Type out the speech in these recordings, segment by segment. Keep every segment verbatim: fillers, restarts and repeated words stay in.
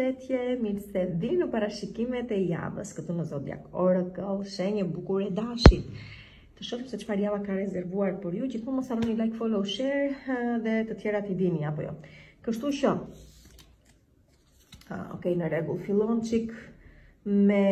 Përshëndetje, mirë se vini në parashikimet e javës këtu në Zodiac Oracle, shenjë bukur e dashit. Të shohim se çfarë java ka rezervuar për ju. Gjithmonë mos harroni like, follow, share dhe të tjerat i dini apo jo. Kështu që, ah, ok, në rregull, fillon çik me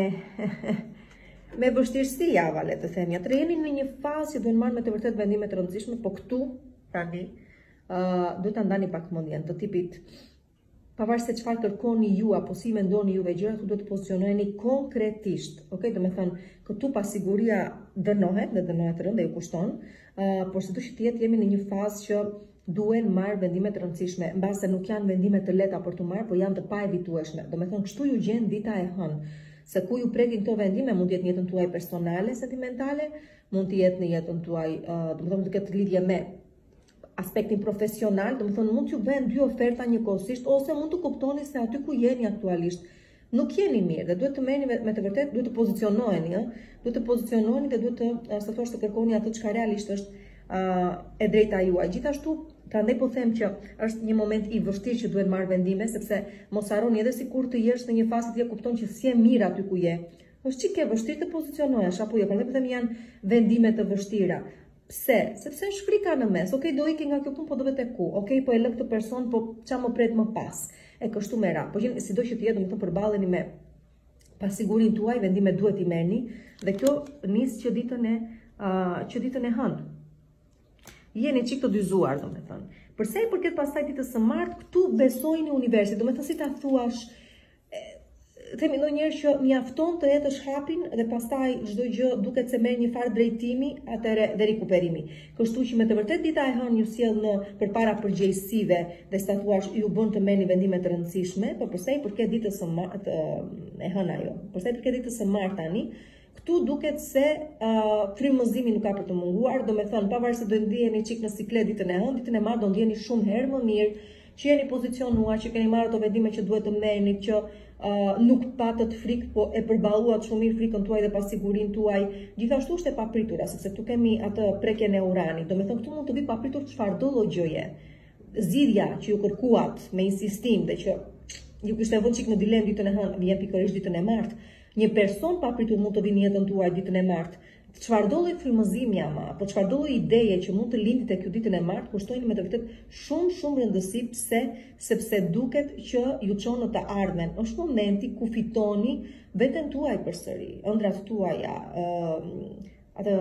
me vështirësi java, le të themi. Atë jeni në një fazë që duhen marrë me të vërtet vendime të rëndësishme, po këtu tani uh, duhet ta ndani pak mendjen të tipit. Pavarësisht se çfarë kërkoni ju apo si mendoni juve gjërat, duhet të pozicionoheni konkretisht. Okej, do të thënë, këtu pasiguria dënohet, dhe dënohet rënd dhe ju kushton, uh, por sido që të jetë jemi në një fazë që duhen marrë vendime të rëndësishme, mbase nuk janë vendime të lehta për të marrë, por janë të paevitueshme. Do të thënë, kështu ju gjen dita e hënë. Se ku ju prekin këto vendime, mund të jetë në jetën tuaj personale, sentimentale, mund të jetë në jetën tuaj, uh, do të thënë, të ketë lidhje me aspektin profesional, do të thonë mund t'ju bëhen dy oferta njëkohësisht, ose mund të kuptoni se aty ku jeni aktualisht nuk jeni mirë dhe duhet të merrni me të vërtet, duhet të pozicionoheni, ëh, duhet të pozicionoheni dhe duhet të sa thosh të kërkoni atë çka realisht është uh, e drejta juaj. Gjithashtu, prandaj po them që është një moment i vështirë që duhet marrë vendime, sepse mos harroni edhe sikur të jesh në një fazë të kupton që si e mirë aty ku je. Është çike vështirë të pozicionohesh apo jo, prandaj po them janë vendime të vështira. Pse? Sepse është frika në mes. Okej, do iki nga kjo punë, po do vete ku? Okej, po e lë këtë person, po ç'a më pret më pas? E kështu me radhë. Po gjeni sido që të jetë, domethënë përballeni me pasigurinë tuaj, vendime duhet i merrni, dhe kjo nis që ditën e uh, që ditën e hënë. Jeni çik të dyzuar, domethënë. Përsa i përket pastaj ditës së martë, këtu besojni universit, domethënë si ta thuash, themi ndonjëherë që mjafton të hetësh hapin dhe pastaj çdo gjë duket se merr një farë drejtimi, atëre dhe rikuperimi. Kështu që me të vërtet dita e hënë ju sjell në përpara përgjegjësive dhe sa thuash ju bën të merrni vendime të rëndësishme, por përsa i përket ditës së martë e hënë ajo. Përsa i përket ditës së martë tani, këtu duket se uh, frymëzimi nuk ka për të munguar, do me thënë pavarësisht se do ndiheni çik në siklet ditën e hënë, ditën e martë do ndiheni shumë herë më mirë, që jeni pozicionuar, që keni marrë ato vendime që duhet të merrni, që Uh, nuk patët frikë, po e përballuat shumë mirë frikën tuaj dhe pasigurinë tuaj. Gjithashtu është e papritura, sepse tu kemi atë prekjen e uranit. Do me thënë, këtu mund të vi papritur çfarë do lloj gjëje. Zgjidhja që ju kërkuat me insistim dhe që ju kishte vënë çik në dilemë ditën e hënë, vjen pikërisht ditën e martë. Një person papritur mund të vinë në jetën tuaj ditën e martë. Çfarë do lloj frymëzimi ama, apo çfarë do lloj ideje që mund të lindë tek ju ditën e martë, kushtojnë me të vërtet shumë shumë rëndësi. Pse? Sepse duket që ju çon në të ardhmen. Është momenti ku fitoni veten tuaj përsëri, ëndrat tuaja, ë atë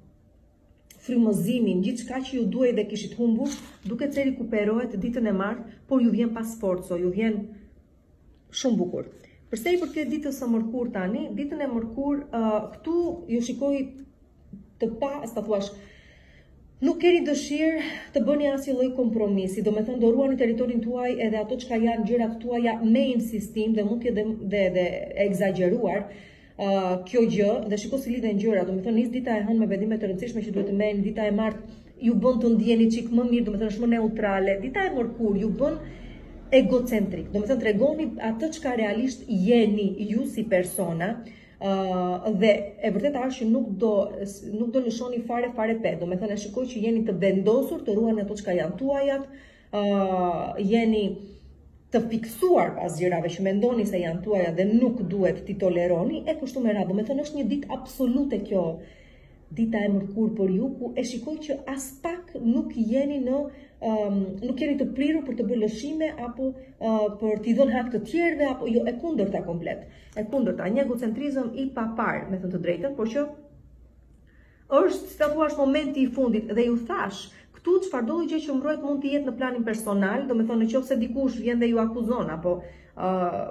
frymëzimin, gjithçka që ju duhej dhe kishit humbur, duket se rikuperohet ditën e martë, por ju vjen pas forco, ju vjen shumë bukur. Përsa i përket ditës së mërkur tani, ditën e mërkur, uh, këtu ju shikoj të pa, as ta thuash, nuk keni dëshirë të bëni asnjë lloj kompromisi, do me thënë do ruani territorin tuaj edhe ato çka janë gjërat tuaja me insistim dhe mund të jetë dhe, dhe e egzageruar uh, kjo gjë, dhe shiko si lidhen gjërat, do me thënë nis dita e hënë me vendime të rëndësishme që duhet të merrni, dita e martë ju bën të ndjeni çik më mirë, do me thënë është më neutrale, dita e mërkur ju bën egocentrik, do me thënë tregoni atë çka realisht jeni ju si persona, uh, dhe e vërteta është që nuk do nuk do lëshoni fare fare pe, do me thënë e shikoj që jeni të vendosur të ruani ato çka janë tuajat, uh, jeni të fiksuar pas gjërave që mendoni se janë tuaja dhe nuk duhet t'i toleroni, e kështu me radhë, do me thënë është një ditë absolute kjo dita e mërkur për ju, ku e shikoj që as pak nuk jeni në Um, nuk jeni të prirur për të bërë lëshime apo uh, për t'i dhënë hak të tjerëve apo jo, e kundërta komplet. E kundërta, një egocentrizëm i papar, me thënë të drejtën, por që është, si ta thuash, momenti i fundit dhe ju thash, këtu çfarëdo lloj gjë që mbrojt mund të jetë në planin personal, do me thonë nëse dikush vjen dhe ju akuzon apo uh,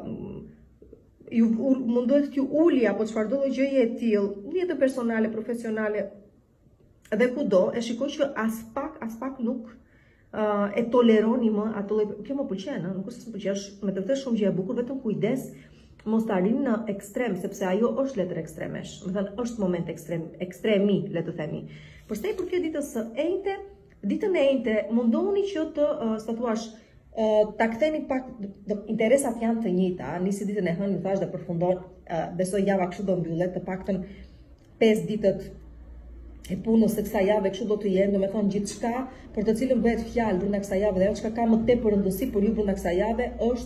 ju mundohet t'ju uli apo çfarëdo lloj gjëje e tillë, në jetën personale, profesionale dhe kudo, e shikoj që as pak, as pak nuk Uh, e toleroni më ato lloj. Kjo më pëlqen, nuk është se më pëlqen, me të vërtetë shumë gjë e bukur, vetëm kujdes mos të arrini në ekstrem, sepse ajo është letër ekstremesh. Do të thënë është moment ekstrem, ekstremi, le të themi. Përsa i përket ditës së enjte, ditën e enjte mundoni që të, uh, sa thuash, uh, ta ktheni pak, do, interesat janë të njëjta, nisi ditën e hënë, ju thash dhe përfundon, uh, besoj java kështu do mbyllet, të paktën pesë ditët e punës së kësaj jave kështu do të jenë, do me thonë gjithçka për të cilën bëhet fjalë brenda kësaj jave dhe ajo çka ka më tepër rëndësi për ju brenda kësaj jave është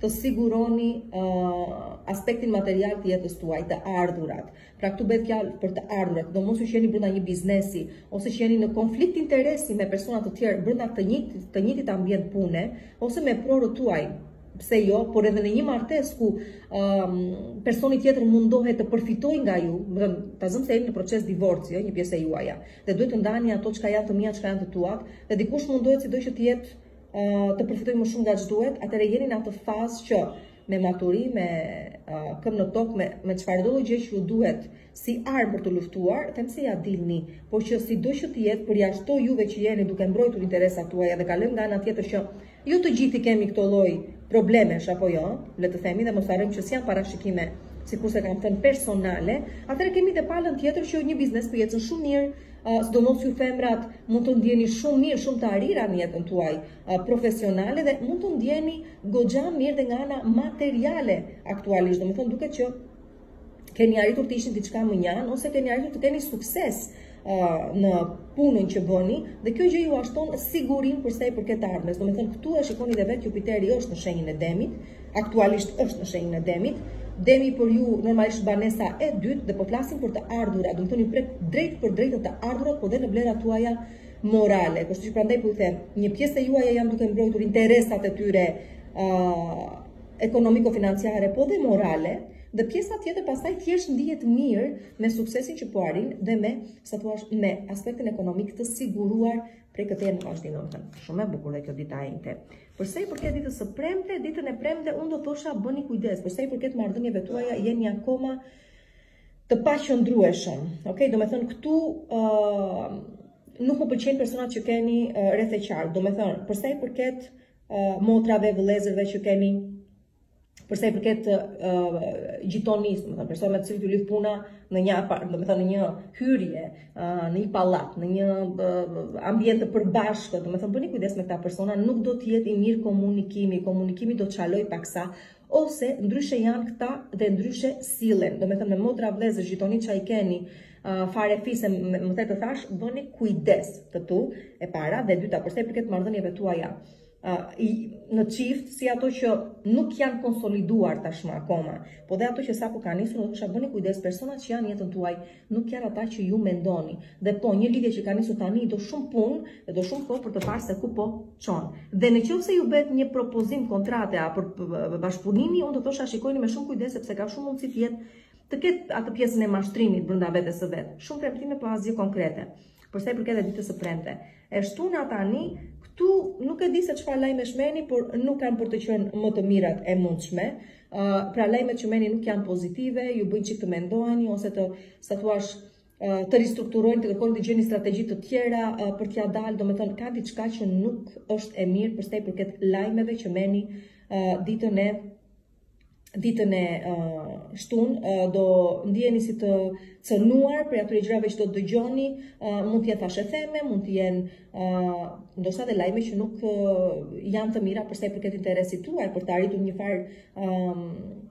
të siguroni uh, aspektin material të jetës tuaj, të ardhurat. Pra këtu bëhet fjalë për të ardhurat, do mos që jeni brenda një biznesi ose që jeni në konflikt interesi me persona të tjerë brenda të njëjtit të njëjtit ambient pune ose me prorët tuaj. Pse jo, por edhe në një martesë ku um, personi tjetër mundohet të përfitojë nga ju, ta zëm se jeni në proces divorci, një pjesë e juaja, dhe duhet të ndani ato çka janë të mia, çka janë të tuat, dhe dikush mundohet sido që të jetë uh, të përfitojë më shumë nga ç'duhet, atëherë jeni në atë fazë që me maturi, me uh, këmbë në tokë, me me çfarëdo lloj gjë që ju duhet si armë për të luftuar, them se ja dilni, por që sido që të jetë përjashto juve që jeni duke mbrojtur interesat tuaja dhe kalojmë nga ana tjetër që ju të gjithë kemi këto lloj problemesh apo jo, le të themi, dhe mos harrojmë që s'janë parashikime, sikurse kam thënë personale, atëherë kemi edhe palën tjetër që një biznes po ecën shumë mirë, uh, sidomos ju femrat mund të ndjeni shumë mirë, shumë të arira në jetën tuaj uh, profesionale dhe mund të ndjeni goxha mirë dhe nga ana materiale aktualisht, domethënë duket që keni arritur të ishni diçka më njan ose keni arritur të keni sukses uh, në punën që bëni dhe kjo gjë ju ashton sigurinë për sa i përket ardhmes. Domethënë këtu e shikoni dhe vetë Jupiteri është në shenjën e Demit, aktualisht është në shenjën e Demit. Demi për ju normalisht banesa e dytë dhe po flasim për të ardhurat, domethënë ju prek drejt për drejt të ardhurat, po dhe në vlerat tuaja morale. Kështu që prandaj po i them, një pjesë e juaja janë duke mbrojtur interesat e tyre uh, ekonomiko-financiare, po dhe morale. Dhe pjesa tjetër pastaj thjesht ndihet mirë me suksesin që po arrin dhe me, sa thua, me aspektin ekonomik të siguruar prej këtej në vazhdim, domethënë. Shumë e bukur dhe kjo dita e njëjtë. Për sa i përket ditës së premte, ditën e premte unë do thosha bëni kujdes. Për sa i përket marrëdhënieve tuaja jeni akoma të paqëndrueshëm. Okej, domethënë këtu uh, nuk më pëlqejnë personat që keni uh, rreth e qartë. Domethënë, për sa i përket uh, motrave, vëllezërve që keni, për sa i përket uh, gjitonisë, domethënë persona me të cilët ju lidh puna në një domethënë në një hyrje, uh, në një pallat, në një uh, ambient të përbashkët, domethënë bëni kujdes me këta persona, nuk do të jetë i mirë komunikimi, komunikimi do të çaloj paksa, ose ndryshe janë këta dhe ndryshe sillen. Domethënë me motra, vëllezër, gjitoni që ai keni uh, fare fise, më the të thash, bëni kujdes të tu e para dhe e dyta, për sa i përket marrëdhënieve tuaja. Uh, i, në çift, si ato që nuk janë konsoliduar tashmë akoma, po dhe ato që sapo kanë nisur, do të thosha bëni kujdes, personat që janë në jetën tuaj nuk janë ata që ju mendoni. Dhe po, një lidhje që ka nisur tani do shumë punë dhe do shumë kohë për të parë se ku po çon. Dhe nëse ju bëhet një propozim kontrate apo bashkëpunimi, unë do thosha shikojini me shumë kujdes sepse ka shumë mundësi të jetë të ketë atë pjesën e mashtrimit brenda vetes së vet. Shumë premtime pa asgjë konkrete. Për sa i përket ditës së premte. E shtuna tani këtu nuk e di se çfarë lajme shmeni, por nuk kanë për të qenë më të mirat e mundshme. Uh, pra lajmet që meni nuk janë pozitive, ju bëjnë çik të mendoheni ose të, sa thuash, uh, të ristrukturojnë, të kërkoni të gjeni strategji të tjera uh, për t'ia dalë, domethënë ka diçka që nuk është e mirë për sa i përket lajmeve që meni uh, ditën e ditën e uh, shtun, uh, do ndjeni si të cënuar për atyre gjërave që do të dëgjoni, uh, mund të jenë thashë theme, mund të jenë uh, ndoshta edhe lajme që nuk uh, janë të mira për sa i përket interesit tuaj për të arritur një farë um,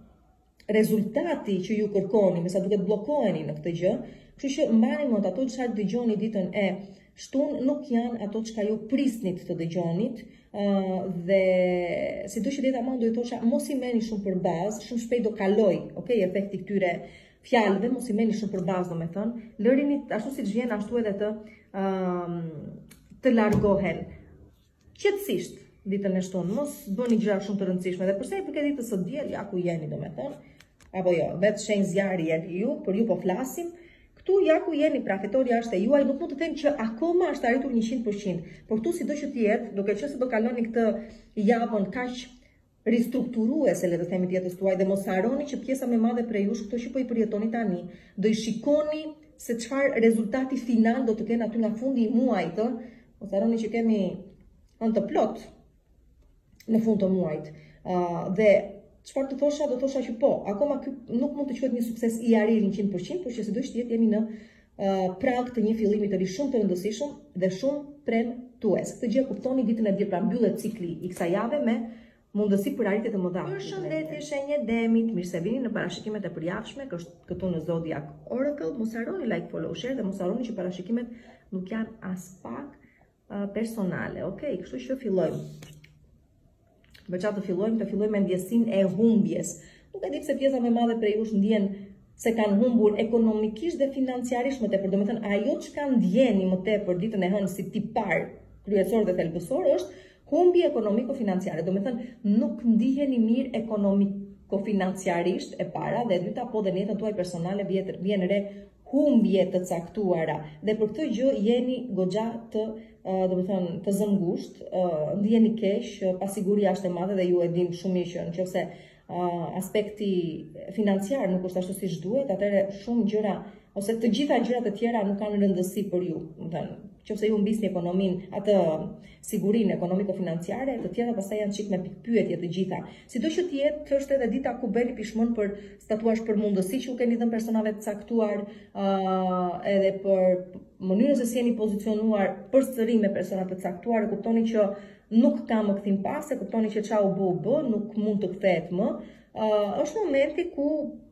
rezultati që ju kërkoni, me sa duket bllokoheni në këtë gjë. Kështu që mbani mend ato çfarë dëgjoni ditën e shtun nuk janë ato çka ju prisnit të dëgjonit. Uh, dhe si do që dita më do i thosha mos i meni shumë për bazë, shumë shpejt do kaloj, okay, efekti këtyre fjalëve, mos i meni shumë për bazë, domethënë, lërini ashtu siç vjen ashtu edhe të um, të largohen. Qetësisht ditën e shtunë, mos bëni gjëra shumë të rëndësishme dhe përsa i përket ditës së diel, ja ku jeni domethënë, apo jo, vetë shenjë zjarri jeni ju, për ju po flasim. Këtu ja ku jeni, pra fitoria është e juaj, nuk mund të them që akoma është arritur njëqind përqind. Por këtu sido që të jetë, duke qenë se do kaloni këtë javën kaq ristrukturuese, le të themi, të jetës tuaj dhe mos harroni që pjesa më e madhe prej jush, këto që po i përjetoni tani, do i shikoni se çfarë rezultati final do të kenë aty nga fundi i muajit, mos harroni që kemi ënd të plot në fund të muajit. Uh, dhe çfarë të thosha, do thosha që po, akoma ky nuk mund të quhet një sukses i arrirë njëqind përqind, por që sidoqë të jetë jemi në uh, prag të një fillimi të ri shumë të rëndësishëm dhe shumë premtues. Këtë gjë kuptoni ditën e diel, pra mbyllet cikli i kësaj jave me mundësi për arritje të mëdha. Përshëndetje shenjë Demit, mirë se vini në parashikimet e përjavshme, këtu në Zodiac Oracle. Mos harroni like, follow, share dhe mos harroni që parashikimet nuk janë as pak uh, personale. Okej, okay, kështu që fillojmë. Veçatë të fillojmë, të fillojmë me ndjesinë e humbjes. Nuk e di pse pjesa më e madhe prej jush ndjen se kanë humbur ekonomikisht dhe financiarisht më tepër. Domethënë ajo çka ndjeni më tepër ditën e hënë si tipar kryesor dhe thelbësor është humbi ekonomiko-financiare. Domethënë nuk ndiheni mirë ekonomiko-financiarisht e para dhe e dyta po dhe në jetën tuaj personale vjen re humbje të caktuara dhe për këtë gjë jeni goxha të uh, domethënë të zëngusht, uh, ndjeni keq, pasiguria është e madhe dhe ju e dini shumë mirë që nëse uh, aspekti financiar nuk është ashtu siç duhet, atëherë shumë gjëra ose të gjitha gjërat e tjera nuk kanë rëndësi për ju. Domethënë, nëse ju mbisni ekonominë, atë sigurinë ekonomiko-financiare, të tjera pastaj janë çik me pikpyetje të gjitha. Sido që të jetë, është edhe dita ku bëni pishmon për statuash për mundësi që u keni dhënë personave të caktuar, uh, edhe për mënyrën se si jeni pozicionuar përsëri me persona të caktuar, e kuptoni që nuk ka më kthim pas, e kuptoni që çau bë u bë, nuk mund të kthehet më. Uh, është momenti ku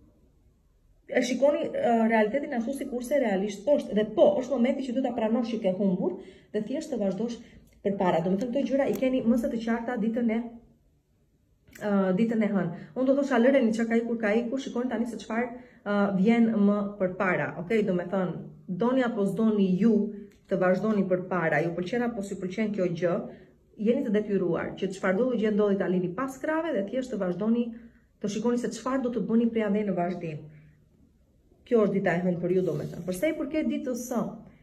e shikoni uh, realitetin ashtu sikurse realisht është. Dhe po, është momenti që duhet ta pranosh që ke humbur dhe thjesht të vazhdosh përpara. Domethënë këto gjëra i keni më së të qarta ditën e uh, ditën e hënë. Unë do thosha lëreni çka ka ikur ka ikur, shikoni tani se çfarë uh, vjen më përpara. Okej, domethënë doni apo s'doni ju të vazhdoni përpara, ju pëlqen apo s'ju pëlqen kjo gjë, jeni të detyruar që çfarë do gjë ndodhi ta lini pas krave dhe thjesht të vazhdoni të shikoni se çfarë do të bëni prej andej në vazhdim. Kjo është dita e hënë për ju domethënë. Për sa i përket ditës së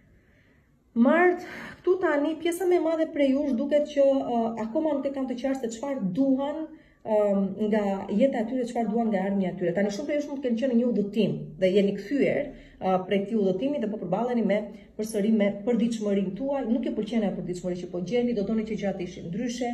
martë, këtu tani pjesa më e madhe prej jush duket që uh, akoma nuk e kanë të qartë se çfarë duan um, nga jeta e tyre, çfarë duan nga ardhmja e tyre. Tani shumë prej jush mund të kenë qenë në një udhëtim dhe jeni kthyer uh, prej këtij udhëtimi dhe po përballeni me përsëri me përditshmërinë tuaj. Nuk e pëlqen ajo përditshmëri që po gjeni, do doni që gjërat ishin ndryshe.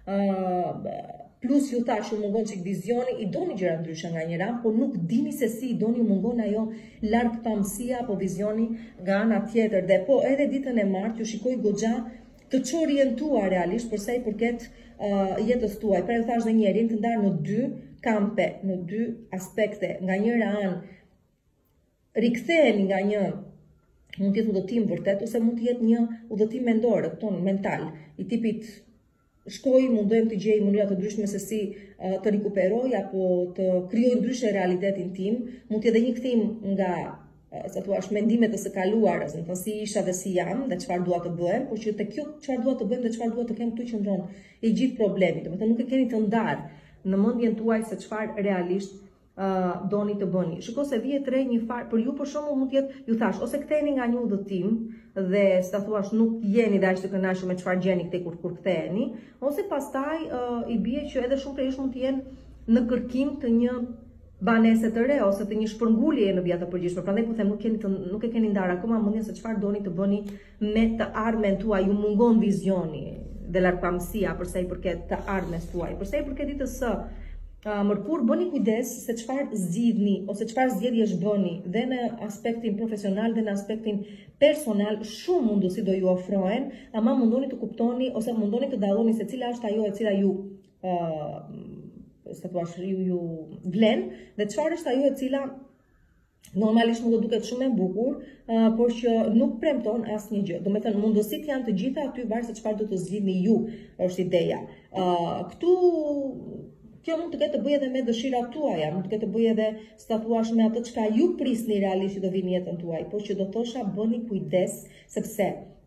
Uh, Plus ju tash ju mungon çik vizioni, i doni gjëra ndryshe nga njëra, por nuk dini se si i doni, ju mungon ajo largpamësia apo vizioni nga ana tjetër. Dhe po edhe ditën e martë ju shikoj goxha të çorientuar realisht për sa i përket uh, jetës tuaj. Pra ju thash edhe një herë, jeni të ndarë në dy kampe, në dy aspekte. Nga njëra anë riktheheni nga një mund të jetë udhëtim vërtet ose mund të jetë një udhëtim mendor, kupton, mental, i tipit shkoj, mundohem të gjej mënyra të ndryshme se si uh, të rikuperoj apo të krijoj ndryshe realitetin tim. Mund të jetë një kthim nga uh, sa thua mendimet e së kaluarës, në si isha dhe si jam dhe çfarë dua të bëhem, por që te kjo çfarë dua të bëjmë dhe çfarë dua të kem këtu qëndron i gjithë problemi. Domethënë nuk e keni të ndarë në mendjen tuaj se çfarë realisht uh, doni të bëni. Shikoj se vihet re një farë për ju, për shembull mund të jetë, ju thash, ose ktheheni nga një udhëtim dhe sa thuash nuk jeni dhe aq të kënaqur me çfarë gjeni këtej kur kur ktheheni, ose pastaj uh, i bie që edhe shumë prej jush mund të jenë në kërkim të një banese të re ose të një shpërnguljeje në vija të përgjithshme. Prandaj po them nuk keni të, nuk e keni ndarë akoma mendjen se çfarë doni të bëni me të ardhmen tuaj, ju mungon vizioni dhe largpamësia për sa i përket të ardhmes tuaj. Për sa i përket ditës së Uh, Mërkur, bëni kujdes se çfarë zgjidhni ose çfarë zgjedhjesh bëni dhe në aspektin profesional dhe në aspektin personal. Shumë mundësi do ju ofrohen, ama mundoni të kuptoni ose mundoni të dalloni se cila është ajo e cila ju uh, sa thua ju ju vlen dhe çfarë është ajo e cila normalisht nuk do duket shumë e bukur, uh, por që nuk premton asnjë gjë. Do të thënë mundësitë janë të gjitha aty varg se çfarë do të zgjidhni ju, është ideja. Uh, këtu Kjo mund të ketë të bëjë edhe me dëshirat tuaja, mund të ketë të bëjë edhe, sa thuash, me atë çka ju prisni realisht që do vinë jetën tuaj, por që do thosha bëni kujdes sepse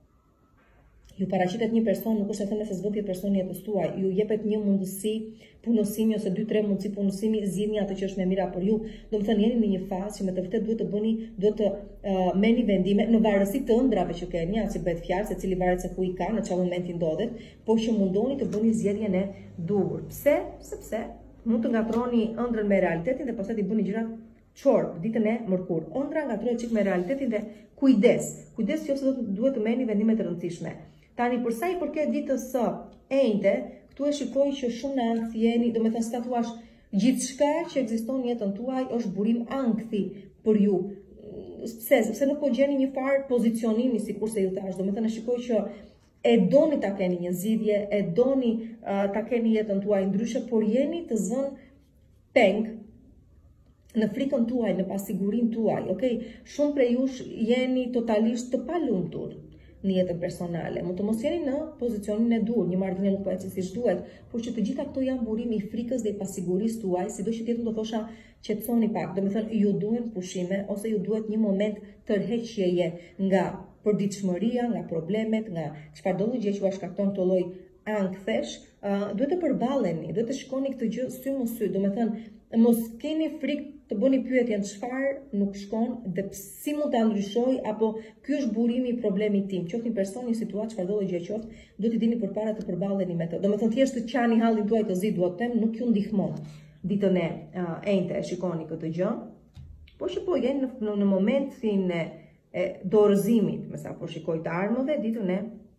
ju paraqitet një person, nuk është e thënë se s'do të jetë personi jetës tuaj, ju jepet një mundësi punësimi ose dy tre mundësi punësimi, zgjidhni atë që është më mira për ju. Do të thënë jeni në një fazë që me të vërtetë duhet të bëni, duhet të uh, merrni vendime në varësi të ëndrave që keni, as i bëhet fjalë se cili varet se ku i ka, në çfarë momenti ndodhet, por që mundoni të bëni zgjedhjen e duhur. Pse? Sepse mund të ngatroni ëndrën me realitetin dhe pastaj të bëni gjërat çorp ditën e mërkur. Ëndra ngatrohet çik me realitetin dhe kujdes. Kujdes që ose duhet të merrni vendime të rëndësishme. Tani për sa i përket ditës së enjte, këtu e shikoj që shumë në ankth jeni, do me thënë sa thuash, gjithçka që ekziston në jetën tuaj është burim ankthi për ju. Pse? Sepse nuk po gjeni një farë pozicionimi sikurse ju thash, do me thënë e shikoj që e doni ta keni një zgjidhje, e doni uh, ta keni jetën tuaj ndryshe, por jeni të zënë peng në frikën tuaj, në pasigurinë tuaj, okay? Shumë prej jush jeni totalisht të palumtur. në jetën personale. Mund të mos jeni në pozicionin e dur, një marrëdhënie nuk po ecë siç duhet, por që të gjitha këto janë burimi i frikës dhe i pasigurisë tuaj, sido që tjetër do thosha qetësoni pak. Domethënë ju duhen pushime ose ju duhet një moment tërheqjeje nga përditshmëria, nga problemet, nga çfarëdo gjë që ju shkakton këtë lloj ankthesh, uh, duhet të përballeni, duhet të shikoni këtë gjë sy më sy, domethënë mos keni frikë të bëni pyetjen çfarë nuk shkon dhe si mund ta ndryshoj apo ky është burimi i problemit tim. Qoftë një person, një situatë, çfarëdo gjë qoftë, duhet të dini përpara të përballeni me të. Domethënë thjesht të qani hallin tuaj të zi duhet të them, nuk ju ndihmon. Ditën e uh, enjte e shikoni këtë gjë, por që po jeni në, në, në momentin e, e dorëzimit, me sa po shikoj të armëve, ditën e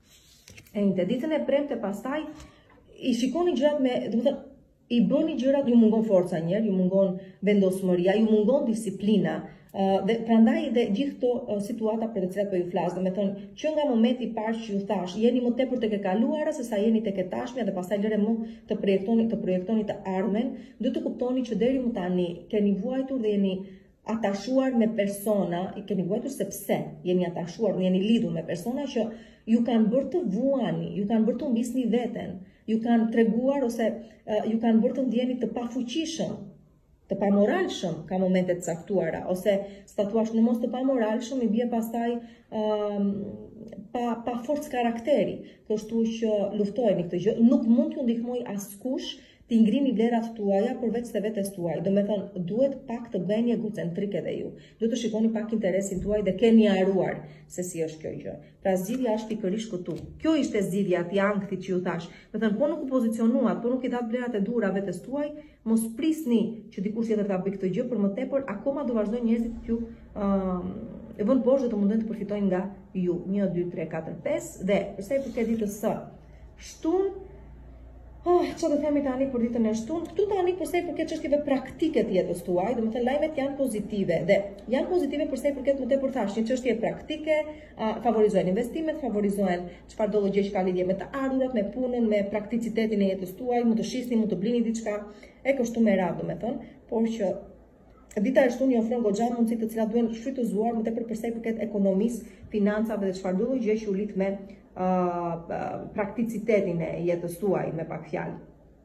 enjte, ditën e premte pastaj i shikoni gjërat me, domethënë i bëni gjërat, ju mungon forca njerë, ju mungon vendosmëria, ju mungon disiplina, uh, dhe prandaj dhe gjithë këto uh, situata për të cilat po ju flas, domethënë që nga momenti i parë që ju thash, jeni më tepër tek e kaluara se sa jeni tek e tashtmja dhe pastaj lëre më të projektoni, të projektoni të ardhmen, duhet të kuptoni që deri më tani keni vuajtur dhe jeni atashuar me persona, i keni vuajtur sepse jeni atashuar, jeni lidhur me persona që ju kanë bërë të vuani, ju kanë bërë të mbisni veten, ju kanë treguar ose uh, ju kanë bërë të ndjeni të pafuqishëm, të pamoralshëm ka momente të caktuara, ose statuash në mos të pamoralshëm i bie pastaj um, pa, pa forcë karakteri, kështu që luftojeni këtë gjë, nuk mund t'ju ndihmoj askush të ngrini vlerat tuaja përveç se vetes tuaj. Do me thënë, duhet pak të bëni egocentrike dhe ju. Duhet të shikoni pak interesin tuaj dhe keni haruar se si është kjo gjë. Pra zgjidhja është pikërisht këtu. Kjo ishte zgjidhja e ankthit që ju thash. Do thënë, po nuk u pozicionuat, po nuk i dha vlerat e dhura vetes tuaj, mos prisni që dikush tjetër ta bëjë këtë gjë, për më tepër akoma do vazhdojnë njerëzit të ju uh, e vënë poshtë dhe të mundojnë të përfitojnë nga ju. një, dy, tre, katër, pesë dhe përsa i përket ditës së shtunë, Oh, që të themi tani për ditën e shtunë, këtu tani përsa i përket çështjeve praktike të jetës tuaj, do të thënë lajmet janë pozitive dhe janë pozitive përsa i përket më tepër thash, një çështje praktike, uh, favorizojnë investimet, favorizojnë çfarëdo gjë që ka lidhje me të ardhurat, me punën, me prakticitetin e jetës tuaj, mund të shisni, mund të blini diçka e kështu me radhë, domethënë, por që dita e shtunë ju ofron goxha mundësi të cilat duhen shfrytëzuar më tepër përsa i përket ekonomisë, financave dhe çfarëdo gjë që u lidh me Uh, prakticitetin e jetës tuaj me pak fjalë.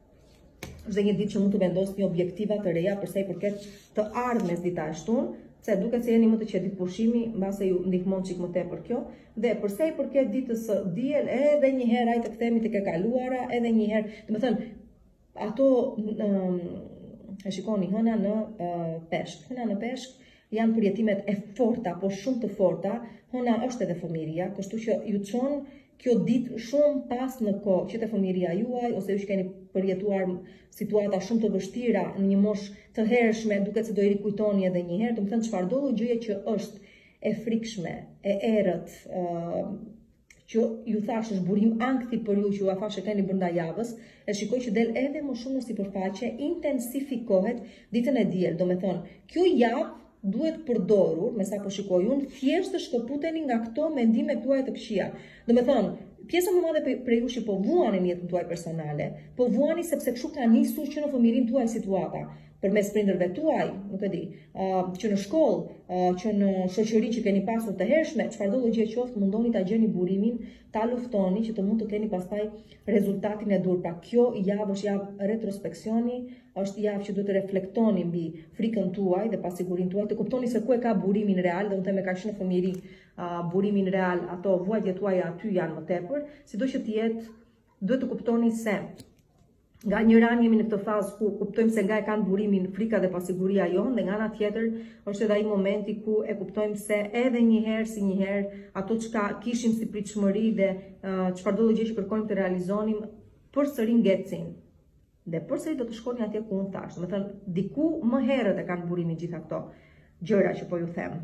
Është një ditë që mund të vendosni objektiva të reja përsa i përket të ardhmes dita e shtunë, se duket se jeni më të qetit pushimi, mbase ju ndihmon çik më tepër kjo, dhe përsa i përket ditës së diel, edhe një herë ai të kthehemi tek e kaluara, edhe një herë, domethënë ato um, e shikoni hëna në uh, peshk, hëna në peshk janë përjetimet e forta, po shumë të forta, hëna është edhe fëmiria, kështu që ju çon kjo ditë shumë pas në kohë, që të fëmiria juaj, ose ju që keni përjetuar situata shumë të vështira në një moshë të hershme, duket se do i rikujtoni edhe një herë, do të thënë çfarëdo gjëje që është e frikshme, e errët, uh, që ju thash është burim ankthi për ju që ju afashe keni brenda javës, e shikoj që del edhe më shumë në sipërfaqe, intensifikohet ditën e diel, do me thonë, kjo javë duhet përdorur, me sa po shikoj unë, thjesht të shkëputeni nga këto mendime tuaja të këqija. Do me thonë, pjesën më madhe prej jush që po vuani në jetën tuaj personale, po vuani sepse kështu ka nisur që në fëmirin tuaj situata, përmes prindërve tuaj, nuk e di, uh, që në shkollë, uh, që në shoqëri që keni pasur të hershme, çfarëdo gjë qoftë, mundoni ta gjeni burimin, ta luftoni që të mund të keni pastaj rezultatin e dur. Pra kjo javë është javë retrospeksioni, është javë që duhet të reflektoni mbi frikën tuaj dhe pasigurinë tuaj, të kuptoni se ku e ka burimin real, dhe unë them e ka që në fëmijëri uh, burimin real, ato vuajtjet tuaja aty janë më tepër, sido që të jetë, duhet të kuptoni se nga një ran jemi në këtë fazë ku kuptojmë se nga e kanë burimin frika dhe pasiguria jonë, dhe nga ana tjetër është edhe ai momenti ku e kuptojmë se edhe një herë si një herë ato çka kishim si pritshmëri dhe uh, çfarëdo gjë që kërkojmë të realizonim përsëri ngecin. Dhe përsëri do të shkoni atje ku unë thash. Do të thënë diku më herët e kanë burimin gjitha këto gjëra që po ju them.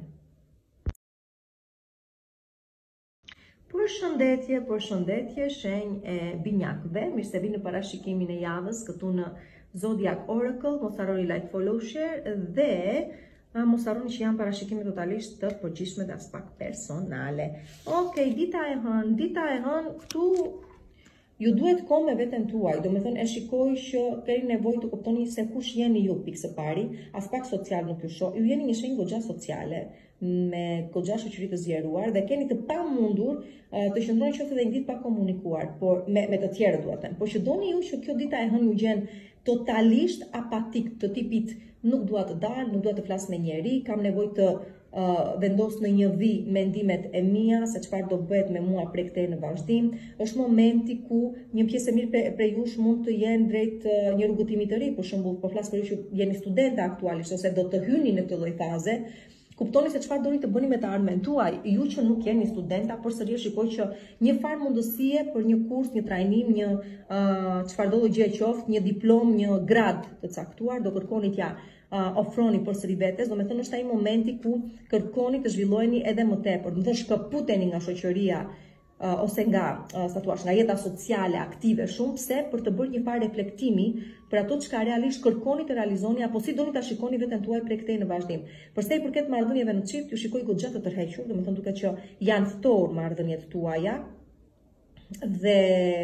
Përshëndetje, përshëndetje, shenjë e binjakëve, mirë se vini në parashikimin e javës këtu në Zodiac Oracle, mos harroni like, follow, share dhe a, mos harroni që janë parashikime totalisht të përgjithshme dhe as pak personale. Okej, dita e hënë, dita e hënë këtu ju duhet kohë me veten tuaj, do me thënë e shikoj që keni nevojë të kuptoni se kush jeni ju pikë së pari, as pak social nuk ju shoh, ju jeni një shenjë goxha sociale. me goxha shoqëri të zgjeruar dhe keni të pamundur uh, të qëndroni qoftë edhe një ditë pa komunikuar, por me, me të tjerë dua të them. Por që doni ju që kjo dita e hënë ju gjen totalisht apatik, të tipit nuk dua të dal, nuk dua të flas me njeri, kam nevojë të uh, vendos në një vi mendimet e mia se çfarë do bëhet me mua prej këtej në vazhdim. Është momenti ku një pjesë e mirë pre, prej jush mund të jenë drejt uh, një rrugëtimi të ri, për shembull, po flas për ju që jeni studente aktualisht ose do të hyni në këtë lloj faze. Kuptoni se çfarë doni të bëni me të ardhmen tuaj, ju që nuk jeni studenta, por sërish shikoj që një farë mundësie për një kurs, një trajnim, një uh, çfarëdo gjë qoftë, një diplom, një grad të caktuar, do kërkoni t'ja uh, ofroni përsëri vetes, do me thënë është ai momenti ku kërkoni të zhvilloheni edhe më tepër, do të shkëputeni nga shoqëria uh, ose nga uh, sa thua, nga jeta sociale aktive shumë, pse për të bërë një farë reflektimi për ato çka realisht kërkoni të realizoni apo si doni ta shikoni veten tuaj prej këtej në vazhdim. Përsa i përket marrëdhënieve në çift, ju shikoj goxha të tërhequr, domethënë duket që janë ftohur marrëdhëniet tuaja dhe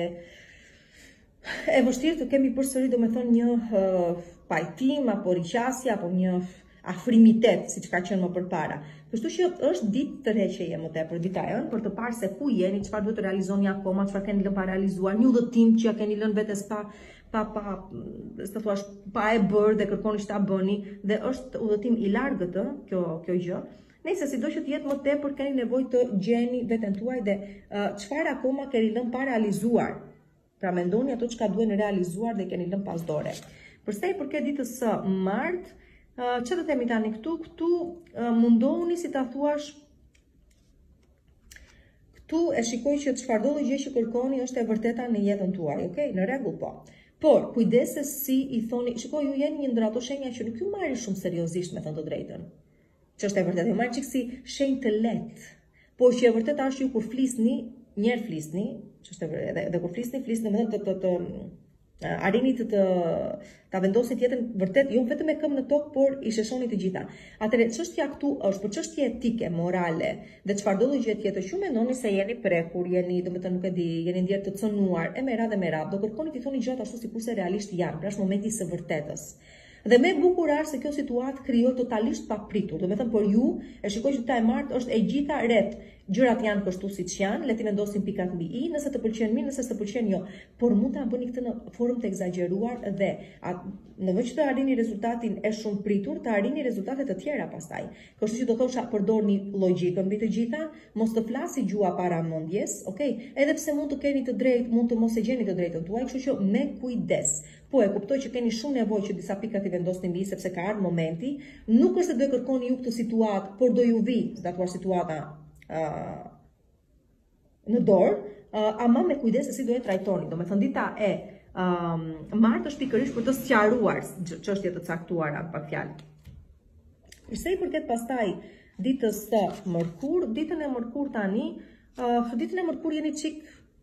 e vështirë të kemi përsëri domethënë një uh, pajtim apo riqasje apo një afrimitet siç ka qenë më përpara. Kështu që është ditë tërheqjeje më tepër, dita e ënë për të parë se ku jeni, çfarë duhet të realizoni akoma, çfarë keni lënë pa realizuar, një udhëtim që ja keni lënë vetes pa pa pa të thuash pa e bërë dhe kërkoni që ta bëni dhe është udhëtim i largët kjo kjo gjë. Nëse sido që të jetë më tepër keni nevojë të gjeni veten tuaj dhe çfarë uh, akoma keni lënë pa realizuar. Pra mendoni ato çka duhen realizuar dhe keni lënë pas dore. Përsa i përket ditës së martë, uh, çfarë do themi tani këtu, këtu uh, mundohuni si ta thuash këtu e shikoj që çfarëdo gjë që kërkoni është e vërteta në jetën tuaj, okay? Në rregull po. Por, kujdes se si i thoni, shikoj ju jeni një ndër ato shenja që nuk ju marrin shumë seriozisht me thënë të drejtën. Që është e vërtetë, ju marrin çik si shenjë të lehtë. Por që e vërtetë është ju kur flisni, njerë flisni, që është e vërtetë, dhe kur flisni, flisni me thënë të, të, të, të arrini të të ta vendosin tjetën vërtet, jo vetëm me këmbë në tokë, por i sheshoni të gjitha. Atëre, çështja këtu është për çështje etike, morale dhe çfarëdo gjë tjetër që mendoni se jeni prekur, jeni, domethënë nuk e di, jeni ndjer të cënuar, e me radhë e me radhë, do kërkoni t'i thoni gjërat ashtu sikurse realisht janë, pra është momenti i së vërtetës. Dhe me bukurar se kjo situatë krijon totalisht papritur. Domethënë për ju, e shikoj që dita e martë është e gjitha rreth. Gjërat janë kështu siç janë, le t'i vendosim pikat mbi i, nëse të pëlqen mirë, nëse s'të pëlqen jo. Por mund ta bëni këtë në formë të egzageruar dhe në vend që të arrini rezultatin e shumë pritur, të arrini rezultate të tjera pastaj. Kështu që do thosha përdorni logjikën mbi të gjitha, mos të flasi gjua para mendjes, okay? Edhe pse mund të keni të drejtë, mund të mos e gjeni të drejtën tuaj, kështu që me kujdes. Po e kuptoj që keni shumë nevojë që disa pika t'i vendosni mbi sepse ka ardhur momenti, nuk është se do e kërkoni ju këtë situatë, por do ju vi, ta thua situata uh, në dorë, uh, ama me kujdes se si do e trajtoni. Domethënë dita e um, martë është pikërisht për të sqaruar çështje të caktuara pa fjalë. Sa i përket pastaj ditës së mërkur, ditën e mërkur tani, uh, ditën e mërkur jeni çik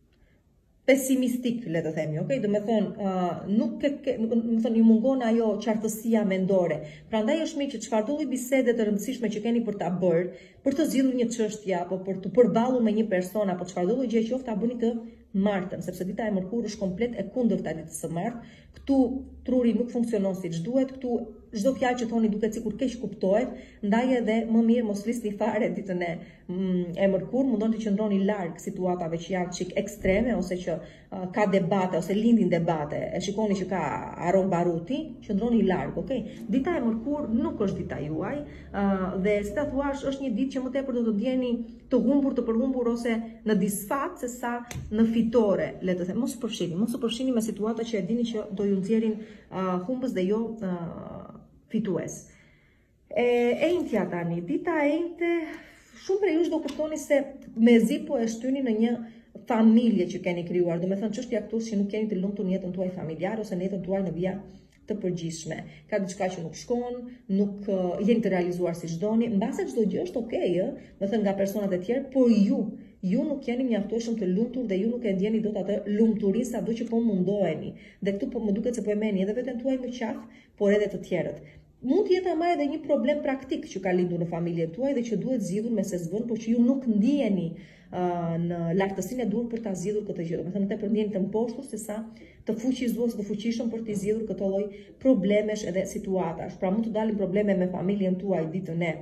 pesimistik, le të themi, okay? Do me thonë, uh, nuk ke, ke, do me thonë, ju mungon ajo qartësia mendore. Prandaj është mirë që çfarëdo lloj bisede të rëndësishme që keni për ta bërë, për të zgjidhur një çështje apo për të përballur me një person apo çfarëdo lloj gjë qoftë, ta bëni të martën, sepse dita e mërkurë është komplet e kundërta ditës së martë. Këtu truri nuk funksionon siç duhet, këtu çdo fjalë që thoni duket sikur keq kuptohet, ndaj edhe më mirë mos flisni fare ditën e e mërkurë, mundon të qëndroni larg situatave që janë çik ekstreme ose që uh, ka debate ose lindin debate. E shikoni që ka aron baruti, qëndroni larg, okay? Dita e mërkurë nuk është dita juaj, uh, dhe si ta thuash është një ditë që më tepër do të ndjeni të humbur, të përhumbur ose në disfat se sa në fitore, le të them. Mos u përfshini, mos u përfshini me situata që e dini që do ju nxjerrin uh, humbës dhe jo uh, fitues. E, e njëtja tani, dita e njëte, shumë për jush do kuptoni se mezi po e shtyni në një familje që keni krijuar. Do me thënë çështja këtu që nuk keni të lumtur në jetën tuaj familjar ose në jetën tuaj në vija të përgjithshme. Ka diçka që nuk shkon, nuk uh, jeni të realizuar siç doni, mbase çdo gjë është okay, ë, do thënë nga personat e tjerë, por ju ju nuk jeni mjaftueshëm të lumtur dhe ju nuk e ndjeni dot atë lumturinë sado që po mundoheni. Dhe këtu po më duket se po e meni edhe veten tuaj më qaf, por edhe të tjerët. Mund të jetë ama edhe një problem praktik që ka lindur në familjen tuaj dhe që duhet zgjidhur me sezvën, por që ju nuk ndiheni uh, në lartësinë e duhur për ta zgjidhur këtë gjë. Do të thënë tepër ndjeni të mposhtur sesa të fuqizuar, të fuqishëm për të zgjidhur këtë lloj problemesh edhe situatash. Pra mund të dalin probleme me familjen tuaj ditën e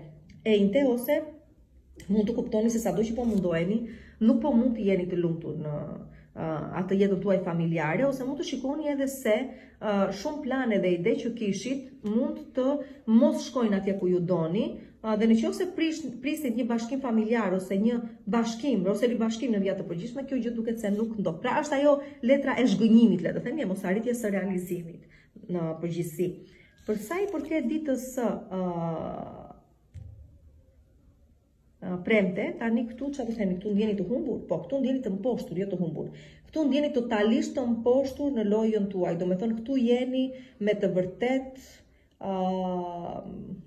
enjte ose mund të kuptoni se sado që po mundoheni, nuk po mund të jeni të lumtur në uh, atë jetën tuaj familjare, ose mund të shikoni edhe se uh, shumë plane dhe ide që kishit mund të mos shkojnë atje ku ju doni, uh, dhe nëse prisnit një bashkim familjar ose një bashkim ose ribashkim në vija të përgjithshme, kjo gjë duket se nuk ndodh. Pra është ajo letra e zhgënjimit, le të themi, e mosarritjes së realizimit në përgjithësi. Për sa i përket ditës së uh, premte, tani këtu çfarë do themi, këtu ndjeni të humbur, po këtu ndjeni të mposhtur, jo të humbur. Këtu ndjeni totalisht të mposhtur në lojën tuaj. Do me thënë këtu jeni me të vërtet uh,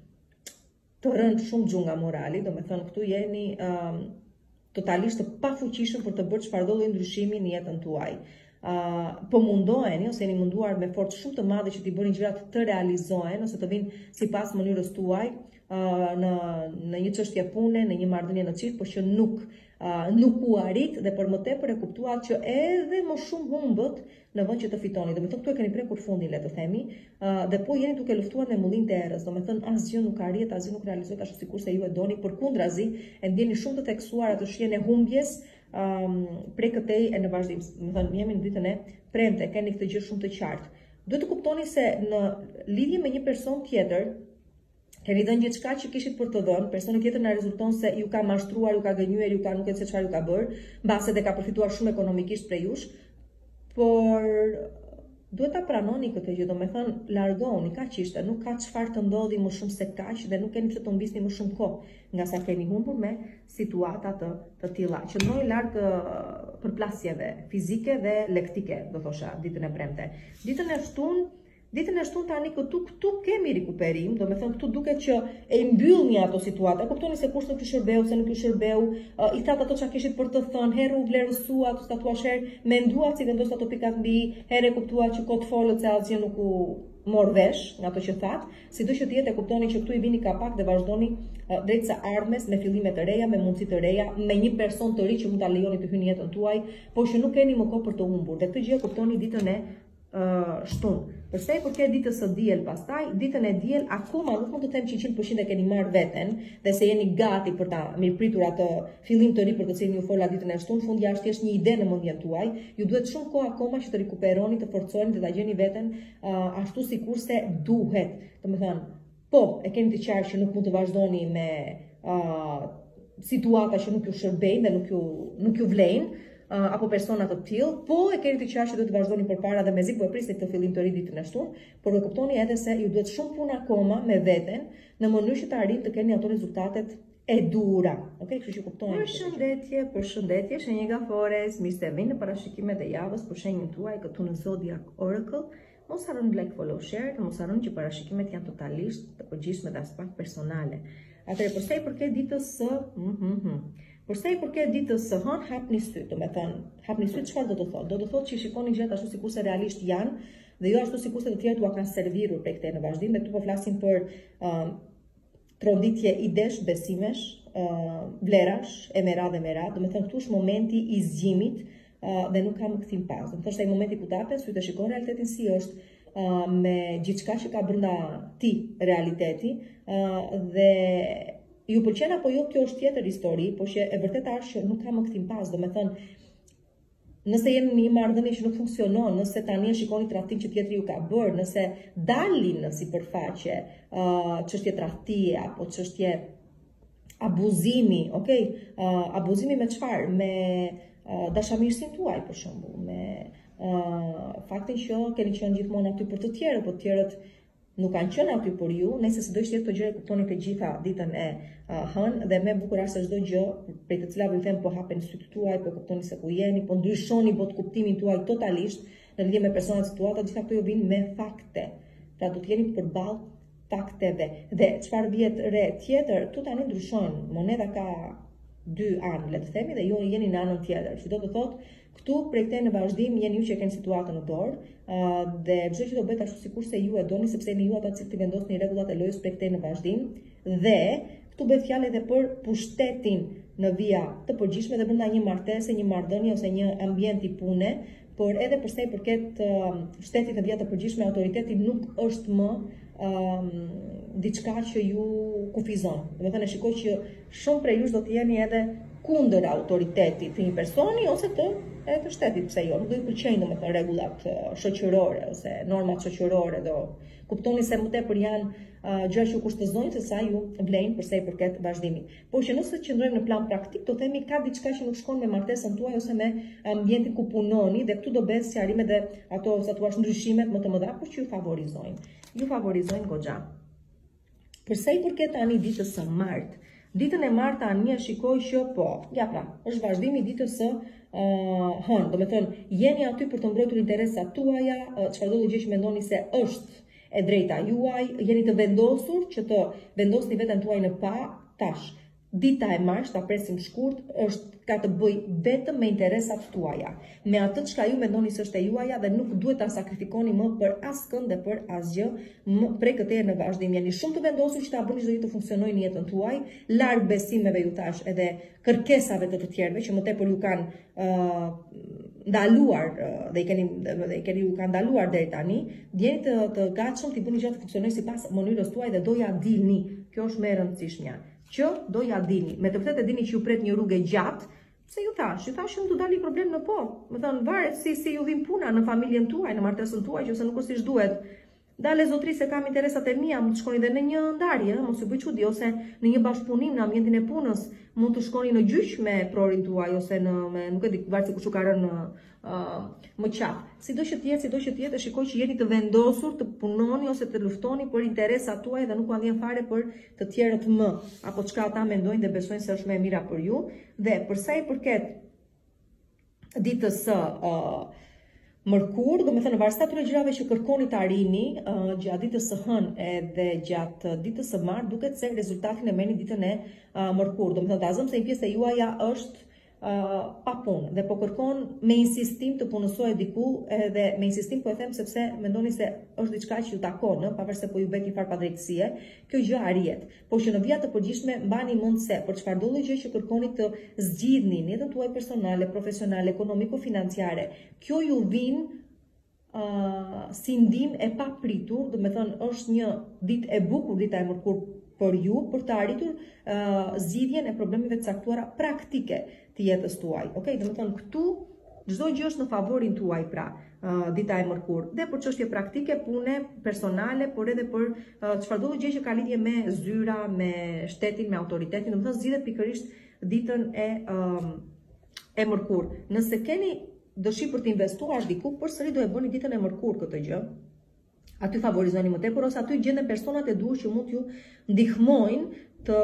të rënë shumë xhunga morali, do me thënë këtu jeni uh, totalisht të pafuqishëm për të bërë çfarëdo lloj ndryshimi në jetën tuaj. Uh, po mundoheni ose jeni munduar me forcë shumë të madhe që t'i bëni gjërat të realizohen ose të vinë sipas mënyrës tuaj. Uh, në, në një çështje pune, në një marrëdhënie në çift, por që nuk uh, nuk u arrit dhe për më tepër e kuptuat që edhe më shumë humbët në vend që të fitoni. Do të thotë këtu e keni prekur fundin, le të themi, uh, dhe po jeni duke luftuar me mullin të errës. Do të thonë asgjë nuk arrihet, asgjë nuk realizohet ashtu sikur se ju e doni, përkundrazi e ndjeni shumë të theksuar atë shihen e humbjes um, prej këtej e në vazhdim. Do të thonë jemi në ditën e premte, keni këtë gjë shumë të qartë. Duhet të kuptoni se në lidhje me një person tjetër, keni dhënë gjithçka që kishit për të dhënë, personi tjetër na rezulton se ju ka mashtruar, ju ka gënjur, ju ka nuk e di se çfarë ju ka bërë, mbase dhe ka përfituar shumë ekonomikisht prej jush, por duhet ta pranoni këtë gjë, domethënë largoni, kaq ishte, nuk ka çfarë të ndodhi më shumë se kaq dhe nuk keni pse të mbisni më shumë kohë, nga sa keni humbur me situata të të tilla. Qëndroni larg përplasjeve fizike dhe lektike, do thosha, ditën e premte. Ditën e shtunë Ditën e shtunë tani këtu këtu kemi rikuperim, do me thënë këtu duket që e mbyllni ato situata. E kuptoni se kush nuk ju shërbeu, se nuk ju shërbeu, uh, i thatë ato çka kishit për të thënë, herë u vlerësua, të statuash herë, menduat si vendos ato pikat mbi, herë e kuptua që kot folët se asgjë nuk u mor vesh nga ato që thatë. Sido që të jetë, e kuptoni që këtu i vini kapak dhe vazhdoni uh, drejt së ardhmes me fillime të reja, me mundësi të reja, me një person të ri që mund ta lejoni të hyjë në jetën tuaj, por që nuk keni më kohë për të humbur. Dhe këtë gjë e kuptoni ditën e Uh, shtunë. Përsa i përket ditës së diel pastaj, ditën e diel akoma nuk mund të them që njëqind përqind e keni marrë veten dhe se jeni gati për ta mirëpritur atë fillim të ri për të cilin ju fola ditën e shtunë, fundja është thjesht një ide në mendjen tuaj. Ju duhet shumë kohë akoma që të rikuperoni, të forconi, të ta gjeni veten uh, ashtu sikurse duhet. Domethënë, po, e keni të qartë që nuk mund të vazhdoni me uh, situata që nuk ju shërbejnë dhe nuk ju nuk ju vlejnë. Uh, apo persona të tillë, po e keni të qartë që duhet të vazhdoni përpara dhe mezi po e prisni këtë fillim të ri ditën e shtunë, por e kuptoni edhe se ju duhet shumë punë akoma me veten në mënyrë që të arrini të keni ato rezultatet e dura. Okej, kështu që kuptoni. Përshëndetje, përshëndetje, shenjë Fores, mirë se vini në parashikimet e javës për shenjën tuaj këtu në Zodiac Oracle. Mos harroni like, follow, share, mos harroni që parashikimet janë totalisht të përgjithshme dhe as pak personale. Atëherë përsa i përket ditës së mm-hmm. Përsa i përket ditës së hënë, hapni syt, do me thënë, hapni syt çfarë do të thotë? Do të thotë që shikoni gjërat ashtu sikurse realisht janë dhe jo ashtu sikurse të tjerët ua kanë servirur prej këtej në vazhdim. Dhe këtu po flasim për uh, troditje idesh, besimesh, uh, vlerash, e mera dhe mera. Do me thënë këtu është momenti i zgjimit uh, dhe nuk ka më kthim pas. Do të thotë ai momenti ku tapen syt e shikon realitetin si është, uh, me gjithçka që ka brenda ti realiteti uh, dhe ju pëlqen apo jo, kjo është tjetër histori, por që e vërteta është që nuk ka më kthim pas. Do me thënë, nëse jeni në një marrëdhënie që nuk funksionon, nëse tani e shikoni tradhtin që tjetri ju ka bërë, nëse dalin në sipërfaqe uh, çështje tradhtie apo çështje abuzimi, okay? Uh, abuzimi me çfarë? Me uh, dashamirësinë tuaj për shembull, me uh, faktin që keni qenë gjithmonë aty për të tjerë, por të tjerët nuk kanë qenë aty për ju, nëse së do ishte këto gjëra kuptoni të gjitha ditën e uh, hënë dhe më bukur është se çdo gjë prej të cilave ju them po hapen sytë tuaj, po kuptoni se ku jeni, po ndryshoni bot kuptimin tuaj totalisht në lidhje me personat e situata, gjitha këto ju vinë me fakte. Pra do të jeni përballë fakteve. Dhe çfarë vjet re tjetër, këtu tani ndryshojnë. Moneda ka dy anë, le të themi, dhe ju jeni në anën tjetër. Që do të thotë këtu prej këtej në vazhdim jeni ju që keni situatën në dorë, uh, dhe çdo që do bëhet ashtu sikurse ju e doni, sepse jeni ju ata që të vendosni rregullat e lojës prej këtej në vazhdim, dhe këtu bëhet fjalë edhe për pushtetin në vija të përgjithshme dhe brenda një martese, një marrëdhënie ose një ambienti pune, por edhe përsa i përket uh, shtetit në vija të përgjithshme, autoriteti nuk është më um, diçka që ju kufizon. Do të thënë shikoj që shumë prej jush do të jeni edhe kundër autoritetit të një personi ose të edhe të shtetit, pse jo, nuk do i pëlqejnë domethënë rregullat shoqërore ose normat shoqërore, do kuptoni se më tepër janë uh, gjëra që ju kushtozojnë se sa ju vlejnë për sa i përket vazhdimit. Por që nëse qëndrojmë në plan praktik, do themi ka diçka që nuk shkon me martesën tuaj ose me ambientin ku punoni dhe këtu do bëhen sqarime dhe ato sa thua ndryshimet më të mëdha, por që ju favorizojnë. Ju favorizojnë goxha. Për sa i përket tani ditës së martë, ditën e martë tani e shikoj që po, ja pra, është vazhdimi ditës së uh, hënë, do me thënë, jeni aty për të mbrojtur interesat tuaja, uh, çfarëdo lloj gjë që mendoni se është e drejta juaj, jeni të vendosur që të vendosni veten tuaj në pa. Tash, dita e martë, ta presim shkurt, është ka të bëj vetëm me interesat tuaja, me atë çka ju mendoni se është e juaja dhe nuk duhet ta sakrifikoni më për askënd dhe për asgjë më prej këtej në vazhdim. Jeni shumë të vendosur që ta bëni çdo gjë të funcionojë në jetën tuaj, larg besimeve ju tash edhe kërkesave të të tjerëve që më tepër ju kanë uh, ndaluar uh, dhe i keni dhe i keni ju kanë ndaluar deri tani, jeni të, të gatshëm të bëni gjëra të funcionojnë sipas mënyrës tuaj dhe do ja dilni. Kjo është më e rëndësishmja. Që do ja dini, me të vërtetë e dini që ju pret një rrugë gjatë, se ju thash, ju thash që më të dali problem në po. Më thënë, varet si, si ju vim puna në familjen tuaj, në martesën tuaj, që ose nuk është si duhet. Dale zotri se kam interesat e mia, mund të shkoni dhe në një ndarje, mos ju bëj çudi, ose në një bashkëpunim në ambientin e punës, mund të shkoni në gjyq me prorin tuaj, ose në, me, nuk e di, varet se kush u ka rënë uh, më qaf. Sido që të jetë, sido që të jetë, shikoj që jeni të vendosur të punoni ose të luftoni për interesat tuaj dhe nuk u ndjen fare për të tjerët më, apo çka ata mendojnë dhe besojnë se është më e mira për ju. Dhe për sa i përket ditës së uh, Mërkur, do me thënë, varësisht atyre gjërave që kërkoni të arrini uh, gjatë ditës së hënë edhe gjatë ditës së martë, duket se rezultatin e merrni ditën e uh, Mërkur. Do me thënë, tazëm se një pjesë e juaja është uh, pa punë dhe po kërkon me insistim të punësojë diku, edhe me insistim po e them sepse mendoni se është diçka që ju takon, pavarësisht se po ju bëhet një farë padrejtësie, kjo gjë arrihet. Por që në vija të përgjithshme mbani mend se për çfarëdo lloj gjë që kërkoni të zgjidhni në jetën tuaj personale, profesionale, ekonomiko-financiare, kjo ju vin uh, si ndim e papritur, do me thënë është një ditë e bukur, dita e mërkur për ju, për të arritur uh, zgjidhjen e problemeve të caktuara praktike të jetës tuaj. Okej, do me thënë këtu çdo gjë është në favorin tuaj, pra uh, dita e mërkur, dhe për çështje praktike, pune personale, por edhe për uh, çfarëdo gjë që ka lidhje me zyra, me shtetin, me autoritetin, do me thënë zgjidhet pikërisht ditën e um, e mërkur. Nëse keni dëshirë për të investuar diku, përsëri do e bëni ditën e mërkur këtë gjë. Aty favorizoni më tepër ose aty gjenden personat e duhur që mund t'ju ndihmojnë të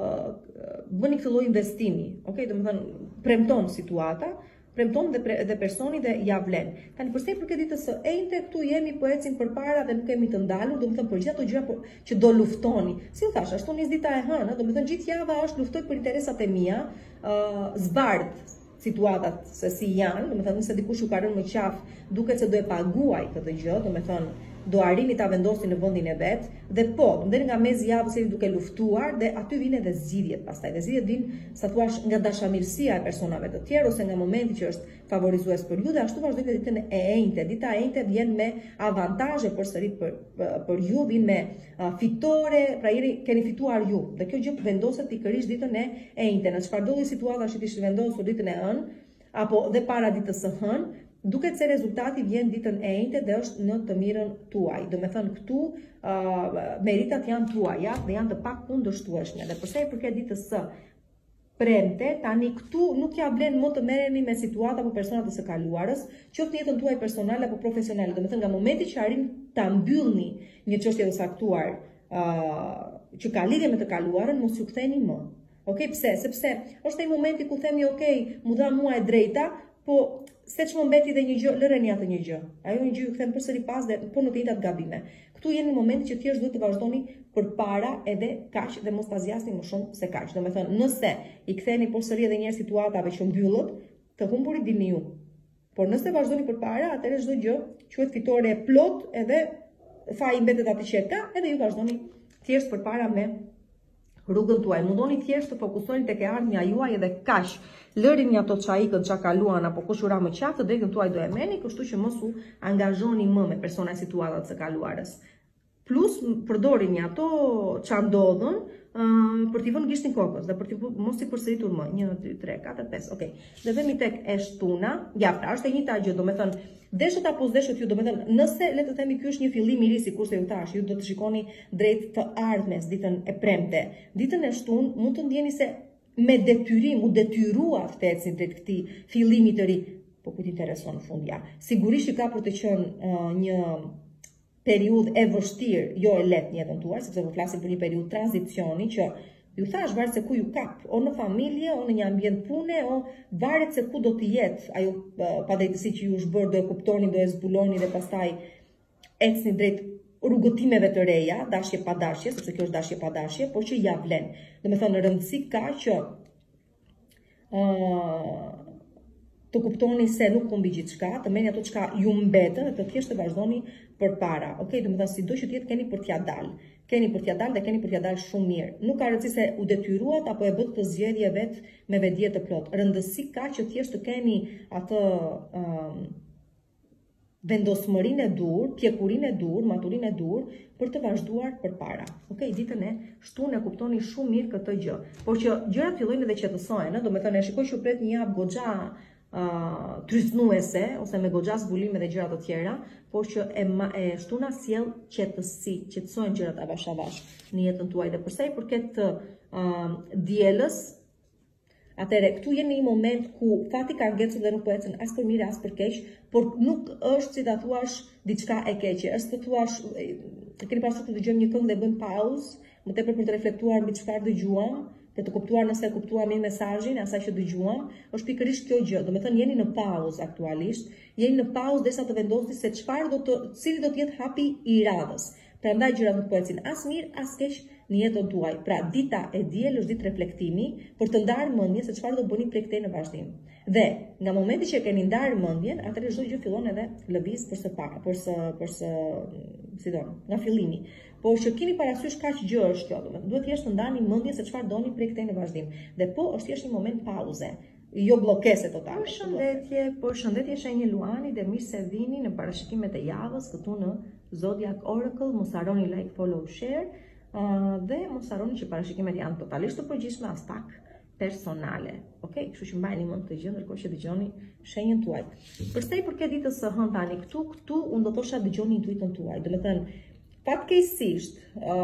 bëni këtë lloj investimi. Okej, domethënë premton situata, premton dhe, pre, dhe personi dhe ja vlen. Tani përse i përket ditës së enjte, këtu jemi po ecim përpara dhe nuk kemi të ndalur, domethënë për gjithë ato gjëra që do luftoni. Si u thash, ashtu nis dita e hënë, domethënë gjithë java është luftoj për interesat e mia, uh, zbardh situatat se si janë, do me thënë nëse dikush ju ka rënë më qaf, duket se do e paguaj këtë gjë, do me thënë do arrini ta vendosni në vendin e vet, dhe po, deri nga mezi javës jeni duke luftuar dhe aty vijnë edhe zgjidhjet pastaj. Dhe zgjidhjet vijnë, sa thuash, nga dashamirësia e personave të tjerë ose nga momenti që është favorizues për ju, dhe ashtu vazhdojnë ditën e enjte. Dita e enjte vjen me avantazhe përsëri për, për për ju, vjen me uh, fitore, pra jeni keni fituar ju. Dhe kjo gjë vendoset pikërisht ditën e enjte. Në çfarëdo lloj situatash që ishte vendosur ditën e hënë apo dhe para ditës së hënë, duket se rezultati vjen ditën e enjte dhe është në të mirën tuaj. Do me thënë këtu uh, meritat janë tuaja dhe janë të pakundërshtueshme. Dhe përsa i përket ditës së premte, tani këtu nuk ja vlen më të merreni me situata apo persona të së kaluarës, qoftë në jetën tuaj personale apo profesionale. Do me thënë nga momenti që arrin ta mbyllni një çështje të saktuar uh, që ka lidhje me të kaluarën, mos ju ktheni më. Okej, pse? Sepse është ai momenti ku themi, okej, mu dha mua e drejta, po se që më mbeti dhe një gjë, lëreni atë një gjë. Ajo një gjë ju kthem përsëri pas dhe po në të njëjtat gabime. Këtu jeni në momenti që thjesht duhet të vazhdoni përpara edhe kaq dhe mos ta zgjasni më shumë se kaq. Domethënë, nëse i ktheni përsëri edhe një herë situatave që mbyllët, të humburit dilni ju. Por nëse vazhdoni përpara, atëherë çdo gjë quhet fitore e plot edhe faji mbetet aty që ka, edhe ju vazhdoni thjesht përpara me rrugën tuaj. Mundoni thjesht të fokusoni tek e ardhmja juaj edhe kaq. Lërini ato çka ikën, çka kaluan apo kush ura më qatë, drejtën tuaj do e merrni, kështu që mos u angazhoni më me persona e situatat së kaluarës. Plus përdorini ato që ndodhën uh, për t'i vënë gishtin kokës dhe për t'i mos i përsëritur më. një, dy, tre, katër, pesë. Okej. Dhe vemi tek e shtuna. Ja, pra, është e njëjta gjë, do me thënë, deshët apo s'deshët ju, do me thënë, nëse le të themi ky është një fillim i ri, sikurse ju thash, ju do të shikoni drejt të ardhmes ditën e premte. Ditën e shtunë mund të ndjeni se me detyrim u detyruat të ecni drejt këtij fillimi të ri. Po kujt intereson në fund ja. Sigurisht që ka për të qenë uh, një periudhë e vështirë, jo e lehtë në jetën tuaj, sepse po flasim për një periudhë tranzicioni që ju thash varet se ku ju kap, o në familje, o në një ambient pune, o varet se ku do të jetë ajo uh, padrejtësi që ju është bërë, do e kuptoni, do e zbuloni dhe pastaj ecni drejt rrugëtimeve të reja, dashje pa dashje, sepse kjo është dashje pa dashje, por që ja vlen. Do me thënë, rëndësi ka që uh, të kuptoni se nuk humbi gjithçka, të merrni ato çka ju mbetën dhe të thjesht të vazhdoni përpara. Okej, do të thënë sido që të jetë keni për t'ia dalë. Keni për t'ia dalë dhe keni për t'ia dalë shumë mirë. Nuk ka rëndësi se u detyruat apo e bët të zgjedhje vet me vetdije të plot. Rëndësi ka që thjesht të keni atë um, vendosmërinë e dur, pjekurinë e dur, maturinë e dur për të vazhduar përpara. Okej, ditën e shtunë e kuptoni shumë mirë këtë gjë. Por që gjërat fillojnë edhe qetësojnë, do të thënë e shikoj që u pret një javë goxha Uh, trysnuese ose me goxha zbulime dhe gjëra të tjera, por që e, ma, e shtuna sjell qetësi, qetësojnë gjërat avash avash në jetën tuaj. Dhe përsa i përket uh, dielës, atëre këtu jeni në një moment ku fati ka ngecur dhe nuk po ecën as për mirë as për keq, por nuk është si ta thuash diçka e keqe, është të thuash, të keni pasur të dëgjojmë një këngë dhe bëjmë pauzë, më tepër për të reflektuar mbi çfarë dëgjuam, për të kuptuar nëse e kuptuam mirë mesazhin, asaj që dëgjuam, është pikërisht kjo gjë. Do të thënë jeni në pauzë aktualisht, jeni në pauzë derisa të vendosni se çfarë do të, cili do të jetë hapi i radhës. Prandaj gjërat nuk po ecin as mirë as keq në jetën tuaj. Pra dita e diel është ditë reflektimi për të ndarë mendjen se çfarë do bëni prej këtej në vazhdim. Dhe nga momenti që e keni ndarë mendjen, atëherë çdo gjë fillon edhe lëviz për së para, për së për së si don, nga fillimi. Po që keni parasysh kaq gjë është kjo, domethënë duhet thjesht të ndani mendjen se çfarë doni prej këtej në vazhdim. Dhe po është thjesht një moment pauze, jo bllokese totale. Përshëndetje, përshëndetje shenjë Luani dhe mirë se vini në parashikimet e javës këtu në Zodiac Oracle. Mos harroni like, follow, share uh, dhe mos harroni që parashikimet janë totalisht të përgjithshme as pak personale. Okej, kështu që mbajeni mend këtë gjë ndërkohë që dëgjoni shenjën tuaj. Për sa i përket ditës së hënë tani këtu, këtu unë do thosha dëgjoni intuitën tuaj. Domethënë fatkeqësisht,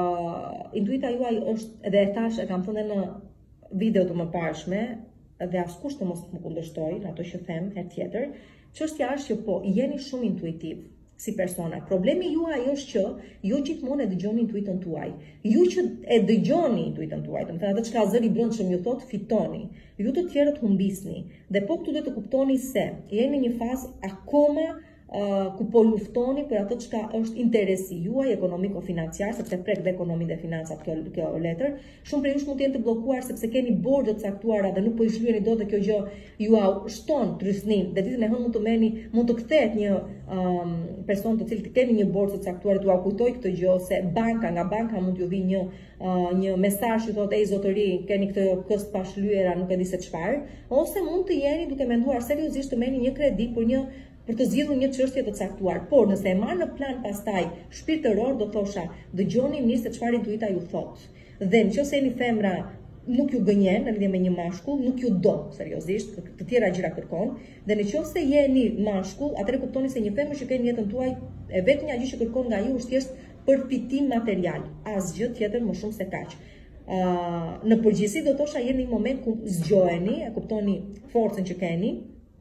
uh, intuita juaj është, edhe e thash, e kam thënë në video të mëparshme, dhe askush të mos më kundërshtoj në ato që them herë tjetër, çështja është që po jeni shumë intuitiv si persona. Problemi juaj është që ju gjithmonë e dëgjoni intuitën tuaj. Ju që e dëgjoni intuitën tuaj, do të thënë atë çka zëri i brendshëm ju thot, fitoni. Ju të tjerët humbisni. Dhe po këtu duhet të kuptoni se jeni në një fazë akoma Uh, ku po luftoni për atë çka është interesi juaj ekonomiko-financiar, sepse prek dhe ekonominë dhe financat kjo, kjo letër. Shumë prej jush mund të jenë të bllokuar sepse keni borxhe të caktuara dhe nuk po i shlyeni dot, dhe kjo gjë ju shton trysnim. Dhe ditën e hënë mund të merrni, mund të kthehet një um, person të cilët keni një borxh të caktuar, t'u kujtoj këtë gjë se banka, nga banka mund t'ju vi një uh, një mesazh që thotë ej zotëri, keni këtë këst pa shlyera, nuk e di se çfarë, ose mund të jeni duke menduar seriozisht të merrni një kredi për një për të zgjidhur një çështje të caktuar. Por nëse e marr në plan pastaj shpirtëror, do thosha, dëgjoni mirë se çfarë intuita ju thot. Dhe nëse jeni femra, nuk ju gënjen në lidhje me një mashkull, nuk ju do seriozisht, të tjera gjëra kërkon. Dhe nëse jeni mashkull, atëherë kuptoni se një femër që keni në jetën tuaj, e vetmja një gjë që kërkon nga ju është thjesht përfitim material, asgjë tjetër më shumë se kaq. Uh, në përgjithësi do thosha jeni në një moment ku zgjoheni, e kuptoni forcën që keni,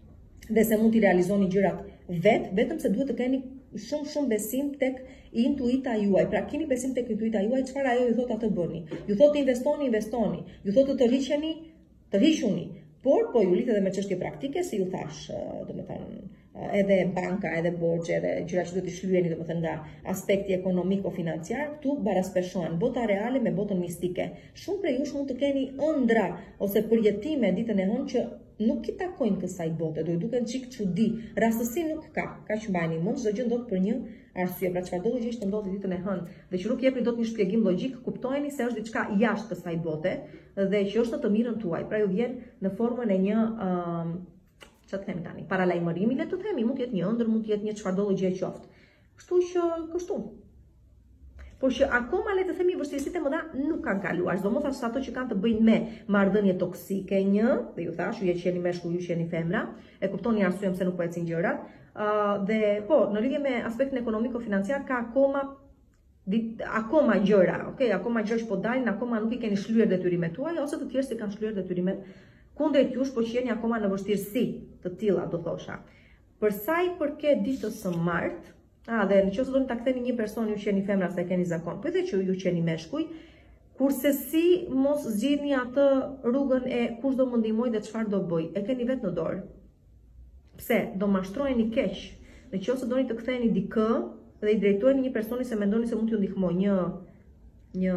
dhe se mund t'i realizoni gjërat vetë, vetëm se duhet të keni shumë shumë besim tek intuita juaj. Pra keni besim tek intuita juaj, çfarë ajo ju thotë atë bëni. Ju thotë investoni, investoni. Ju thotë të rriqeni, të rriquni. Por po ju lidhet edhe me çështje praktike, si ju thash, domethënë edhe banka, edhe borxhe, edhe gjëra që duhet të shlyeni, domethënë nga aspekti ekonomiko-financiar, këtu baraspeshohen bota reale me botën mistike. Shumë prej jush mund të keni ëndra ose përjetime ditën e hënë që nuk i takojnë kësaj bote, do i duken çik çudi. Rastësi nuk ka, kaq mbajeni mend, çdo gjë ndodh për një arsye. Pra çfarë do gjë që ndodhi ditën e hënë dhe që nuk jepni dot një shpjegim logjik, kuptojeni se është diçka jashtë kësaj bote dhe që është në të mirën tuaj. Pra ju vjen në formën e një um, çfarë them tani, paralajmërimi, le të themi, mund të jetë një ëndër, mund të jetë një çfarëdo gjë qoftë. Kështu që kështu. Po që akoma le të themi vështirësitë e mëdha nuk kanë kaluar. Sidomos ato që kanë të bëjnë me marrëdhënie toksike, një, dhe ju thash, ju që jeni meshkull, ju që jeni femra, e kuptoni arsyeën pse nuk po ecin gjërat. Uh, dhe po, në lidhje me aspektin ekonomiko-financiar ka akoma dit, akoma gjëra, okay? Akoma gjëra që po dalin, akoma nuk i keni shlyer detyrimet tuaja ose të tjerë si kanë shlyer detyrimet kundrejt jush, po që jeni akoma në vështirësi të tilla, do thosha. Për sa i përket ditës së martë, a, dhe në qoftë se doni ta ktheni një person ju që jeni femra se keni zakon, po edhe që ju që jeni meshkuj, kurse si mos zgjidhni atë rrugën e kush do më ndihmoj dhe çfarë do bëj, e keni vetë në dorë. Pse? Do mashtroheni keq. Në qoftë se doni të ktheheni dikë dhe i drejtoheni një personi se mendoni se mund t'ju ndihmoj, një një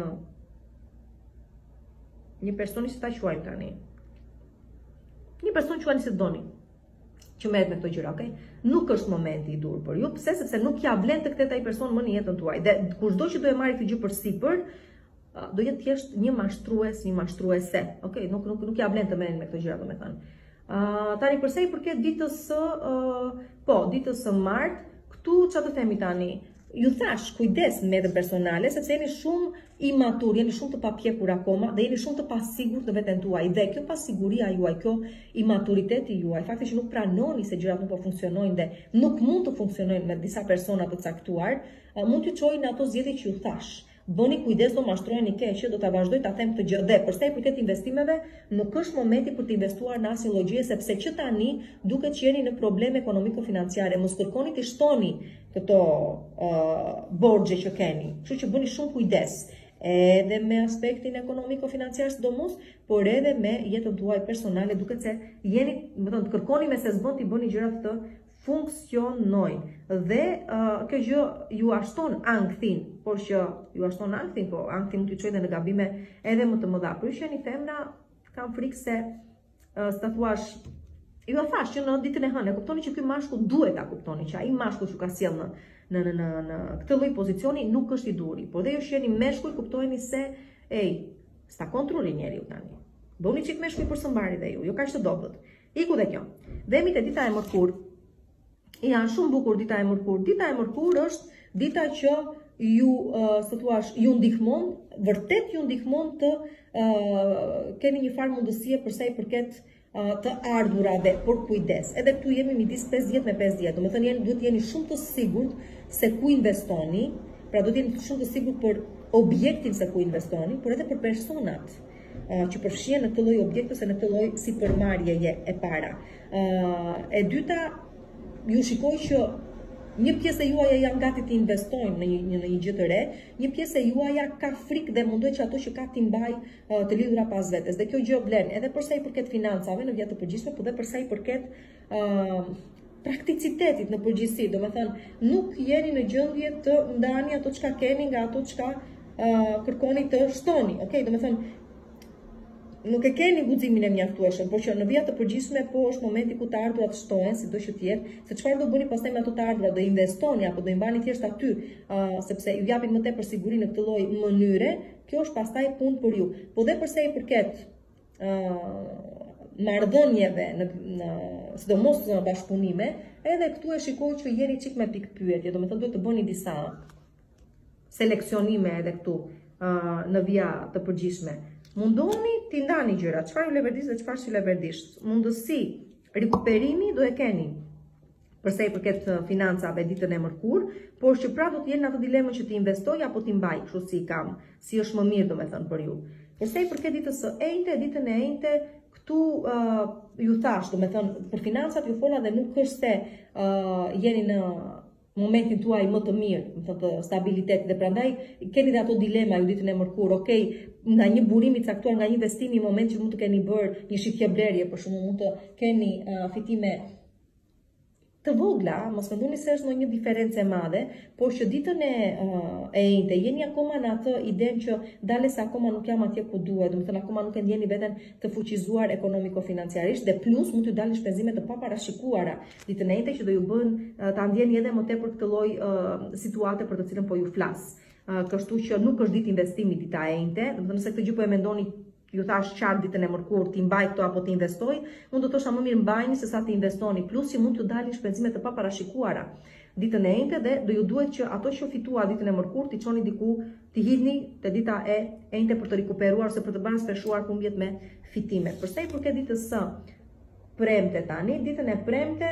një personi si ta quajmë tani. Një person quajmë se doni, që merret me këto gjëra, okay? Nuk është momenti i dur për ju, pse? Sepse nuk ja vlen të kthehet ai person më në jetën tuaj. Dhe kushdo që do e marrë këtë gjë përsipër, do jetë thjesht një mashtrues, një mashtruese, okay? Nuk nuk nuk ja vlen të merreni me këto gjëra, domethënë. Uh, tani përse i përket ditës së uh, po, ditës së martë, këtu çfarë të themi tani? Ju thash, kujdes me metën personale, sepse jeni shumë imatur, jeni shumë të papjekur akoma dhe jeni shumë të pasigurt në veten tuaj. Dhe kjo pasiguria juaj, kjo imaturiteti juaj, fakti që nuk pranoni se gjërat nuk po funksionojnë dhe nuk mund të funksionojnë me disa persona të caktuar, mund t'ju çojnë në ato zgjedhje që ju thash. Bëni kujdes, do mashtroheni keq, do ta vazhdoj ta them këtë gjë. Dhe përsa i përket investimeve, nuk është momenti për të investuar në asnjë llogje, sepse që tani duket që jeni në probleme ekonomiko-financiare. Mos kërkoni të shtoni këto uh, borxhe që keni. Kështu që bëni shumë kujdes, edhe me aspektin ekonomiko-financiar sidomos, por edhe me jetën tuaj personale, duket se jeni, më thënë, të kërkoni me se s'bën t'i bëni gjërat të funksionojnë. Dhe uh, kjo gjë ju ashton ankthin, por që ju ashton ankthin, po ankthi mund t'ju çojë në gabime edhe më të mëdha. Por ju që jeni femra, kam frikë se uh, s'ta thuash, ju a thash që në ditën e hënë, e kuptoni që ky mashkull duhet ta kuptoni që ai mashkull që ka sjell në në në në, në këtë lloj pozicioni nuk është i duri. Por dhe ju që jeni meshkull, kuptojeni se ej, s'ta kontrolloni njeriu tani. Bëni çik meshkull për së mbari dhe ju, jo kaq të dobët. Iku dhe kjo. Dhemi te dita e mërkurë. Ja, shumë bukur dita e mërkurë. Dita e mërkurë është dita që ju, uh, së thuash, ju ndihmon, vërtet ju ndihmon të uh, keni një farë mundësie përsa i përket uh, të ardhurave, por kujdes. Edhe këtu jemi midis pesëdhjetë me pesëdhjetë. Do të thënë jeni, duhet jeni shumë të sigurt se ku investoni, pra duhet jeni shumë të sigurt për objektin se ku investoni, por edhe për personat uh, që përfshihen në këtë lloj objekti ose në këtë lloj sipërmarrjeje e para. Uh, e dyta, ju shikoj që një pjesë e juaja janë gati të investojnë në një, në një gjë të re, një pjesë e juaja ka frikë dhe mundoj që ato që ka t'i mbaj uh, të lidhura pas vetes. Dhe kjo gjë vlen edhe përsa i përket financave në vija të përgjithshme, por edhe përsa i përket uh, prakticitetit në përgjithësi. Do me thënë, nuk jeni në gjendje të ndani ato çka keni nga ato çka uh, kërkoni të shtoni. Okay? Do me thënë, nuk e keni guximin e mjaftueshëm, por që në vija të përgjithshme po është momenti ku të ardhurat shtohen, sido që të jetë, se çfarë do bëni pastaj me ato të ardhurat, do investoni apo do i mbani thjesht aty, uh, sepse ju japin më tepër siguri në këtë lloj mënyre, kjo është pastaj punë për ju. Po dhe përsa i përket uh, marrëdhënieve, në, në, sidomos në bashkëpunime, edhe këtu e shikoj që jeni çik me pikë pyetje, do me thënë duhet të bëni disa seleksionime edhe këtu uh, në vija të përgjithshme. Mundoni t'i ndani gjërat, çfarë ju leverdisht dhe çfarë si leverdisht. Mundësi rikuperimi do e keni përsa i përket financave ditën e mërkurë, por që pra do të jeni në atë dilemën që t'i investoj apo t'i mbaj, kështu si kam, si është më mirë domethënë për ju. Përsa i përket ditës së enjte, ditën e enjte, këtu uh, ju thash, domethënë për financat ju fola dhe nuk është se uh, jeni në momentin tuaj më të mirë, më thënë të stabilitet, dhe prandaj keni dhe ato dilema ju ditën e mërkurë, okej, nga një burim i caktuar, nga një investimi, në moment që mund të keni bërë një shitje blerje, për shembull mund të keni uh, fitime të vogla, mos mendoni se është ndonjë diferencë e madhe, por që ditën e uh, e njëjtë jeni akoma në atë idenë që dales akoma nuk jam atje ku duhet, do të thënë akoma nuk e ndjeni veten të fuqizuar ekonomiko-financiarisht, dhe plus mund t'ju dalin shpenzime të paparashikuara ditën e njëjtë që do ju bën uh, ta ndjeni edhe më tepër këtë lloj uh, situate për të cilën po ju flas. Uh, kështu që nuk është ditë investimi dita e njëjtë, do të thënë nëse këtë gjë po e mendoni ju thash qartë ditën e mërkurë, ti mbaj këto apo ti investoj, mund të thosha më mirë mbajni se sa ti investoni, plus që mund të dalin shpenzime të paparashikuara. ditën e njëjtë dhe do ju duhet që ato që fitua ditën e mërkurë t'i çoni diku, t'i hidhni te dita e njëjtë për të rikuperuar ose për të balansfuar humbjet me fitimet. Për sa i përket ditës së premte tani, ditën e premte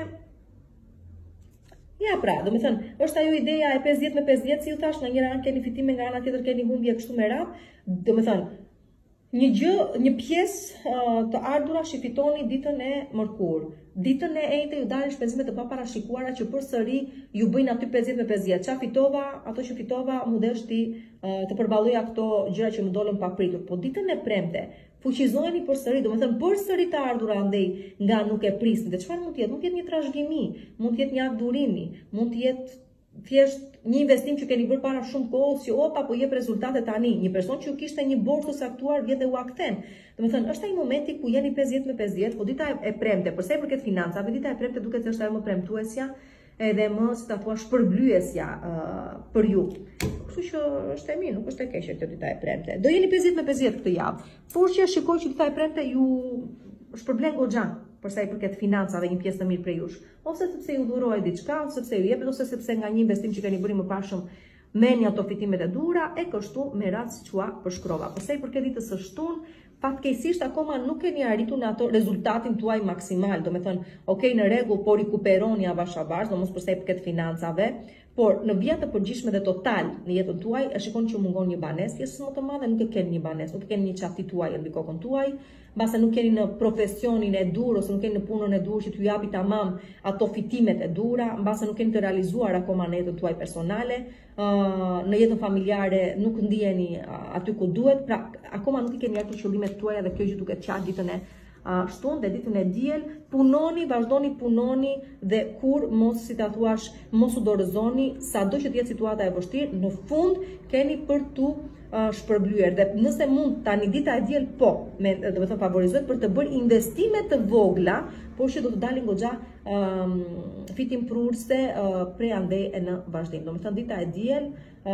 ja pra, do me thënë, është ajo ideja e pesëdhjetë me pesëdhjetë, si ju thash, nga njëra anë keni fitime, nga ana tjetër keni humbje kështu me radhë. Do me thënë, një gjë, një pjesë uh, të ardhura që fitoni ditën e mërkurë. Ditën e njëjtë ju dalin shpenzime të paparashikuara që përsëri ju bëjnë aty pesëdhjetë me pesëdhjetë. Çfarë fitova, ato që fitova, mu desh ti uh, të përballoja këto gjëra që më dolën papritur. Po ditën e premte, fuqizoheni përsëri, do me thënë përsëri të ardhura andej nga nuk e prisni. Dhe çfarë mund të jetë? Mund të jetë një trashëgimi, mund të jetë një akt durimi, mund të jetë thjesht një investim që keni bërë para shumë kohës që opa po jep rezultate tani. Një person që kishte një borxh të saktuar vjen dhe u akten. Do të thënë, është ai momenti ku jeni pesëdhjetë me pesëdhjetë, po dita e premte, përsa i përket financave, dita e premte duket se është ajo më premtuesja edhe më, si ta thua, shpërblyesja uh, për ju. Kështu që është e mirë, nuk është e keqe kjo dita e premte. Do jeni pesëdhjetë me pesëdhjetë këtë javë. Por që shikoj që dita e premte ju shpërblen goxha përsa i përket financave një pjesë të mirë prej jush. Ose sepse ju dhurohet diçka, ose sepse ju jepet, ose sepse nga një investim që keni bërë më parshëm merrni ato fitimet e dhura e kështu me radhë siç ua përshkrova. Përsa i përket ditës së shtunë, fatkeqësisht akoma nuk keni arritur në ato rezultatin tuaj maksimal. Do me thënë, ok, në rregull, po rikuperoni avash avash, domos përsa i përket financave, por në vija të përgjithshme dhe total në jetën tuaj e shikon që mungon një banesë, pjesë më të madhe nuk e keni një banesë, nuk e keni një çati tuaj mbi kokën tuaj, mbase nuk keni në profesionin e dur ose nuk keni në punën e dur që t'ju japi tamam ato fitimet e dura, mbase nuk keni të realizuar akoma në jetën tuaj personale, uh, në jetën familjare nuk ndiheni uh, aty ku duhet, pra akoma nuk i keni arritur qëllimet tuaja dhe kjo gjë duket qartë ditën e Uh, shtunë dhe ditën e diel, punoni, vazhdoni punoni dhe kur mos, si ta thuash, mos u dorëzoni, sado që të jetë situata e vështirë, në fund keni për tu uh, shpërblyer. Dhe nëse mund tani dita e diel, po, me, do të thënë favorizohet për të bërë investime të vogla, por që do të dalin goxha um, fitim prurse uh, prej andej e në vazhdim. Do të thënë dita e diel,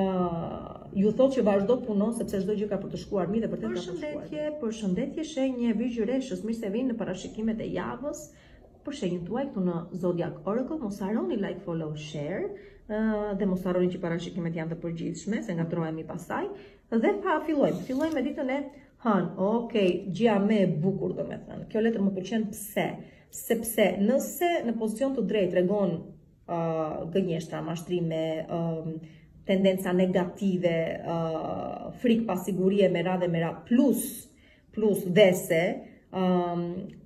uh, ju thot që vazhdo punon sepse çdo gjë ka për të shkuar mirë dhe vërtet ka për të shkuar. Përshëndetje, përshëndetje shenjë vizhyreshës, mirë se vini në parashikimet e javës. Për shenjën tuaj këtu në Zodiac Oracle, mos harroni like, follow, share, uh, dhe mos harroni që parashikimet janë të përgjithshme, se ngatrohemi pasaj. Dhe pa fillojmë, fillojmë me ditën e hënë. Okej, gjëja më e bukur domethënë. Kjo letër më pëlqen pse? Sepse nëse në pozicion të drejtë tregon uh, gënjeshtra, mashtrime, uh, tendenca negative, uh, frikë pasigurie me radhë me radhë, plus, plus vese, um,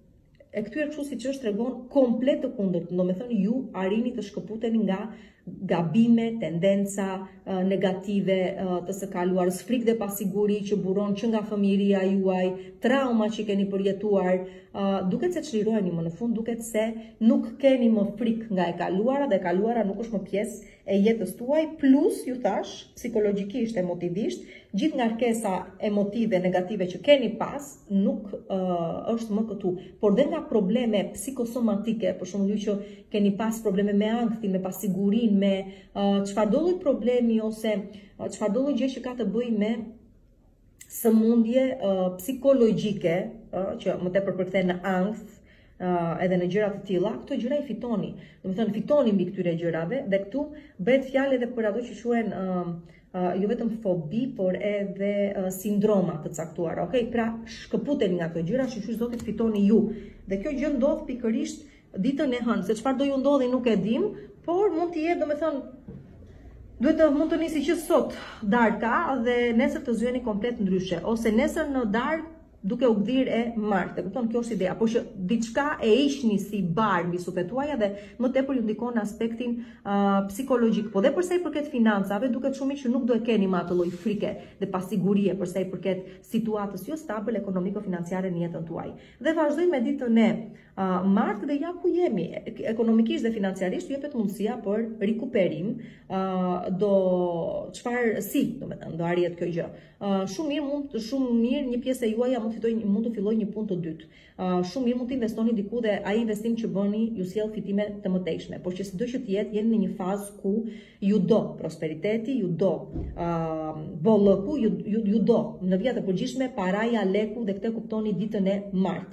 e këtyre kështu si që është tregon komplet të kundërt, do me thënë ju arrini të shkëputeni nga gabime, tendenca uh, negative uh, të së kaluarës, frikë dhe pasiguri që buron që nga fëmijëria juaj, trauma që keni përjetuar, uh, duket se çliroheni më në fund, duket se nuk keni më frikë nga e kaluara dhe e kaluara nuk është më pjesë e jetës tuaj, plus ju thash, psikologjikisht, emotivisht, gjithë ngarkesa emotive negative që keni pas nuk uh, është më këtu, por dhe nga probleme psikosomatike, për shembull ju që keni pas probleme me ankthi, me pasigurin, me uh, çfarëdo lloj problemi ose uh, çfarëdo lloj gjë që ka të bëjë me sëmundje uh, psikologjike, uh, që më tepër përkthehet në ankth, uh, edhe në gjëra të tilla, këto gjëra i fitoni. Do të thënë fitoni mbi këtyre gjërave dhe këtu bëhet fjalë edhe për ato që quhen uh, uh, jo vetëm fobi, por edhe uh, sindroma të caktuara. Okej, pra shkëputeni nga këto gjëra, shqysh zotit fitoni ju. Dhe kjo gjë ndodh pikërisht ditën e hënë, se çfarë do ju ndodhi nuk e dim, por mund të jetë, do me thënë, duhet të mund të nisi që sot darka dhe nesër të zyeni komplet ndryshe, ose nesër në darkë duke u gdhir e Marte. Kupton, kjo është ideja, por që diçka e hiqni si bar mbi supet tuaja dhe më tepër ju ndikon në aspektin uh, psikologjik. Po dhe përsa i përket financave, duket shumë që nuk do e keni më atë lloj frike dhe pasigurie përsa i përket situatës jo stabil ekonomiko-financiare në jetën tuaj. Dhe vazhdojmë me ditën e uh, Mart dhe ja ku jemi, ekonomikisht dhe financiarisht jepet mundësia për rikuperim, uh, do çfarë si, domethënë, do arrihet kjo gjë. Uh, shumë mirë mund shumë mirë një pjesë e juaja mund fitoj mund të filloj një punë të dytë. Uh, shumë mirë mund të investoni diku dhe ai investim që bëni ju sjell fitime të mëtejshme, por që sido që të jetë jeni në një fazë ku ju do prosperiteti, ju do uh, bollëku, ju, ju, ju do në vija të përgjithshme paraja, leku dhe këtë kuptoni ditën e Mart.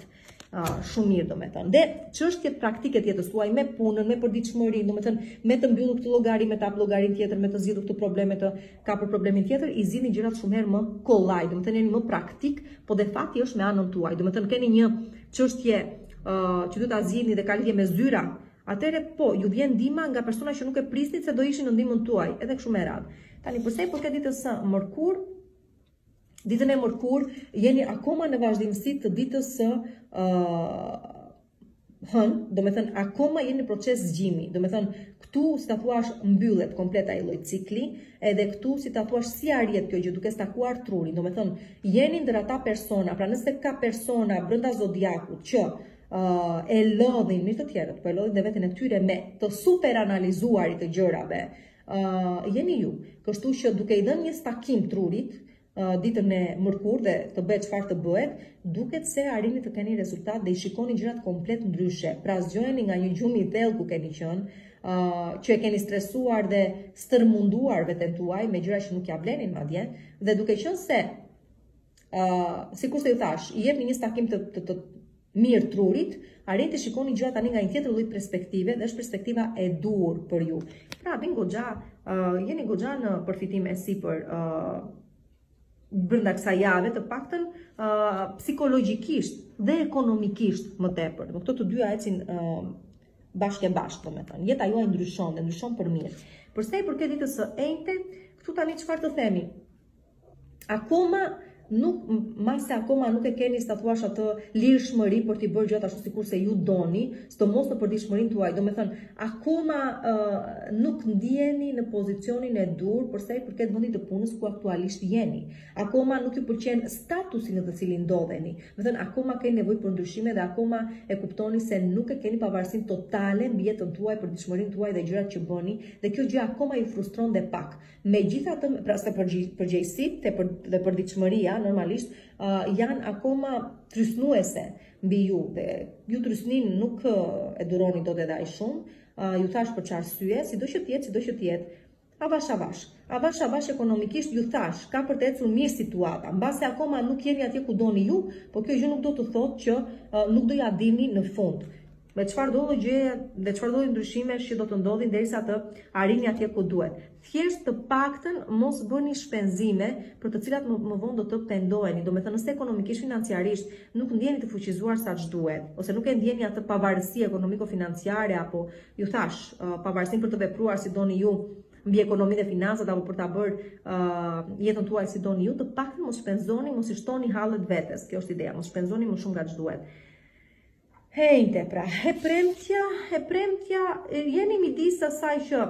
uh, shumë mirë, domethënë. Dhe çështjet praktike të jetës tuaj me punën, me përditshmërinë, domethënë me të mbyllur këtë llogari, me ta hap llogarin tjetër, me të zgjidhur këtë problem, me të kapur problemin tjetër, i zgjidhni gjërat shumë herë më kollaj, domethënë jeni më praktik, po dhe fakti është me anën tuaj. Domethënë keni një çështje uh, që duhet ta zgjidhni dhe ka lidhje me zyra, atëherë po, ju vjen ndihma nga persona që nuk e prisnit se do ishin në ndihmën tuaj, edhe kështu me radhë. Tani përsa i përket ditës së Mërkur, ditën e Mërkur jeni akoma në vazhdimsi të ditës së uh, hën, do me thënë akoma jeni në proces zgjimi, do me thënë këtu si ta thuash mbyllet komplet ai lloj cikli, edhe këtu si ta thuash si arrihet kjo gjë duke stakuar trurin, do me thënë jeni ndër ata persona, pra nëse ka persona brenda zodiakut që uh, e lodhin mirë të tjerët, po e lodhin dhe veten e tyre me të super analizuarit të gjërave, uh, jeni ju, kështu që duke i dhënë një stakim trurit, ditën e Mërkur dhe të bëhet çfarë të bëhet, duket se arrini të keni rezultat dhe i shikoni gjërat komplet ndryshe. Pra zgjoheni nga një gjumë i thellë ku keni qenë, uh, që e keni stresuar dhe stërmunduar veten tuaj me gjëra që nuk ja blenin madje, dhe duke qenë se uh, sikur se ju thash, i jepni një stakim të, të, të mirë trurit, arrini të shikoni gjërat tani nga një tjetër lloj perspektive dhe është perspektiva e dur për ju. Pra bin goxha, uh, jeni goxha në përfitim e sipër uh, brenda kësaj jave, të paktën uh, psikologjikisht dhe ekonomikisht më tepër. Këto të dyja ecin uh, bashkë e bashkë, domethënë. Jeta juaj ndryshon dhe ndryshon për mirë. Përsa i përket ditës së enjte, këtu tani çfarë të themi? Akoma nuk, mas se akoma nuk e keni, sa thuash, atë lirshmëri për t'i bërë gjërat ashtu sikur se ju doni, sidomos në përditshmërinë tuaj. Domethënë, akoma uh, nuk ndjeni në pozicionin e dur përsa i përket vendit të punës ku aktualisht jeni. Akoma nuk ju pëlqen statusi në të cilin ndodheni. Domethënë, akoma keni nevojë për ndryshime dhe akoma e kuptoni se nuk e keni pavarësinë totale mbi jetën tuaj, përditshmërinë tuaj dhe gjërat që bëni, dhe kjo gjë akoma ju frustron dhe pak. Megjithatë, pra se përgjegjësitë dhe përditshmëria normalisht uh, janë akoma trysnuese mbi ju dhe ju trysnin nuk uh, e duroni dot edhe aq shumë, uh, ju thash për çfarë arsye, sido që të jetë, sido që të jetë, avash avash. Avash avash ekonomikisht ju thash, ka për të ecur mirë situata, mbase akoma nuk jeni atje ku doni ju, por kjo gjë nuk do të thotë që uh, nuk do ja dini në fund. Me çfarë do gjë dhe çfarë do ndryshime që do të ndodhin derisa të arrini atje ku duhet. Thjesht të paktën mos bëni shpenzime për të cilat më, më vonë do të pendoheni. Do me thënë, nëse ekonomikisht financiarisht nuk ndjeni të fuqizuar sa ç'duhet, ose nuk e ndjeni atë pavarësi ekonomiko-financiare, apo ju thash, uh, pavarësinë për të vepruar si doni ju mbi ekonominë dhe financat, apo për ta bërë uh, jetën tuaj si doni ju, të paktën mos shpenzoni, mos i shtoni hallet vetes. Kjo është ideja, mos shpenzoni më shumë nga ç'duhet. Hejnte, pra, e premtja, e premtja, jeni midis asaj që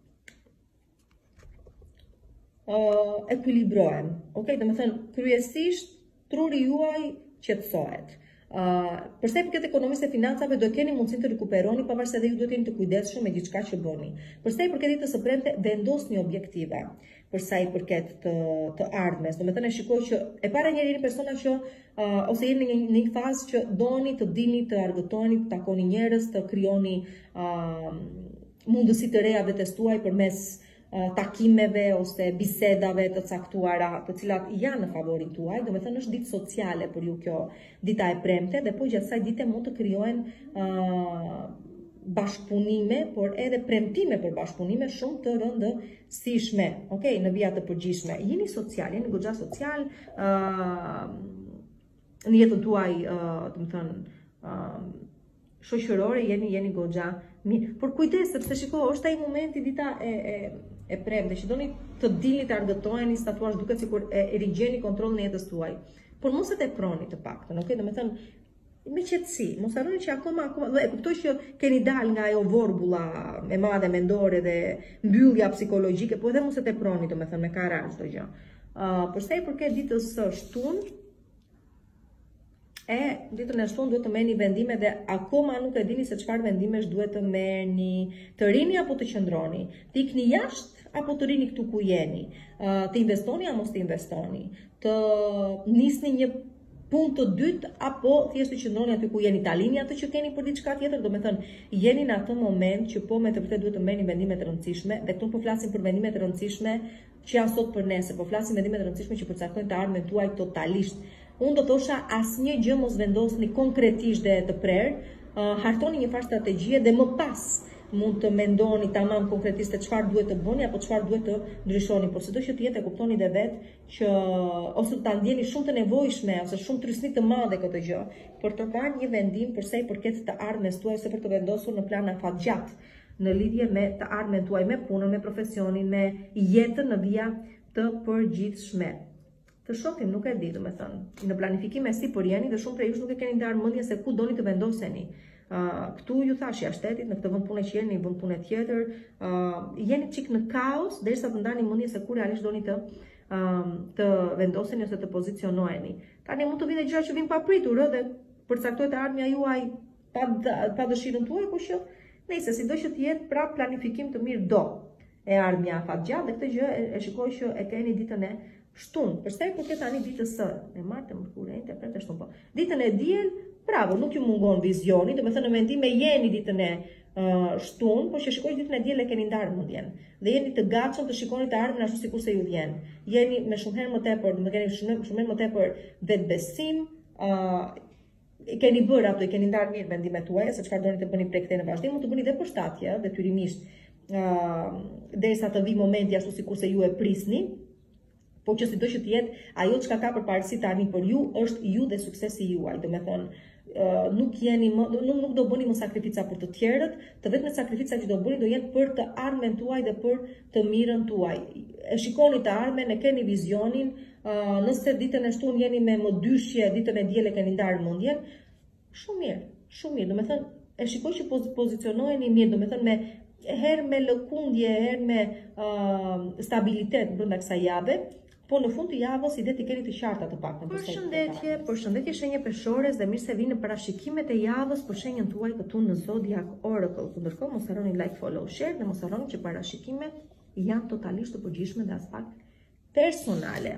uh, ekuilibrohen, okay? Dhe me thënë, kryesisht, truri juaj qetësohet. Uh, përsa i përket ekonomisë e financave, do keni mundësinë të rikuperoni, pavarësisht edhe ju duhet jeni të kujdesshëm me gjithçka që bëni. Përsa i përket ditës së premte, vendosni objektive. Përsa i përket të, të ardhmes, do me thënë e shikoj që e para njëri jeni persona që uh, ose jeni në një, një fazë që doni të dini të argëtoni, të takoni njerëz, të krijoni uh, mundësi të reja vetes tuaj përmes uh, takimeve ose bisedave të caktuara, të cilat janë në favorin tuaj. Do me thënë është ditë sociale për ju kjo dita e premte, dhe po gjatë kësaj dite mund të krijohen uh, bashkëpunime, por edhe premtime për bashkëpunime shumë të rëndësishme, okay, në vija të përgjithshme. Jeni social, jeni goxha social, uh, në jetën tuaj, uh, të më thënë, uh, shoqërore, jeni jeni goxha mirë. Por kujdes, sepse shiko, është ai momenti dita e, e, e premte, që doni të dilni të argëtoheni, sa thuash duket sikur e, e rigjeni kontrollin e jetës tuaj. Por mos e teproni të paktën, okay? Do me thënë, me qetësi, mos harroni që akoma, akoma, dhe e kuptoj që keni dal nga ajo vorbulla e madhe mendore dhe mbyllja psikologjike, po edhe mos e teproni, do me thënë, me karazh çdo gjë. Uh, përsa i përket ditës së shtunë, e ditën e shtunë duhet të merrni vendime dhe akoma nuk e dini se çfarë vendimesh duhet të merrni, të rini apo të qëndroni, të ikni jashtë apo të rini këtu ku jeni, uh, të investoni apo mos të investoni, të nisni një punë të dytë apo thjesht të qëndroni aty ku jeni, ta lini atë që keni për diçka tjetër, do me thënë, jeni në atë moment që po me të vërtet duhet të merrni vendime të rëndësishme, dhe këtu po flasim për vendime të rëndësishme që janë sot për nesër, po flasim vendime të rëndësishme që përcaktojnë të ardhmen tuaj totalisht. unë do thosha asnjë gjë mos vendosni konkretisht dhe të prerë, uh, hartoni një farë strategjie dhe më pas mund të mendoni tamam konkretisht se çfarë duhet të bëni apo çfarë duhet të ndryshoni, por sido që të jetë e kuptoni dhe vetë që ose ta ndjeni shumë të nevojshme ose shumë trysni të madhe këtë gjë për të marrë një vendim për sa i përket të ardhmes tuaj ose për të vendosur në plan afatgjat në lidhje me të ardhmen tuaj, me punën, me profesionin, me jetën në vija të përgjithshme. Të shohim, nuk e di, domethënë, në planifikime si por jeni dhe shumë prej jush nuk e keni ndarë mendjen se ku doni të vendoseni. Uh, këtu ju thash jashtetit, në këtë vend pune që jeni, në vend pune tjetër, uh, jeni çik në kaos derisa të ndani mendjen se ku realisht doni të uh, të vendoseni ose të pozicionoheni. Tani mund të vinë gjëra që vinë papritur dhe përcaktohet ardhmja juaj pa pa dëshirën tuaj, por që nëse sido që të jetë pra planifikim të mirë do e ardhmja afatgjatë dhe këtë gjë e, e shikoj që e keni ditën e shtunë. Përsa i përket tani ditës së e martë, mërkure, e të shtunë po. Ditën e diel, bravo, nuk ju mungon vizioni, do me thënë në mendime jeni ditën e uh, shtunë, por që shikoj ditën e diel e keni ndarë mendjen. Dhe jeni të gatshëm të shikoni të ardhmen ashtu sikur se ju vjen. Jeni me shumë herë më tepër, do të keni shumë, shumë herë më tepër vetbesim, uh, keni bërë ato, i keni ndarë mirë vendimet tuaja se çfarë doni të bëni prej këtej në vazhdim, mund të bëni dhe përshtatje detyrimisht, uh, derisa të vi momenti ashtu sikur se ju e prisni. Po që sido që të jetë, ajo çka ka përparësi tani për ju është ju dhe suksesi juaj. Do me thonë, uh, nuk jeni më, nuk, nuk do bëni më sakrifica për të tjerët, të vetme sakrifica që do bëni do jenë për të ardhmen tuaj dhe për të mirën tuaj. E shikoni të ardhmen, e keni vizionin, uh, nëse ditën e shtunë jeni me më dyshje, ditën e diel e keni ndarë mendjen, shumë mirë, shumë mirë. Do me thënë, e shikoj që poz, pozicionoheni mirë, do me thënë me herë me lëkundje, herë me uh, stabilitet brenda kësaj jave. Po në fund të javës ide të keni të qarta të paktën. Përshëndetje, përshëndetje shenjë peshores dhe mirë se vini në parashikimet e javës për shenjën tuaj këtu në Zodiac Oracle. Ndërkohë mos harroni like, follow, share dhe mos harroni që parashikimet janë totalisht të përgjithshme dhe as pak personale.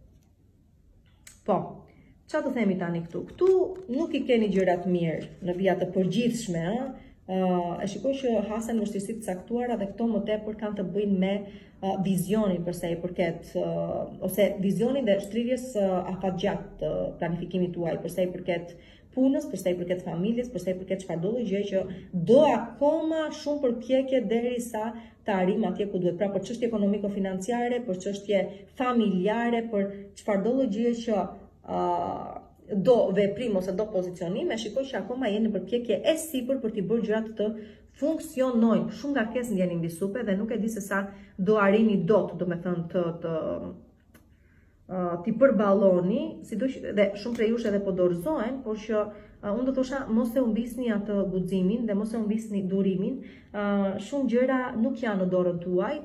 Po, çfarë të themi tani këtu? Këtu nuk i keni gjërat mirë në vija të përgjithshme, ëh. Uh, e shikoj që hasen vështirësi të caktuara dhe këto më tepër kanë të bëjnë me uh, vizionin përsa i përket uh, ose vizionin dhe shtrirjes uh, afatgjatë të uh, planifikimit tuaj, përsa i përket punës, përsa i përket familjes, përsa i përket çfarëdo gjë që do akoma shumë përpjekje derisa të arrim atje ku duhet. Pra për çështje ekonomiko-financiare, për çështje familjare, për çfarëdo gjë që uh, do veprim ose do pozicionim, e shikoj që akoma jeni në përpjekje e sipër për t'i bërë gjërat të funksionojnë. Shumë ngarkesë ndjeni mbi supe dhe nuk e di se sa do arrini dot, do me thënë të, të uh, t'i përballoni, sidoq dhe shumë prej jush edhe po dorëzohen, por që uh, unë do thosha mos e humbisni atë guximin dhe mos e humbisni durimin. Uh, shumë gjëra nuk janë në dorën tuaj,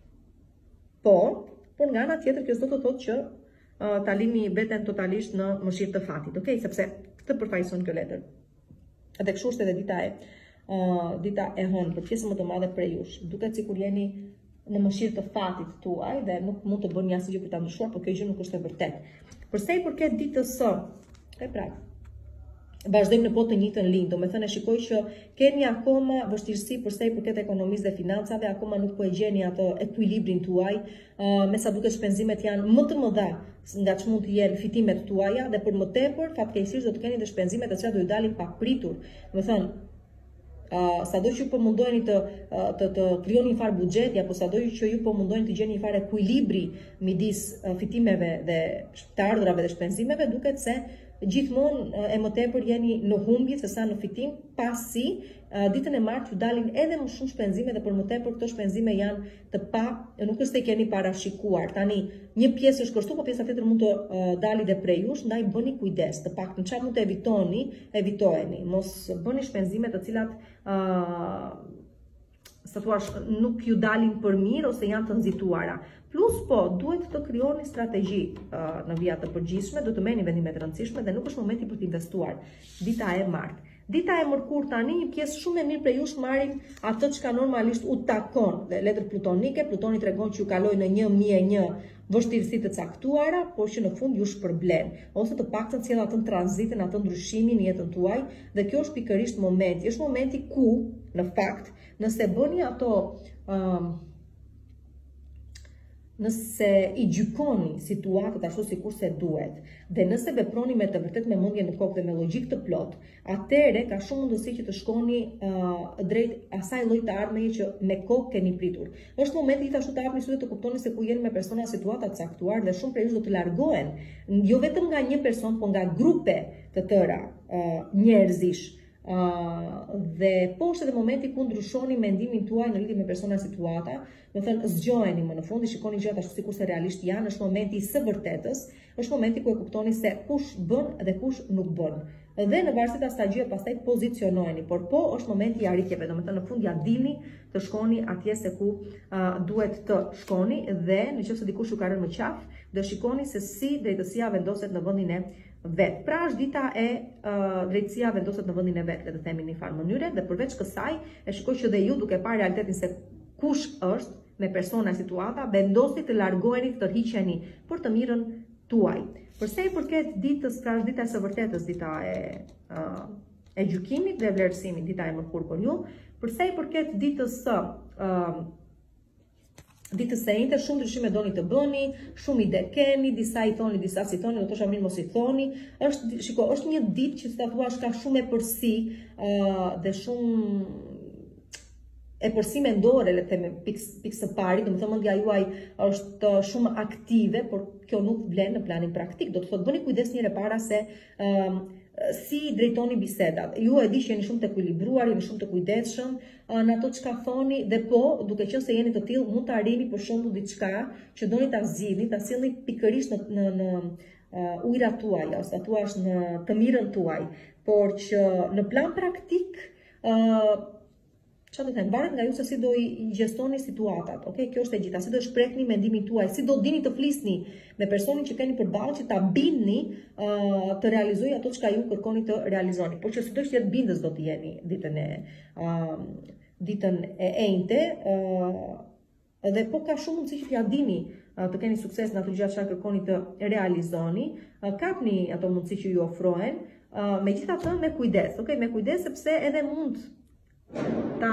por, por nga ana tjetër kjo s'do të thotë që Uh, ta lini veten totalisht në mëshirë të fatit, okay? Sepse këtë përfaqëson kjo letër. Edhe kështu është edhe dita e uh, dita e hënë për pjesën më të madhe prej jush. Duket sikur jeni në mëshirë të fatit tuaj dhe nuk mund të bëni asgjë për ta ndryshuar, por kjo gjë nuk është e vërtetë. Përsa i përket ditës së, e pra, vazhdojmë në po të njëjtën linjë, do me thënë e shikoj që keni akoma vështirësi përsa i përket ekonomisë dhe financave, akoma nuk po e gjeni atë ekuilibrin tuaj, uh, me sa duket shpenzimet janë më të mëdha nga që mund të jenë fitimet tuaja dhe për më tepër fatkeqësisht do të keni dhe shpenzimet të cilat do ju dalin pa pritur. Do me thënë, uh, sado që ju po mundoheni të uh, të, të krijoni një farë buxheti apo sado që ju po mundoheni të gjeni një farë ekuilibri midis uh, fitimeve dhe të ardhurave dhe shpenzimeve, duket se gjithmonë e më tepër jeni në humbje se sa në fitim, pasi uh, ditën e martë ju dalin edhe më shumë shpenzime dhe për më tepër këto shpenzime janë të pa, nuk është se keni parashikuar. Tani një pjesë është kështu, por pjesa tjetër mund të uh, dali dhe prej jush, ndaj bëni kujdes, të paktën çfarë mund të evitoni, evitojeni. Mos bëni shpenzime të cilat uh, sa thua nuk ju dalin për mirë ose janë të nxituara. Plus po, duhet të krijoni strategji uh, në vija të përgjithshme, do të merrni vendime të rëndësishme dhe nuk është momenti për të investuar. Dita e martë. Dita e mërkur tani një pjesë shumë e mirë për jush marrin atë çka normalisht u takon. Dhe letër plutonike, Plutoni tregon që ju kaloi në një mijë e një vështirësi të caktuara, por që në fund ju shpërblen, ose të paktën sjell atë tranzitin, atë ndryshimin në jetën tuaj, dhe kjo është pikërisht momenti. Është momenti ku, në fakt, nëse bëni ato um, nëse i gjykoni situatët ashtu sikur se duhet, dhe nëse veproni me të vërtet me mendje në kokë dhe me logjik të plot, atëherë ka shumë mundësi që të shkoni uh, drejt asaj lloji të ardhmeje që me kokë keni pritur. Është momenti gjithashtu të hapni sytë të kuptoni se ku jeni me persona situata të caktuar dhe shumë prej jush do të largohen, jo vetëm nga një person, por nga grupe të tëra uh, njerëzish. Uh, dhe po është edhe momenti ku ndryshoni mendimin tuaj në lidhje me persona situata, do thënë zgjoheni më në fund, shikoni gjërat ashtu sikur se realisht janë, është momenti i së vërtetës, është momenti ku e kuptoni se kush bën dhe kush nuk bën. Dhe në varësi të asaj gjëje pastaj pozicionoheni, por po është momenti i arritjeve, domethënë në fund ja dilni të shkoni atje se ku uh, duhet të shkoni dhe nëse dikush ju ka rënë më qaf, do shikoni se si drejtësia vendoset në vendin e vet. Pra është dita e uh, drejtësia vendoset në vendin e vet, le të themi në një farë mënyre, dhe përveç kësaj e shikoj që dhe ju duke parë realitetin se kush është me persona situata, vendosni të largoheni, të tërhiqeni për të mirën tuaj. Përsa i përket ditës, pra është dita e së vërtetës, dita e uh, e gjykimit dhe vlerësimit, dita e mërkur për ju. Përsa i përket ditës së uh, ditës së njëjtë, shumë ndryshime doni të bëni, shumë ide keni, disa i thoni, disa si thoni, do të thosha mirë mos i thoni. Është, shiko, është një ditë që si ta thuash ka shumë e përsi uh, dhe shumë e përsi mendore, le të themi, pikë së pari, do të thonë mendja juaj është shumë aktive, por kjo nuk vlen në planin praktik. Do të thotë bëni kujdes një herë para se um, si drejtoni bisedat. Ju e di që jeni shumë të ekuilibruar, jeni shumë të kujdesshëm në ato çka thoni, dhe po, duke qenë se jeni të tillë, mund të arrini për shembull diçka që doni ta zgjidhni, ta sillni pikërisht në në, në uh, ujërat tuaj, ose ta thuash në të mirën tuaj, por që në plan praktik uh, çfarë do të them, varet nga ju se si do i gjestoni situatat, okay? Kjo është e gjitha, si do shprehni mendimin tuaj, si do dini të flisni me personin që keni përballë, që ta bindni uh, të realizojë ato çka ju kërkoni të realizoni. Por që sido që jetë bindës do të jeni ditën e uh, ditën e enjte, uh, dhe po ka shumë mundësi që t'ja dini uh, të keni sukses në ato gjëra që kërkoni të realizoni, uh, kapni ato mundësi që ju ofrohen, uh, megjithatë me kujdes, okay? Me kujdes sepse edhe mund ta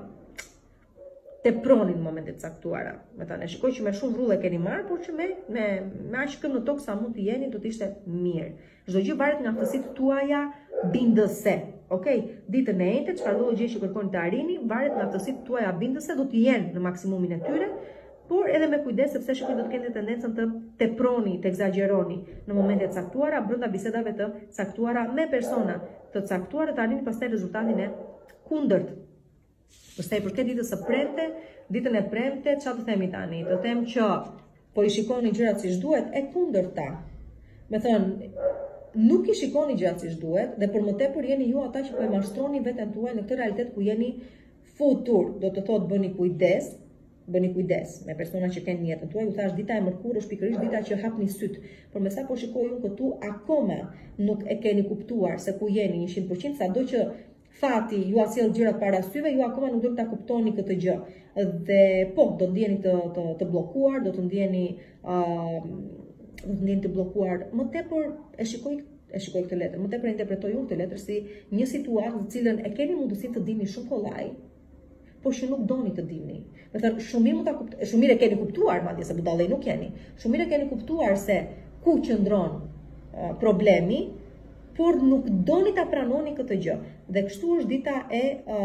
teproni në momentet caktuara. Me ta ne shikoj që me shumë rrullë e keni marrë, por që me, me, me aq këmbë në tokë sa mund të jeni, do të ishte mirë. Çdo gjë varet nga aftësitë tuaja bindëse. Okay? Ditën e njëjtë, çfarë do gjë që kërkoni të arrini, varet nga aftësitë tuaja bindëse, do të jenë në maksimumin e tyre, por edhe me kujdes sepse shikoj do të keni tendencën të teproni, të egzagjeroni në momentet caktuara brenda bisedave të caktuara me persona të caktuara, të arrini pastaj rezultatin e kundërt. Përsa i përket ditës së premte, ditën e premte, çfarë të themi tani? Do them që po i shikoni gjërat siç duhet, e kundërta. Me thënë, nuk i shikoni gjërat siç duhet, dhe për më tepër jeni ju ata që po e mashtroni veten tuaj në këtë realitet ku jeni futur. Do të thotë bëni kujdes, bëni kujdes me persona që kanë në jetën tuaj. U thash, dita e mërkurë është pikërisht dita që hapni syt. Por me sa po shikoj unë këtu, akoma nuk e keni kuptuar se ku jeni njëqind përqind, sado që fati ju asjell gjërat para syve, ju akoma nuk do ta kuptoni këtë gjë. Dhe po, do të ndjeni të, të, të bllokuar, do të ndjeni uh, do të ndjeni të bllokuar. Më tepër e shikoj e shikoj këtë letër, më tepër e interpretoj unë këtë letër si një situatë në cilën e keni mundësinë të dini shumë kollaj, por që nuk doni të dini. Me thënë, shumë mirë mund ta kuptoni, shumë mirë e keni kuptuar, madje se budallë nuk keni. Shumë mirë e keni kuptuar se ku qëndron uh, problemi, por nuk doni ta pranoni këtë gjë. Dhe kështu është dita e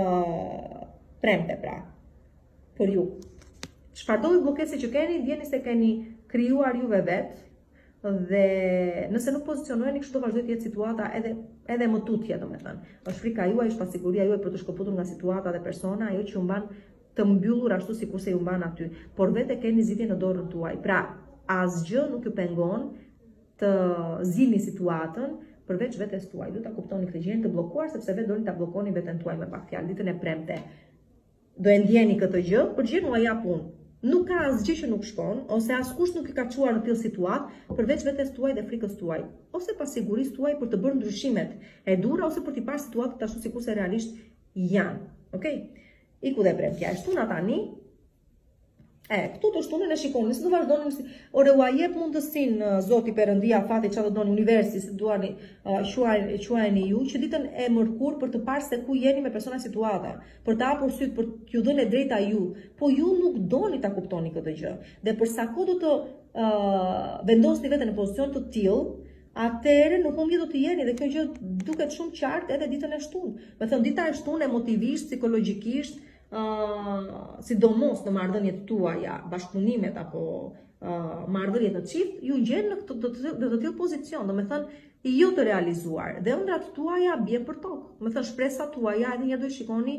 uh, premte, pra, për ju. Çfarë do bllokesi që keni, ndjeni se keni krijuar juve vetë, dhe nëse nuk pozicionoheni kështu do vazhdoj të jetë situata edhe edhe më tutje, domethënë. Është frika juaj, është pasiguria juaj për të shkëputur nga situata dhe persona, ajo që ju mban të mbyllur ashtu sikurse ju mban aty. Por vetë keni zgjidhje në dorën tuaj. Pra, asgjë nuk ju pengon të zgjidhni situatën përveç vetes tuaj. Du ta kuptoni këtë gjë, të bllokuar sepse vetë doni ta bllokoni veten tuaj me pak fjalë. Ditën e premte do e ndjeni këtë gjë, përgjigj mua jap unë. Nuk ka asgjë që nuk shkon, ose askush nuk i ka çuar në tillë situatë përveç vetes tuaj dhe frikës tuaj, ose pasigurisë tuaj për të bërë ndryshimet e dura ose për të parë situatët ashtu sikurse realisht janë. Okej? Iku dhe premtja e shtuna tani. E, këtu të shtunë në shikoni, nëse do vazhdoni, ore u a jep mundësinë Zoti Perëndia fati çfarë do doni universi, se duani uh, quajeni quajeni ju, që ditën e mërkur për të parë se ku jeni me persona situata, për të hapur syt, për t'ju dhënë drejta ju, po ju nuk doni ta kuptoni këtë gjë. Dhe për sa kohë do të uh, vendosni veten në pozicion të tillë, atëherë në humbje do të jeni, dhe kjo gjë duket shumë qartë edhe ditën e shtunë. Me thënë, dita e shtunë emotivisht, psikologjikisht, uh, sidomos në marrëdhëniet tuaja, bashkëpunimet apo uh, marrëdhëniet në çift, ju gjen në këtë të, të, të, të tillë pozicion, do me thënë, jo të realizuar, dhe ëndrat tuaja bjen për tokë. Me thënë, shpresat tuaja edhe një do i shikoni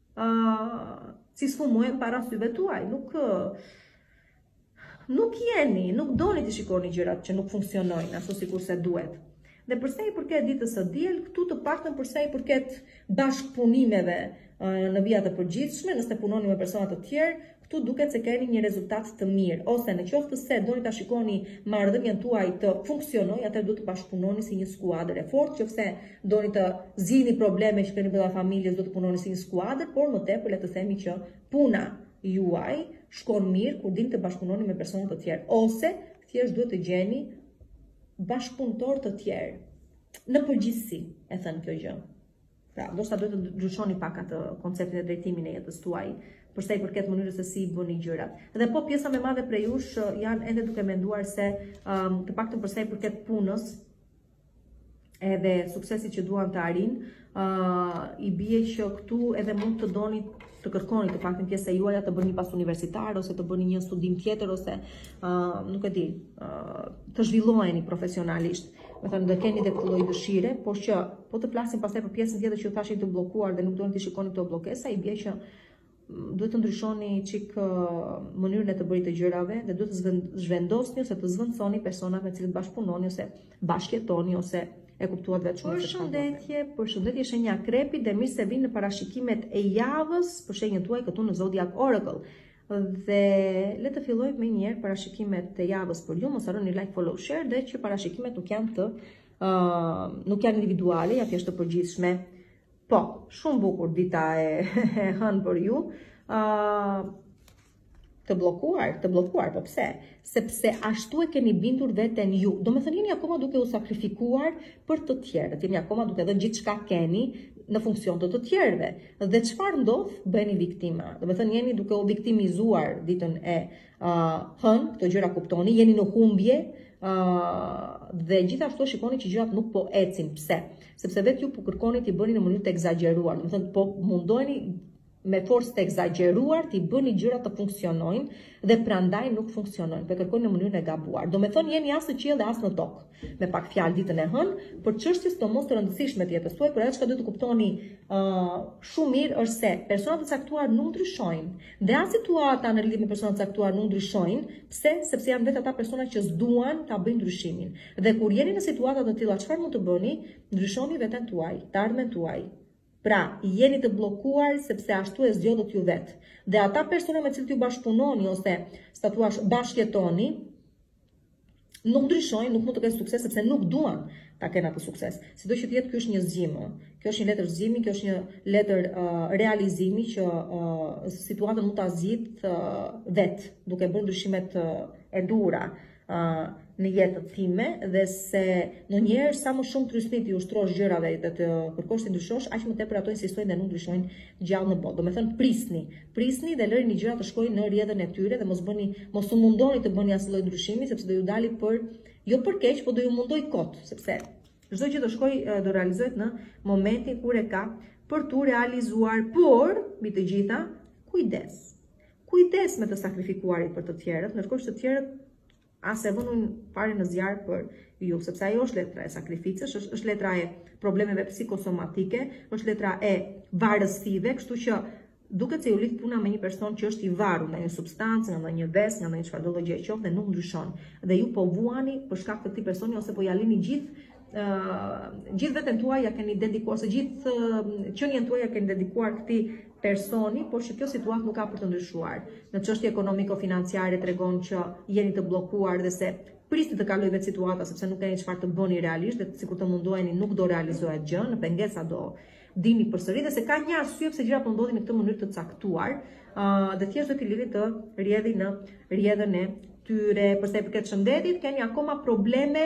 uh, si sfumojnë para syve tuaj. Nuk uh, Nuk jeni, nuk doni të shikoni gjërat që nuk funksionojnë ashtu sikur se duhet. Dhe përsa i përket ditës së diel, këtu të paktën përsa i përket bashkëpunimeve në vija të përgjithshme, nëse punoni me persona të tjerë, këtu duket se keni një rezultat të mirë. Ose në qoftë se doni ta shikoni marrëdhënien tuaj të funksionojë, atëherë duhet të bashkëpunoni si një skuadër e fortë, nëse doni të zgjidhni probleme që keni brenda familjes, duhet të punoni si një skuadër, por më tepër le të themi që puna juaj shkon mirë kur dini të bashkëpunoni me persona të tjerë, ose thjesht duhet të gjeni bashkëpunëtor të tjerë në përgjithësi, e thënë kjo gjë. Pra, ndoshta duhet të ndryshoni pak atë konceptin e drejtimin e jetës tuaj, përsa i përket mënyrës se si i bëni gjërat. Dhe po pjesa më e madhe prej jush janë ende duke menduar se um, të paktën përsa i përket punës edhe suksesi që duan të arrin, uh, i bie që këtu edhe mund të doni të kërkoni të paktën pjesa juaja të bëni pas universitar, ose të bëni një studim tjetër, ose uh, nuk e di, uh, të zhvilloheni profesionalisht. Me thënë, dhe keni dhe këtë lloj dëshire, por që po të flasim pastaj për pjesën tjetër që ju thashë të bllokuar dhe nuk duani të shikoni këto bllokesa, i bie që duhet të ndryshoni çik uh, mënyrën e të bërit të gjërave, dhe duhet të zhvendosni ose të zvendçoni personat me të cilët bashkëpunoni ose bashkëjetoni, ose e kuptuat vetë shumë. Përshëndetje, përshëndetje shenja Akrepi, dhe mirë se vini në parashikimet e javës për shenjën tuaj këtu në Zodiac Oracle. Dhe le të fillojmë me njëherë parashikimet e javës për ju, mos harroni like, follow, share, dhe që parashikimet nuk janë të uh, nuk janë individuale, janë thjesht të përgjithshme. Po, shumë bukur dita e hënë për ju. Uh, Të bllokuar, të bllokuar, po pse? Sepse ashtu e keni bindur veten ju. Do me thënë, jeni akoma duke u sakrifikuar për të tjerët, jeni akoma duke dhënë gjithçka keni në funksion të të tjerëve. Dhe çfarë ndodh? Bëheni viktima. Do me thënë, jeni duke u viktimizuar ditën e uh, hënë, këto gjëra kuptoni, jeni në humbje, uh, dhe gjithashtu shikoni që gjërat nuk po ecin. Pse? Sepse vetë ju po kërkoni t'i bëni në mënyrë të egzageruar. Do me thënë, po mundoheni me forcë të egzageruar, t'i bëni gjërat të funksionojnë, dhe prandaj nuk funksionojnë, për kërkojnë në mënyrën e gabuar. Do me thonë, jeni as në qiell dhe as në tokë, me pak fjalë ditën e hënë, për çështjes të mos të rëndësishme të jetës tuaj, por ajo çka duhet të kuptoni uh, shumë mirë është se personat të caktuar nuk ndryshojnë, dhe as situata në lidhje me personat të caktuar nuk ndryshojnë. Pse? Sepse janë vetë ata persona që s'duan ta bëjnë ndryshimin. Dhe kur jeni në situata të tilla, çfarë mund të bëni? Ndryshoni veten tuaj, të ardhmen tuaj. Pra, jeni të bllokuar sepse ashtu e zgjodhët ju vetë. Dhe ata persona me cilët ju bashkëpunoni ose sa thua bashkëjetoni, nuk ndryshojnë, nuk mund të kenë sukses sepse nuk duan ta kenë atë sukses. Sido që të jetë, ky është një zgjim. Kjo është një letër zgjimi, kjo është një letër uh, realizimi që uh, situatën mund ta zgjidh uh, vetë, duke bërë ndryshimet uh, e duhura uh, në jetën time, dhe se ndonjëherë sa më shumë trysni ti ushtrosh gjërave dhe të kërkosh të ndryshosh, aq më tepër ato insistojnë dhe nuk ndryshojnë gjallë në botë. Do me thënë, prisni, prisni dhe lërini gjërat të shkojnë në rrjedhën e tyre, dhe mos bëni, mos u mundoni të bëni asnjë lloj ndryshimi, sepse do ju dali për jo për keq, por do ju mundoj kot, sepse çdo gjë do shkojë, do realizohet në momentin kur e ka për tu realizuar, por mbi të gjitha, kujdes. Kujdes me të sakrifikuarit për të tjerët, ndërkohë që të tjerët as e vënë fare në zjarr për ju, sepse ajo është letra e sakrificës, është, është letra e problemeve psikosomatike, është letra e varësive, kështu që duket se ju lidh puna me një person që është i varur nga një substancë, nga një ves, nga një çfarëdo gjë e qoftë, dhe nuk ndryshon. Dhe ju po vuani për shkak të këtij personi, ose po ja lini gjithë uh, gjithë veten tuaj ja keni dedikuar, ose gjithë uh, qenien tuaj ja keni dedikuar këtij personi, por që kjo situatë nuk ka për të ndryshuar. Në çështje ekonomiko-financiare tregon që jeni të bllokuar dhe se prisni të kalojë vetë situata, sepse nuk keni çfarë të bëni realisht, dhe sikur të mundoheni nuk do realizohet gjë, në pengesa do dini përsëri dhe se ka një arsye pse gjërat po ndodhin në këtë mënyrë të caktuar, uh, dhe thjesht do t'i lini të rrjedhin në rrjedhën e tyre. Për sa i përket shëndetit, keni akoma probleme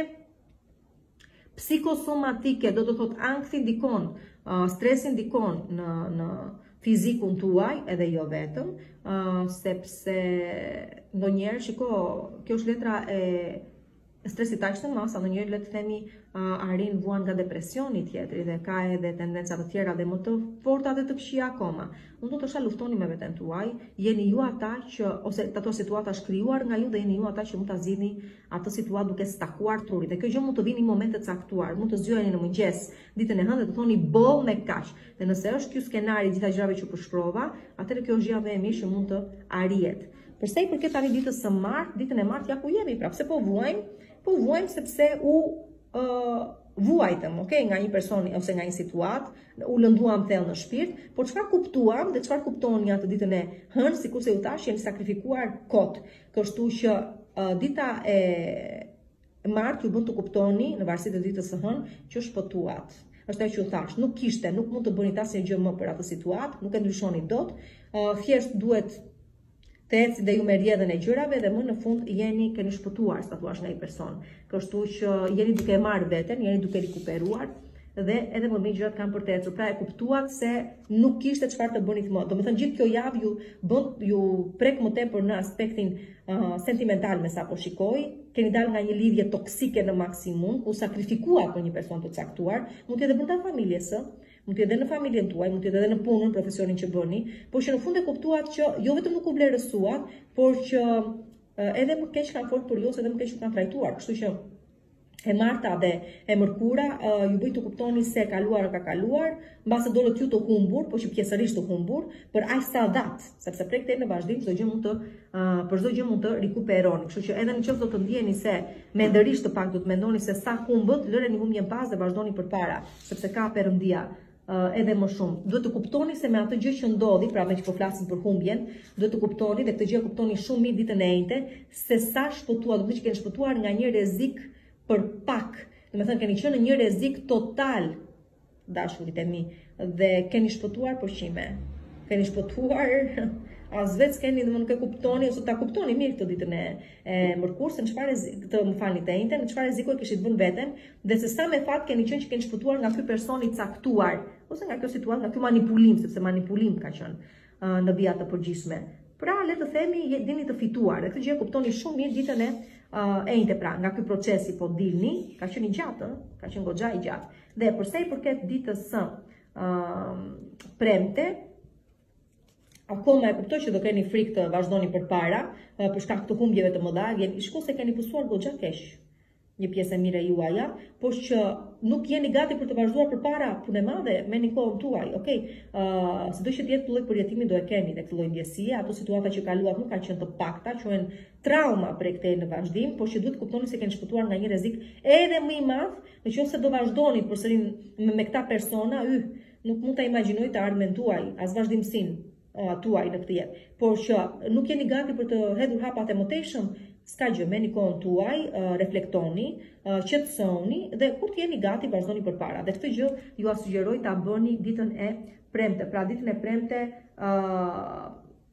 psikosomatike, do të thotë ankthi ndikon, uh, stresi ndikon në në fizikun tuaj, edhe jo vetëm, uh, sepse ndonjëherë, shiko, kjo është letra e stresit aq të madh, sa ndonjëherë le të themi uh, arrin vuan nga depresioni tjetri dhe ka edhe tendenca të tjera dhe më të forta dhe të këqija akoma. Unë do të thosha luftoni me veten tuaj, jeni ju ata që ose ato situata është krijuar nga ju dhe jeni ju ata që mund ta zgjidhni atë situatë duke stakuar trurit. Dhe kjo gjë mund të vini në momente të caktuar, mund të zgjoheni në mëngjes, ditën e hënë dhe të thoni boll me kaq. Dhe nëse është ky skenari i gjitha gjërave që po shprova, atëherë kjo është gjë më e mirë që mund të arrihet. Për sa i përket tani ditës së martë, ditën e martë ja ku jemi prapë, se po vuajmë, po vuajmë sepse u uh, vuajtëm, okay, nga një personi ose nga një situatë, u lënduam thellë në shpirt, por çfarë kuptuam dhe çfarë kuptoni atë ditën e hënë, sikurse ju thash, jemi sakrifikuar kot. Kështu që uh, dita e martë ju bën të kuptoni në varësi të ditës së hënë që shpëtuat. Është ajo që u thash, nuk kishte, nuk mund të bëni asnjë gjë më për atë situatë, nuk e ndryshoni dot, uh, thjesht duhet të eci dhe ju me rrjedhën e gjërave dhe më në fund jeni keni shpëtuar, sa thuash, nga një person. Kështu që jeni duke marrë veten, jeni duke rikuperuar dhe edhe më mirë gjërat kanë për të ecur. Pra e kuptuat se nuk kishte çfarë të bëni më. Domethënë gjithë kjo javë ju bën ju prek më tepër në aspektin uh, sentimental me sa po shikoj. Keni dalë nga një lidhje toksike në maksimum, ku sakrifikuat për një person të caktuar, mund të jetë brenda familjes së, mund të jetë në familjen tuaj, mund të jetë edhe në punën, profesionin që bëni, por që në fund e kuptuat që jo vetëm nuk u vlerësuat, por që edhe më keq kanë folur për ju, edhe më keq ju kanë trajtuar. Kështu që e marta dhe e mërkura ju bëj të kuptoni se kaluar ka kaluar, mbase dolët ju të humbur, po që pjesërisht të humbur, për aq sa dat, sepse prej këtej në vazhdim çdo gjë mund të për çdo gjë mund të rikuperoni. Kështu që edhe nëse do të ndjeni se mendërisht të pak do të mendoni se sa humbët, lëreni humbjen pas dhe vazhdoni përpara, sepse ka perëndia Uh, edhe më shumë. Duhet të kuptoni se me atë gjë që ndodhi, pra me që po flasim për humbjen, duhet të kuptoni dhe këtë gjë kuptoni shumë mirë ditën e njëjtë, se sa shpëtuar, do të thotë që keni shpëtuar nga një rrezik për pak. Do të thënë keni qenë në një rrezik total, dashurit e mi, dhe keni shpëtuar për qime. Keni shpëtuar as vetë keni domethënë ke kuptoni ose ta kuptoni mirë këtë ditën e, e mërkurë se në çfarë rrezik, të më falni të njëjtën, në çfarë rreziku e kishit vënë veten, dhe se sa me fat keni qenë që keni shpëtuar nga ky person i caktuar, ose nga kjo situatë, nga ky manipulim, sepse manipulim ka qenë uh, në vija të përgjithshme. Pra le të themi dini të fituar, dhe këtë gjë kuptoni shumë mirë ditën e uh, e njëjtë, pra nga ky procesi po dilni, ka qenë i gjatë, ka qenë goxha i gjatë. Dhe përsa i përket ditës së uh, premte, akoma e kuptoj që do keni frikë të vazhdoni përpara, për shkak të humbjeve të mëdha, shikoj se keni pësuar goxha keq një pjesë e mirë e juaja, por që nuk jeni gati për të vazhduar përpara punë e madhe me një kohën tuaj. Okej, uh, sido që të jetë lloj përjetimi do e keni dhe këtë lloj ndjesie, ato situata që kaluat nuk kanë qenë të pakta, quhen trauma prej këtej në vazhdim, por që duhet kuptoni se keni shpëtuar nga një rrezik edhe më i madh, nëse do vazhdoni përsëri me, me këta persona, y, nuk mund ta imagjinoj të ardhmen tuaj as vazhdimsinë tuaj në këtë jetë, por që nuk jeni gati për të hedhur hapat e mëtejshëm, s'ka gjë, merrni kohën tuaj, uh, reflektoni, uh, qetësoni dhe kur të jeni gati vazhdoni përpara. Dhe këtë gjë ju a sugjeroj ta bëni ditën e premte. Pra ditën e premte uh,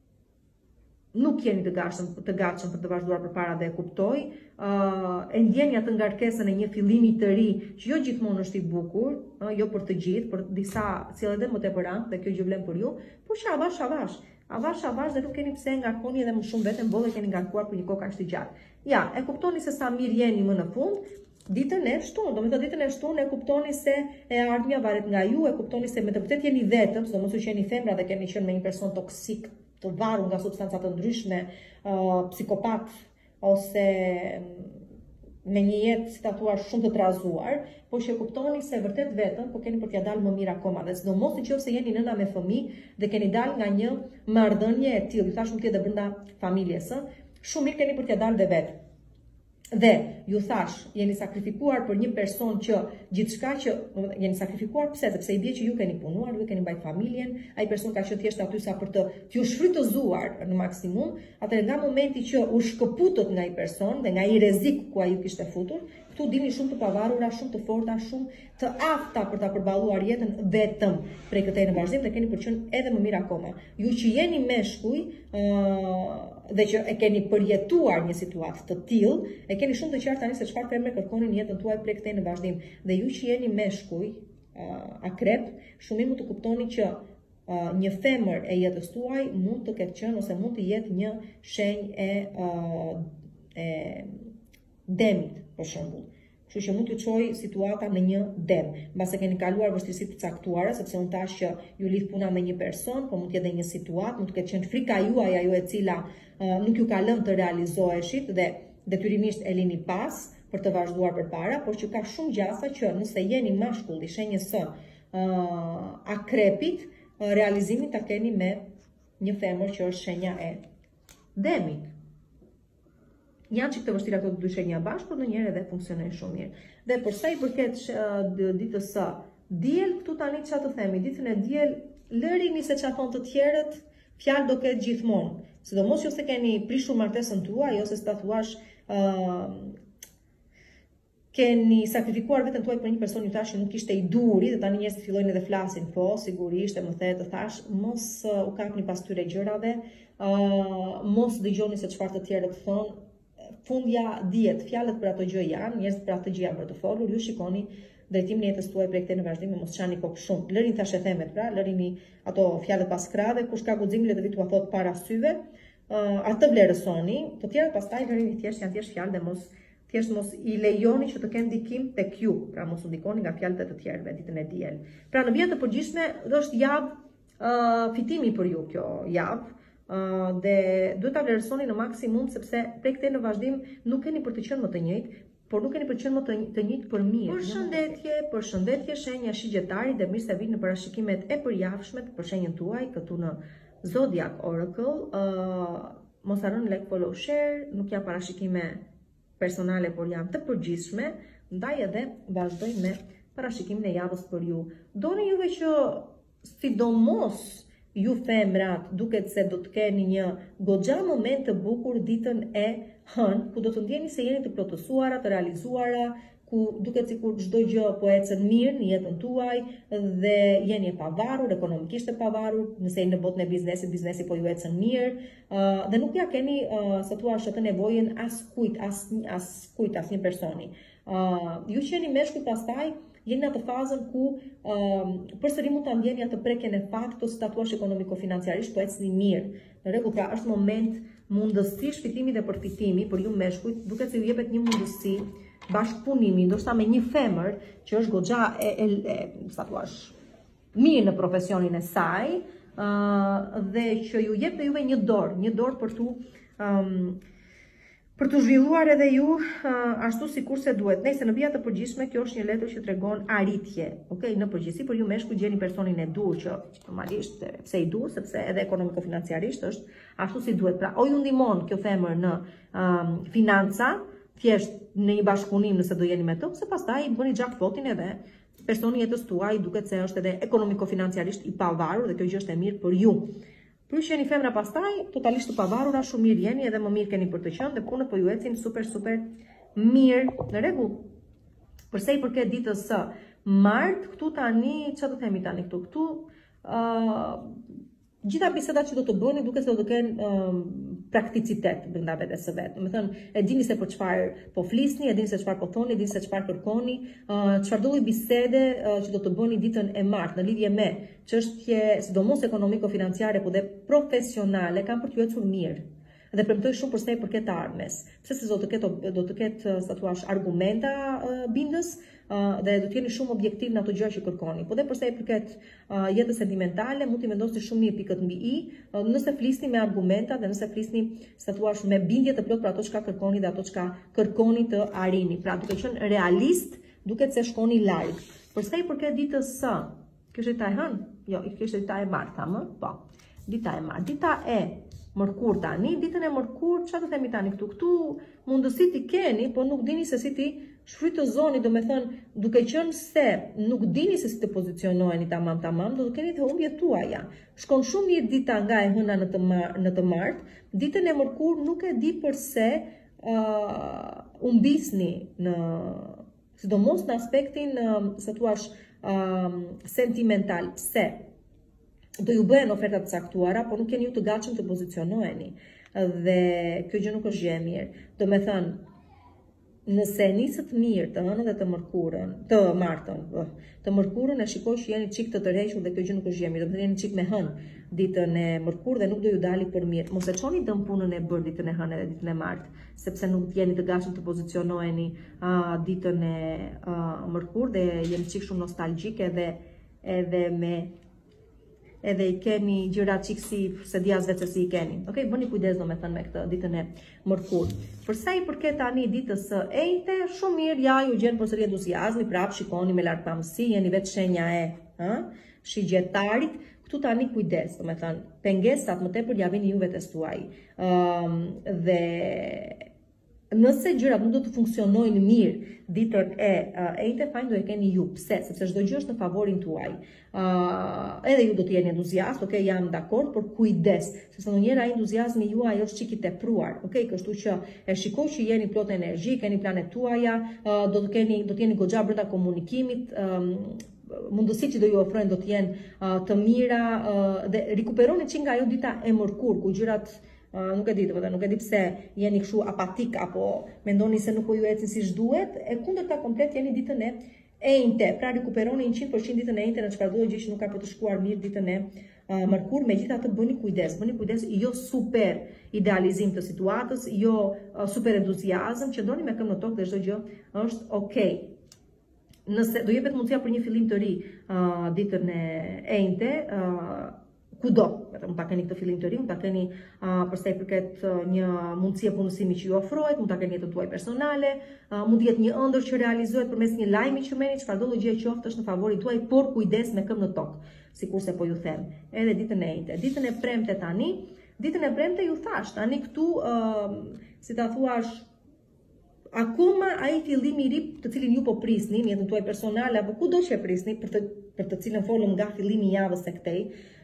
nuk jeni të gatshëm të gatshëm për të vazhduar përpara dhe e kuptoj. Uh, e ndjeni atë ngarkesën e një fillimi të ri që jo gjithmonë është i bukur, uh, jo për të gjithë, për disa sjell edhe më tepër ankth dhe kjo gjë vlen për ju, por që avash avash. Avash avash dhe nuk keni pse ngarkoni edhe më shumë vetëm bolle keni ngarkuar për një kohë kaq të gjatë. Ja, e kuptoni se sa mirë jeni më në fund. Ditën e shtunë, do me thënë ditën e shtunë e kuptoni se e ardhmja varet nga ju, e kuptoni se me të vërtet jeni vetëm, sidomos që jeni femra dhe keni qenë me një person toksik, të varur nga substanca të ndryshme, uh, psikopat ose me një jetë, si ta thua, shumë të trazuar, por që kuptoni se vërtet vetëm, po keni për t'ja dalë më mirë akoma. Dhe sidomos nëse jeni nëna me fëmijë dhe keni dalë nga një marrëdhënie e tillë, ju thash nuk edhe brenda familjes, shumë mirë keni për t'ja dalë dhe vetë. Dhe ju thash, jeni sakrifikuar për një person që gjithçka që jeni sakrifikuar, pse? Sepse i bie që ju keni punuar, ju keni mbajtur familjen, ai person ka qenë thjesht aty sa për të t'ju shfrytëzuar në maksimum, atë nga momenti që u shkëputët nga ai person dhe nga ai rrezik ku ai ju kishte futur, këtu dini shumë të pavarura, shumë të forta, shumë të afta për ta përballuar jetën vetëm prej këtej në vazhdim dhe keni për qenë edhe më mirë akoma. Ju që jeni meshkuj uh, dhe që e keni përjetuar një situatë të tillë, e keni shumë të qartë tani se çfarë femre kërkoni në jetën tuaj prej këtej në vazhdim. Dhe ju që jeni meshkuj, uh, akrep, shumë mirë mund të kuptoni që uh, një femër e jetës tuaj mund të ketë qenë ose mund të jetë një shenjë e, uh, e demit, për shembull. Kështu që mund të çojë situata në një dem, mbase keni kaluar vështirësi të caktuara, sepse unë thash që ju lidh puna me një person, po mund të jetë një situatë, mund të ketë qenë frika juaj ajo e cila uh, nuk ju ka lënë të realizoheshit dhe detyrimisht e lini pas për të vazhduar përpara, por që ka shumë gjasa që nëse jeni mashkull i shenjës së uh, akrepit, uh, realizimin ta keni me një femër që është shenja e demit. Janë që këtë vështira këto të dy shenja bashkë, por ndonjëherë edhe funksionojnë shumë mirë. Dhe për sa i përket ditës së diel, këtu tani çfarë të themi, ditën e diel lërini se çfarë thon të tjerët, fjalë do ketë gjithmonë. Sidomos nëse keni prishur martesën tuaj ose s'ta thuash uh, keni sakrifikuar veten tuaj për një person ju thash që nuk ishte i duri dhe tani njerëzit fillojnë edhe flasin, po sigurisht e më the të thash, mos uh, u kapni pas këtyre gjërave, uh, mos dëgjoni se çfarë të tjerët thonë. Fundja diet, fjalët për ato gjë janë, njerëzit për ato gjë janë për të folur, ju shikoni drejtimin e jetës tuaj prej këtej në vazhdim, mos çani kokë shumë. Lërini tash e themet, pra, lërini ato fjalët pas krave, kush ka guximin le të vitu thot para syve, uh, atë vlerësoni, të tjerët pastaj lërini thjesht janë thjesht fjalë dhe mos thjesht mos i lejoni që të kenë ndikim tek ju, pra mos u ndikoni nga fjalët e të tjerëve ditën e diel. Pra në vijë të përgjithshme është javë uh, fitimi për ju kjo javë. Uh, dhe duhet ta vlerësoni në maksimum sepse prej këtej në vazhdim nuk keni për të qenë më të njëjtë, por nuk keni për të qenë më të, të njëjtë për mirë. Përshëndetje, përshëndetje shenja shigjetarit dhe mirë se vini në parashikimet e përjavshme për shenjën tuaj këtu në Zodiac Oracle. Uh, mos harroni like, follow, share, nuk janë parashikime personale por janë të përgjithshme, ndaj edhe vazhdojmë me parashikimin e javës për ju. Doni juve që sidomos ju femrat duket se do të keni një goxha moment të bukur ditën e hënë, ku do të ndjeni se jeni të plotësuara, të realizuara, ku duket sikur çdo gjë po ecën mirë në jetën tuaj dhe jeni e pavarur, ekonomikisht e pavarur, nëse jeni në botën e biznesit, biznesi po ju ecën mirë, uh, dhe nuk ja keni uh, sa thua atë nevojën as kujt, as as kujt, as një personi. Uh, ju që jeni meshkuj pastaj jeni në atë fazën ku um, përsëri mund ta ndjeni atë prekjen e faktit ose ta thuash ekonomiko-financiarisht po ecni mirë. Në rregull, pra është moment mundësi shpëtimi dhe përfitimi për ju meshkujt, duket se ju jepet një mundësi bashkëpunimi, ndoshta me një femër që është goxha e, e, e sa thuash mirë në profesionin e saj, uh, dhe që ju jep juve një dorë, një dorë për tu um, për të zhvilluar edhe ju uh, ashtu sikur se duhet. Nëse në vija të përgjithshme kjo është një letër që tregon arritje, okay? Në përgjithësi për ju meshkuj gjeni personin e dur që normalisht pse i dur, sepse edhe ekonomiko-financiarisht është ashtu si duhet. Pra o ju ndihmon kjo femër në um, financa, thjesht në një bashkëpunim nëse do jeni me të, se pastaj bëni jackpotin edhe personi jetës tuaj duket se është edhe ekonomiko-financiarisht i pavarur dhe kjo gjë është e mirë për ju. Plus që jeni femra pastaj, totalisht të pavarura, shumë mirë jeni edhe më mirë keni për të qenë dhe punët po ju ecin super super mirë, në rregull. Përse i përket ditës së martë, këtu tani, çfarë do themi tani këtu? Këtu uh, gjitha bisedat që do të bëni duket se do të kenë um, prakticitet brenda vetes së vet. Do të thënë, e dini se për çfarë po flisni, e dini se çfarë po thoni, e dini se çfarë kërkoni, çfarë uh, do lloj bisede uh, që do të bëni ditën e martë në lidhje me çështje sidomos ekonomiko-financiare po dhe profesionale kanë për t'ju ecur mirë. Dhe premtoj shumë përse i përket të ardhmes. Pse se do të ketë do të ketë sa thuash argumenta uh, bindës uh, dhe do të jeni shumë objektiv në ato gjëra që kërkoni. Po dhe përse i përket uh, jetës sentimentale, mund t'i vendosni shumë mirë pikët mbi i, uh, nëse flisni me argumenta dhe nëse flisni sa thuash me bindje të plot për ato çka kërkoni dhe ato çka kërkoni të arrini. Pra duke qenë realist, duket se shkoni larg. Përse i përket ditës së, kjo është dita e hënë? Jo, kjo është dita e martë, më? Po. Dita e martë, dita e mërkur tani, ditën e mërkur, çfarë do themi tani këtu? Këtu mundësi ti keni, por nuk dini se si ti shfrytëzoni, do me thënë, duke qenë se nuk dini se si të pozicionoheni tamam tamam, do të keni të humbjet tuaja. Shkon shumë mirë dita nga e hëna në të, mar në të martë, ditën e mërkur nuk e di përse uh, humbisni në, sidomos në aspektin, sa thuash, uh, sentimental. Pse? Do ju bëhen ofertat të caktuara, por nuk jeni ju të gatshëm të pozicionoheni. Dhe kjo gjë nuk është gjë e mirë. Do me thënë, nëse nisët mirë të hënën dhe të mërkurën, të martën, të mërkurën e shikoj që jeni çik të tërhequr dhe kjo gjë nuk është gjë e mirë. Do të thënë jeni çik me hënë ditën e mërkurë dhe nuk do ju dali për mirë. Mos e çoni dëm punën e bërë ditën e hënë dhe ditën e martë, sepse nuk jeni të gatshëm të pozicionoheni uh, ditën e uh, mërkurë dhe jeni çik shumë nostalgjik edhe edhe me edhe i keni gjëra çik si se dia vetë si i keni. Okej, bëni kujdes domethënë me këtë ditën e mërkurë. Për sa i përket tani ditës së enjte, shumë mirë, ja ju gjen përsëri entuziazmi, prap shikoni me lartpamësi, jeni vetë shenja e, ë, shigjetarit. Këtu tani kujdes, domethënë, pengesat më tepër ja vini ju vetes tuaj. Ëm um, dhe nëse gjërat nuk do të funksionojnë mirë ditën e uh, enjte, fajin do e keni ju. Pse? Sepse çdo gjë është në favorin tuaj. Uh, edhe ju do të jeni entuziast, ok, jam dakord, por kujdes, sepse ndonjëherë ai entuziazmi juaj është çik i tepruar, ok, kështu që e shikoj që jeni plot energji, keni planet tuaja, uh, do të keni do të jeni goxha brenda komunikimit, um, mundësitë që do ju ofrojnë do të jenë uh, të mira uh, dhe rikuperoni çik nga ajo dita e mërkurë ku gjërat Uh, nuk e di, të nuk e di pse jeni kështu apatik apo mendoni se nuk po ju ecin siç duhet, e kundërta komplet jeni ditën e enjte. Pra rikuperoni njëqind përqind ditën e enjte në çfarëdo gjë që nuk ka për të shkuar mirë ditën e uh, mërkurë. Megjithatë bëni kujdes, bëni kujdes, jo super idealizim të situatës, jo uh, super entuziazëm, që ndoni me këmbë në tokë dhe çdo gjë është okay. Nëse do jepet mundësia për një fillim të ri uh, ditën e enjte, uh, kudo, mund ta keni këtë fillim të ri, mund ta keni uh, për sa i përket uh, një mundësi e punësimi që ju ofrohet, mund ta keni jetën tuaj personale, uh, mund të jetë një ëndër që realizohet përmes një lajmi që merrni, çfarëdo gjë qoftë është në favorin tuaj, por kujdes me këmbë në tokë, sikurse po ju them. Edhe ditën e enjte, ditën e premte tani, ditën e premte ju thash, tani këtu uh, si ta thuash, akoma ai fillimi i ri të cilin ju po prisni, në jetën tuaj personale apo kudo që e prisni, për të për të cilën folëm nga fillimi i javës së këtej,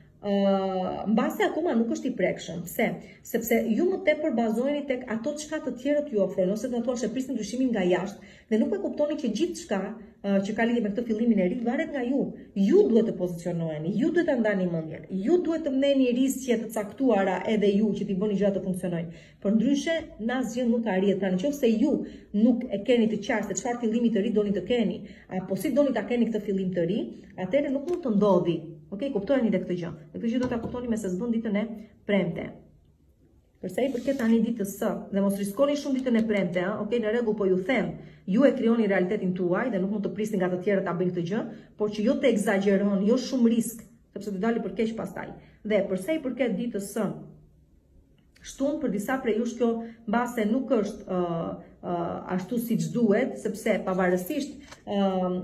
Uh, mbase akoma nuk është i prekshëm. Pse? Sepse ju më tepër bazoheni tek ato çka të tjerët ju ofrojnë, ose të thuash e prisni ndryshimin nga jashtë dhe nuk e kuptoni që gjithçka uh, që ka lidhje me këtë fillimin e ri varet nga ju. Ju duhet të pozicionoheni, ju duhet ta ndani mendjen, ju duhet të mendeni riskje të caktuara edhe ju që t'i bëni gjërat të funksionojnë. Por ndryshe na asgjë nuk arrihet. Pra nëse ju nuk e keni të qartë se çfarë fillimi të ri doni të keni, apo si doni ta keni këtë fillim të ri, atëherë nuk mund të ndodhi. Okej, kuptojeni dhe këtë gjë. Dhe këtë gjë do ta kuptoni me se s'bën ditën e premte. Përsa i përket tani ditës së, dhe mos riskoni shumë ditën e premte, ëh, okej, në rregull, po ju them, ju e krijoni realitetin tuaj dhe nuk mund të prisni nga të tjerët ta bëjnë këtë gjë, por që jo të egzagjeroni, jo shumë risk, sepse do dali për keq pastaj. Dhe përsa i përket ditës së shtunë, për disa prej jush kjo mbase nuk është uh, uh, ashtu siç duhet, sepse pavarësisht uh,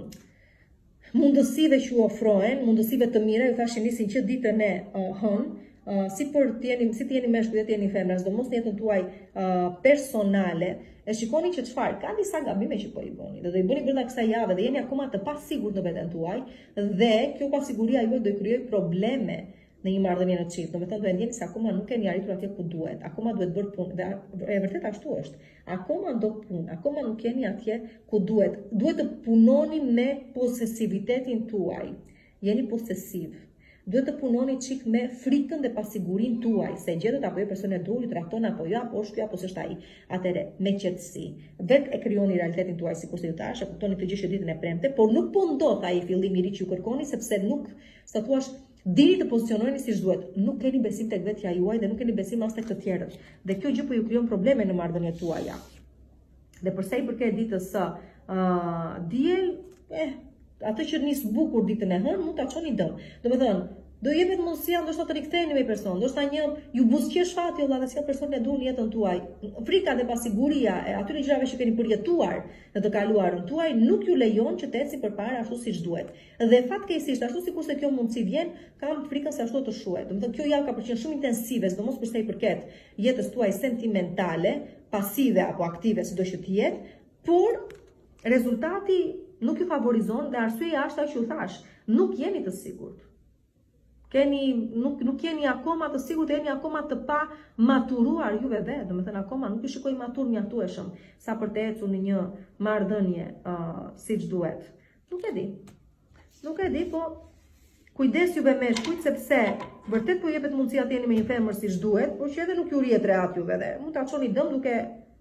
mundësive që u ofrohen, mundësive të mira, ju thashë nisin që ditën e uh, hën, uh, si për të jeni, si të jeni meshkuj dhe të jeni femra, sidomos në jetën tuaj uh, personale, e shikoni që çfarë, ka disa gabime që po i bëni, dhe do i bëni brenda kësaj jave dhe jeni akoma të pasigurt në veten tuaj, dhe kjo pasiguria juaj do i krijojë probleme në një marrëdhënie në çift. Domethënë do e ndjeni se akoma nuk keni arritur atje ku duhet, akoma duhet bërë punë, dhe e vërtet ashtu është. Akoma do punë, akoma nuk jeni atje ku duhet. Duhet të punoni me posesivitetin tuaj. Jeni posesiv. Duhet të punoni çik me frikën dhe pasigurinë tuaj, se gjetet apo jo personi e duhur, ju trahton apo jo, apo është ky apo s'është ai. Atëre, me qetësi, vetë e krijoni realitetin tuaj sikur se ju tash, e kuptoni këtë gjë ditën e premte, por nuk po ndodh ai fillimi i ri që ju kërkoni, sepse nuk, sa thua, dini të pozicionoheni siç duhet. Nuk keni besim tek vetja juaj dhe nuk keni besim as tek të tjerët. Dhe kjo gjë po ju krijon probleme në marrëdhëniet tuaja. Dhe përsa i përket ditës së uh, diel, eh, atë që nis bukur ditën e hënë, mund ta çoni dëm. Domethënë, do jepet mundësia ndoshta të riktheheni me person, ndoshta një ju buzëqesh fati olla dhe si personin e duhur në jetën tuaj. Frika dhe pasiguria e atyre gjërave që keni përjetuar në të kaluarën tuaj nuk ju lejon që të ecni përpara ashtu siç duhet. Dhe fatkeqësisht ashtu sikurse kjo mundësi vjen, kam frikën se ashtu të shuhet. Domethënë kjo javë ka përqen shumë intensive, sidomos për sa i përket jetës tuaj sentimentale, pasive apo aktive, sido që të jetë, por rezultati nuk ju favorizon dhe arsyeja është ajo që u thash, nuk jeni të sigurt. keni, nuk, nuk jeni akoma të sigurt, jeni akoma të pa maturuar juve vetë, do të thënë akoma nuk ju shikoj matur mjaftueshëm sa për të ecur në një marrëdhënie uh, siç duhet. Nuk e di. Nuk e di, po kujdes juve me shkujt sepse vërtet po jepet mundësia të jeni me një femër siç duhet, por që edhe nuk ju rrihet rehat juve dhe mund ta çoni dëm duke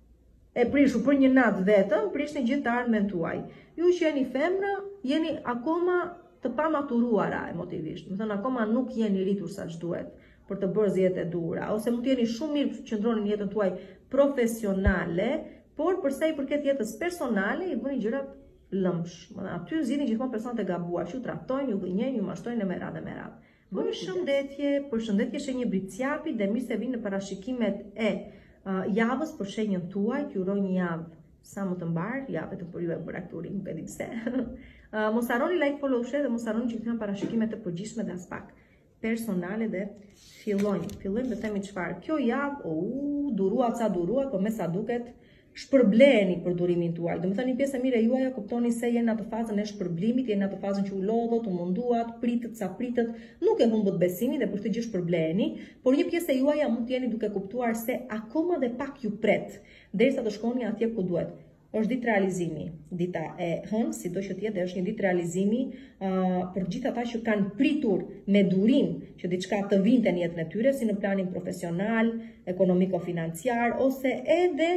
e prishur për një natë vetëm, prishni gjithë të ardhmen tuaj. Ju që jeni femra, jeni akoma të pa maturuara emotivisht, më thënë akoma nuk jeni rritur sa ç'duhet për të bërë zgjedhje të dhura, ose mund të jeni shumë mirë qëndroni në jetën tuaj profesionale, por për sa i përket jetës personale i bëni gjërat lëmsh. Aty zgjidhni gjithmonë personat e gabuar, që ju trajtojnë, ju gënjejnë, ju mashtrojnë me radhë me radhë. Përshëndetje, përshëndetje shenjë Briciapi dhe mirë se vini në parashikimet e uh, javës për shenjën tuaj, që uroj një javë sa më të mbarë, ja vetëm për ju e bëra këtu ring, nuk e di pse. Uh, mos harroni like, follow, share dhe mos harroni që këto janë parashikimet të përgjithshme dhe as pak personale dhe fillojmë. Fillojmë dhe themi çfarë. Kjo javë, o, uh, duruat sa duruat, por me sa duket shpërbleni për durimin tuaj. Do të thënë një pjesë e mirë e juaja kuptoni se jeni në atë fazën e shpërblimit, jeni në atë fazën që u lodhët, u munduat, pritët sa pritët, nuk e humbët besimin dhe për këtë gjë shpërbleni, por një pjesë e juaja mund të jeni duke kuptuar se akoma dhe pak ju pret, derisa të shkoni atje ku duhet. Është ditë realizimi, dita e hënë, sido që tjetë, dhe është një ditë realizimi uh, për gjithë ata që kanë pritur me durim që diçka të vinte në jetën e tyre, si në planin profesional, ekonomiko-financiar, ose edhe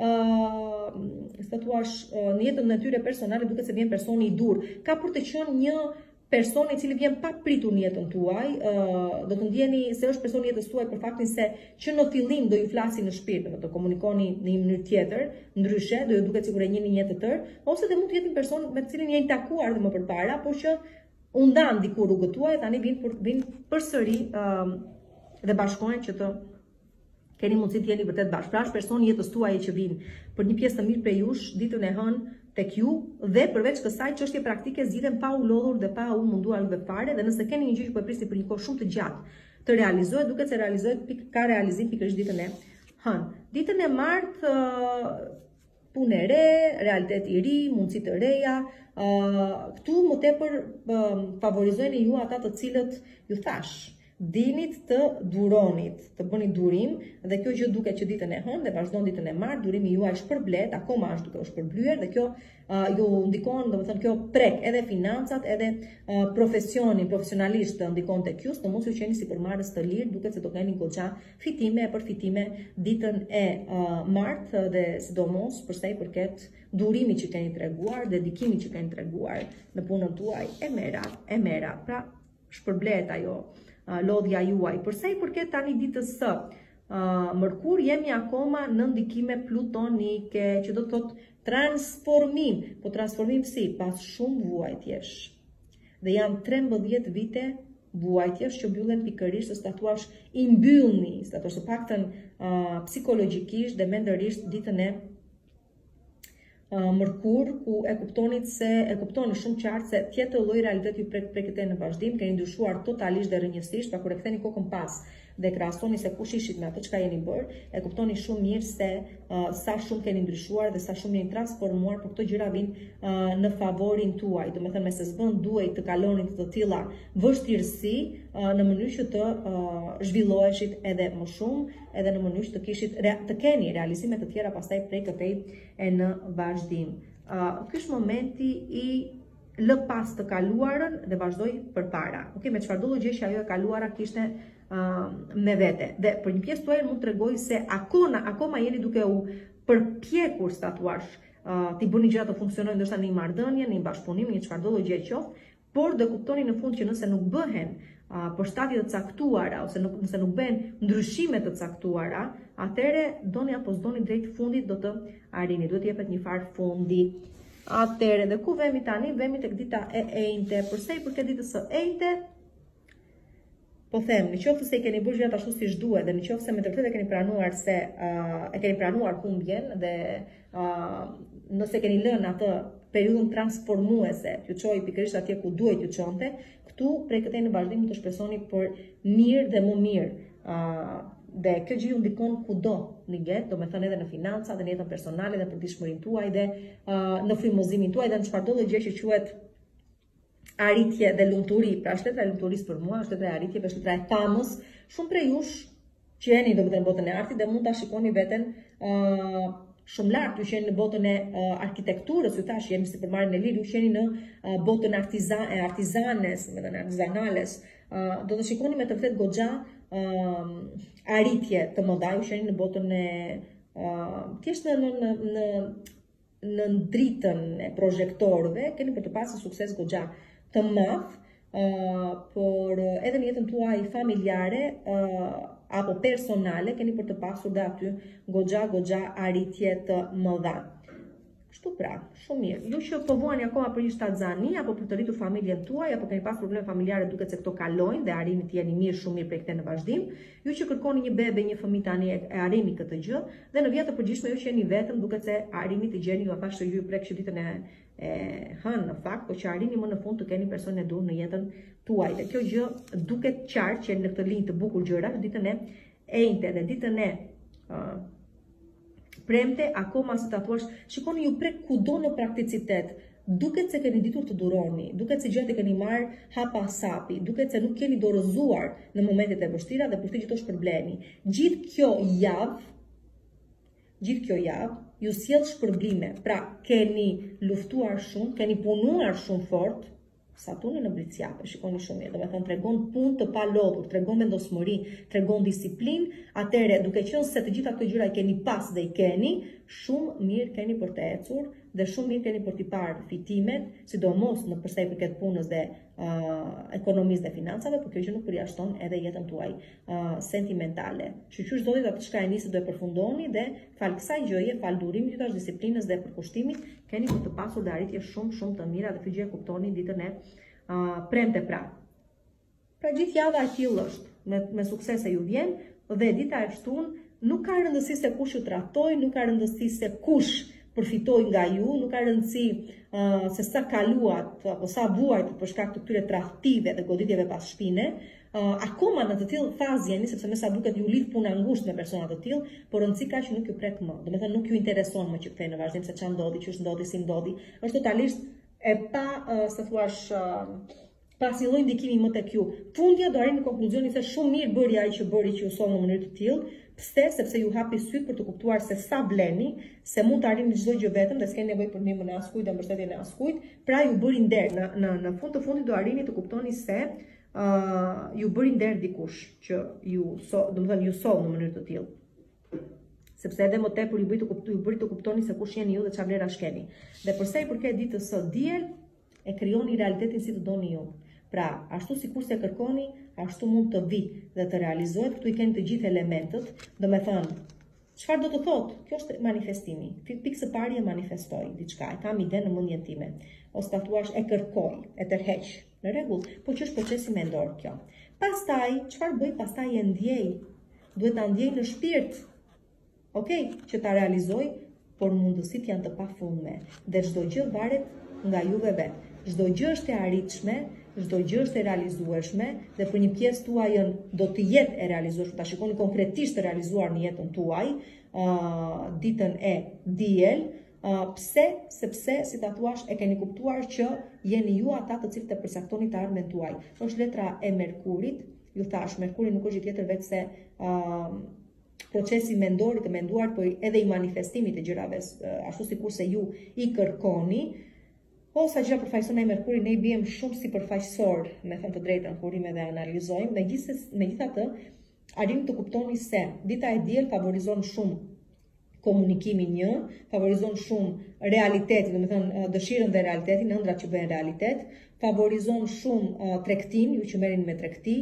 uh, statuash, uh, në jetën e tyre personale duke se vjen personi i dur. Ka për të qenë një person i cili vjen pa pritur në jetën tuaj, uh, do të ndjeni se është personi i jetës tuaj për faktin se që në fillim do ju flasi në shpirt, do të komunikoni në një mënyrë tjetër, ndryshe, do ju duket sikur e njihni një jetë të tërë, ose dhe mund të jetë një person me të cilin jeni takuar dhe më përpara, por që u ndan diku rrugët tuaja, tani vin për vin përsëri uh, dhe bashkohen që të keni mundësi të jeni vërtet bashkë. Pra është personi i jetës tuaj që vin për një pjesë të mirë prej jush ditën e hënë tek ju dhe përveç kësaj çështje praktike zgjidhen pa u lodhur dhe pa u munduar juve fare, dhe nëse keni një gjë që po e prisni për një kohë shumë të gjatë të realizohet, duket se realizohet ka realizim pikërisht ditën e hënë. Ditën e martë uh, punë e re, realitet i ri, mundësi të reja, uh, këtu më tepër uh, favorizojnë ju ata të cilët ju thash dinit të duronit, të bëni durim, dhe kjo gjë duket që ditën e hënë dhe vazhdon ditën e martë, durimi juaj shpërblet, akoma është duke u shpërblyer dhe kjo uh, ju ndikon, domethënë kjo prek edhe financat, edhe uh, profesionin, profesionalisht të ndikon tek ju, të mos ju qeni si përmarrës të lirë, duket se do keni goxha fitime e përfitime ditën e uh, martë dhe sidomos për sa i përket durimit që keni treguar, dedikimit që keni treguar në punën tuaj, e merat, e merat, pra shpërblet ajo Uh, lodhja juaj. Përsa i përket tani ditës së uh, Mërkur, jemi akoma në ndikime plutonike, që do të thotë transformim, po transformim si pas shumë vuajtjesh. Dhe janë trembëdhjetë vite vuajtjesh që mbyllen pikërisht, së statuash i mbyllni, statuash së paktën uh, psikologjikisht dhe mendërisht ditën e uh, Mërkur, ku e kuptonit se e kuptoni shumë qartë se tjetër lloj realiteti ju prek prekete në vazhdim, keni ndryshuar totalisht dhe rrënjësisht, pa kur e ktheni kokën pas dhe krahasoni se kush ishit me atë çka jeni bërë, e kuptoni shumë mirë se uh, sa shumë keni ndryshuar dhe sa shumë jeni transformuar, por këto gjëra vijnë uh, në favorin tuaj. Domethënë me se s'bën duaj të kaloni të tilla vështirësi uh, në mënyrë që të uh, zhvilloheshit edhe më shumë, edhe në mënyrë që të kishit të keni realizime të tjera pastaj prej këtej e në vazhdim. Uh, ky është momenti i lë pas të kaluarën dhe vazhdoj përpara. Okej, me çfarëdo lloj gjë që ajo e kaluara kishte uh, me vete. Dhe për një pjesë tuaj mund t'rregoj se akoma akoma jeni duke u përpjekur statuash uh, t'i bëni gjëra të funksionojnë ndoshta në një marrëdhënie, në një bashkëpunim, në një çfarëdo lloj gjë qoftë, por do kuptoni në fund që nëse nuk bëhen uh, përshtatje të caktuara ose nuk, nëse nuk bëhen ndryshime të caktuara, atëre doni apo s'doni drejt fundit do të arrini. Duhet të jepet një farë fundi. Atëre, dhe ku vemi tani? Vemi tek dita e enjte. Përse i përket ditës së enjte, po them, në qoftë se i keni bërë gjërat ashtu siç duhet dhe në qoftë se me të vërtetë e keni pranuar se uh, e keni pranuar humbjen dhe uh, nëse keni lënë atë periudhën transformuese, t'ju çojë pikërisht atje ku duhet t'ju çonte, këtu prej këtej në vazhdim të shpresoni për mirë dhe më mirë. Uh, Dhe kjo gjë ju ndikon kudo në jetë, do me thënë edhe në financa, dhe në jetën personale, dhe për dishmërin tuaj, dhe uh, në frymëzimin tuaj, dhe në çfarëdo lloj gjë që quhet arritje dhe lumturi, pra është letra e lumturisë për mua, është letra e arritjeve, është letra e famës. Shumë prej jush që jeni domethënë në botën e artit dhe mund ta shikoni veten uh, shumë lart, ju jeni në botën e uh, arkitekturës, ju thash jeni si përmarrjen e lirë, ju jeni në uh, botën artizan e artizanes, domethënë artizanales. Uh, do të shikoni me të vërtet goxha uh, arritje të mëdha, ju jeni në botën e uh, thjesht në në në në dritën e projektorëve, keni për të pasur sukses goxha të madh, uh, por edhe në jetën tuaj familjare uh, apo personale keni për të pasur dhe aty goxha goxha arritje të mëdha. Kështu pra, shumë mirë. Ju që po vuani akoma për një shtatzani apo për të rritur familjen tuaj apo keni pasur probleme familjare, duket se këto kalojnë dhe arrini të jeni mirë, shumë mirë prej këtij në vazhdim. Ju që kërkoni një bebe, një fëmijë tani e arrini këtë gjë dhe në vjet të përgjithshme ju që jeni vetëm, duket se arrini të gjeni, ju thash se ju prek që ditën e e hënë në fakt, por që arrini më në fund të keni personin e duhur në jetën tuaj. Dhe kjo gjë duket qartë që në këtë linjë të bukur gjëra, ditën e enjte dhe ditën e uh, premte, akoma se ta thuash, shikoni ju prek kudo në prakticitet, duket se keni ditur të duroni, duket se gjërat e keni marrë hapa sapi, duket se nuk keni dorëzuar në momentet e vështira dhe për këtë gjithë shpërblemi. Gjithë kjo javë, gjithë kjo javë, ju sjell shpërblime, pra keni luftuar shumë, keni punuar shumë fort. Saturni në Bricjape, shikoni shumë mirë, do të thënë tregon punë të palodhur, tregon vendosmëri, tregon disiplinë, atëre duke qenë se të gjitha këto gjëra i keni pas dhe i keni, shumë mirë keni për të ecur dhe shumë mirë keni për t'i parë fitimet, sidomos në përsa i përket punës dhe uh, ekonomisë dhe financave, por kjo gjë nuk përjashton edhe jetën tuaj uh, sentimentale. Shqyqysh do të atë çka e nisi do e përfundoni dhe fal kësaj gjëje, fal durimit, gjithashtu disiplinës dhe përkushtimit, keni për të pasur dhe arritje shumë shumë të mira dhe këtë gjë e kuptoni ditën e uh, premte pra. Pra gjithë java e tillë është, me, me suksese ju vjen dhe dita e shtunë nuk ka rëndësi se kush ju tratoi, nuk ka rëndësi se kush përfitoi nga ju, nuk ka rëndësi uh, se sa kaluat apo sa vuajt për shkak të këtyre tradhtive dhe goditjeve pas shpine. Uh, akoma në të tillë fazë jeni, sepse me sa duket ju lidh puna ngushtë me persona të tillë, por rëndësi ka që nuk ju prek më. Do të thënë nuk ju intereson më që kthej në vazhdim se çfarë ndodhi, ç'është ndodhi, si ndodhi. Është totalisht e pa, uh, se thuash, uh, pa asnjë lloj ndikimi më tek ju. Fundja do arrini në konkluzionin se shumë mirë bëri ai që bëri që u soll në mënyrë të tillë. Pse? Sepse ju hapi syt për të kuptuar se sa bleni, se mund të arrini çdo gjë vetëm dhe s'keni nevojë për ndihmën e askujt dhe mbështetjen e askujt. Pra ju bëri nder, në në në fund të fundit do arrini të kuptoni se uh, ju bëri nder dikush që ju so, do të thënë ju soll në mënyrë të tillë. Sepse edhe më tepër ju bëri të kuptoni, ju bëri të kuptoni se kush jeni ju dhe çfarë vlerash keni. Dhe përsa i përket ditës së diel, e krijoni realitetin si të doni ju. Pra, ashtu si kur se kërkoni, ashtu mund të vi dhe të realizohet, këtu i keni të gjithë elementët, do me thënë, çfarë do të thotë? Kjo është manifestimi. Pikë së pari e manifestoj diçka, e kam ide në mendjen time, ose ta thuash e kërkoj, e tërheq, në rregull, por që është procesi mendor kjo. Pastaj, çfarë bëj? Pastaj e ndjej. Duhet ta ndjej në shpirt. Okej, që ta realizoj, por mundësit janë të pafundme dhe çdo gjë varet nga juve vetë. Çdo gjë është e arritshme, çdo gjë është e realizueshme dhe për një pjesë tuajën do të jetë e realizueshme. Ta shikoni konkretisht të realizuar në jetën tuaj, uh, ditën e diel. Uh, pse? Sepse, si ta thuash, e keni kuptuar që jeni ju ata të cilët e përcaktoni të ardhmen tuaj. Është letra e Merkurit, ju thash, Merkuri nuk është gjë tjetër vetë se uh, procesi mendorit të menduar, por edhe i manifestimit të gjërave, uh, ashtu sikur se ju i kërkoni. Po sa gjëra përfaqëson ai Merkuri, ne i bijem shumë si përfaqësor, me thënë të drejtën, kur rime dhe analizojmë. Megjithatë, arrini të kuptoni se dita e diel favorizon shumë komunikimin një, favorizon shumë realitetin, do të thënë dëshirën dhe realitetin, ëndrat që bëhen realitet, favorizon shumë uh, tregtin, ju që merreni me tregti,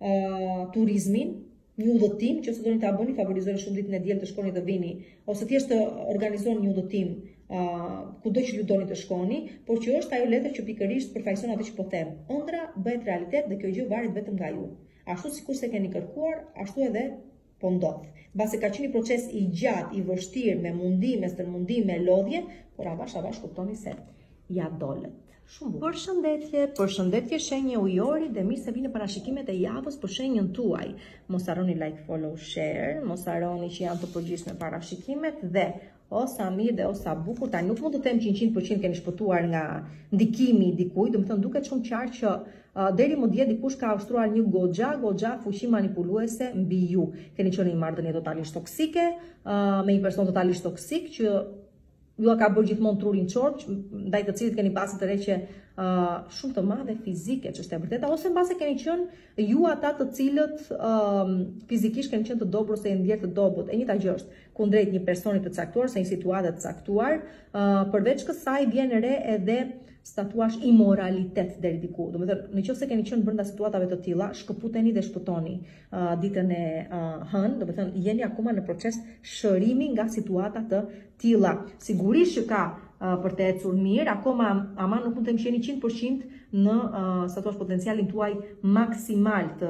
uh, turizmin, një udhëtim, që ose doni ta bëni, favorizoni shumë ditën e diel të shkoni të vini, ose thjesht të organizoni një udhëtim uh, kudo që ju doni të shkoni, por që është ajo letër që pikërisht përfaqëson atë që po them. Ëndra bëhet realitet dhe kjo gjë varet vetëm nga ju. Ashtu sikur se keni kërkuar, ashtu edhe po ndodh. Mbase ka qenë një proces i gjatë, i vështirë, me mundime, stërmundime, lodhje, por avash avash kuptoni se ja dolët. Shumë bukur. Përshëndetje, përshëndetje shenjë ujori dhe mirë se vini parashikimet e javës për shenjën tuaj. Mos harroni like, follow, share, mos harroni që janë të përgjithshme parashikimet dhe o sa mirë dhe o sa bukur. Tani nuk mund të them që njëqind për qind keni shpëtuar nga ndikimi i dikujt, do të thënë duket shumë qartë që uh, deri më dje dikush ka ushtruar një goxha, goxha fuqi manipuluese mbi ju. Keni qenë një marrëdhënie totalisht toksike, uh, me një person totalisht toksik që ju ka bërë gjithmonë trurin çorç, ndaj të cilit keni pasur të rreqe uh, shumë të madhe fizike, ç'është e vërteta, ose mbase keni qenë ju ata të cilët uh, fizikisht keni qenë të dobët ose e ndjerë të dobët. E njëjta gjë është kundrejt një personi të caktuar, ose një situate të caktuar, uh, përveç kësaj vjen re edhe statuash imoralitet deri diku. Do të thënë, nëse keni qenë brenda situatave të tilla, shkëputeni dhe shpëtoni uh, ditën e uh, hënë, do të thënë jeni akoma në proces shërimi nga situata të tilla. Sigurisht që ka uh, për të ecur mirë, akoma ama nuk mund të jeni njëqind për qind në uh, statuash potencialin tuaj maksimal të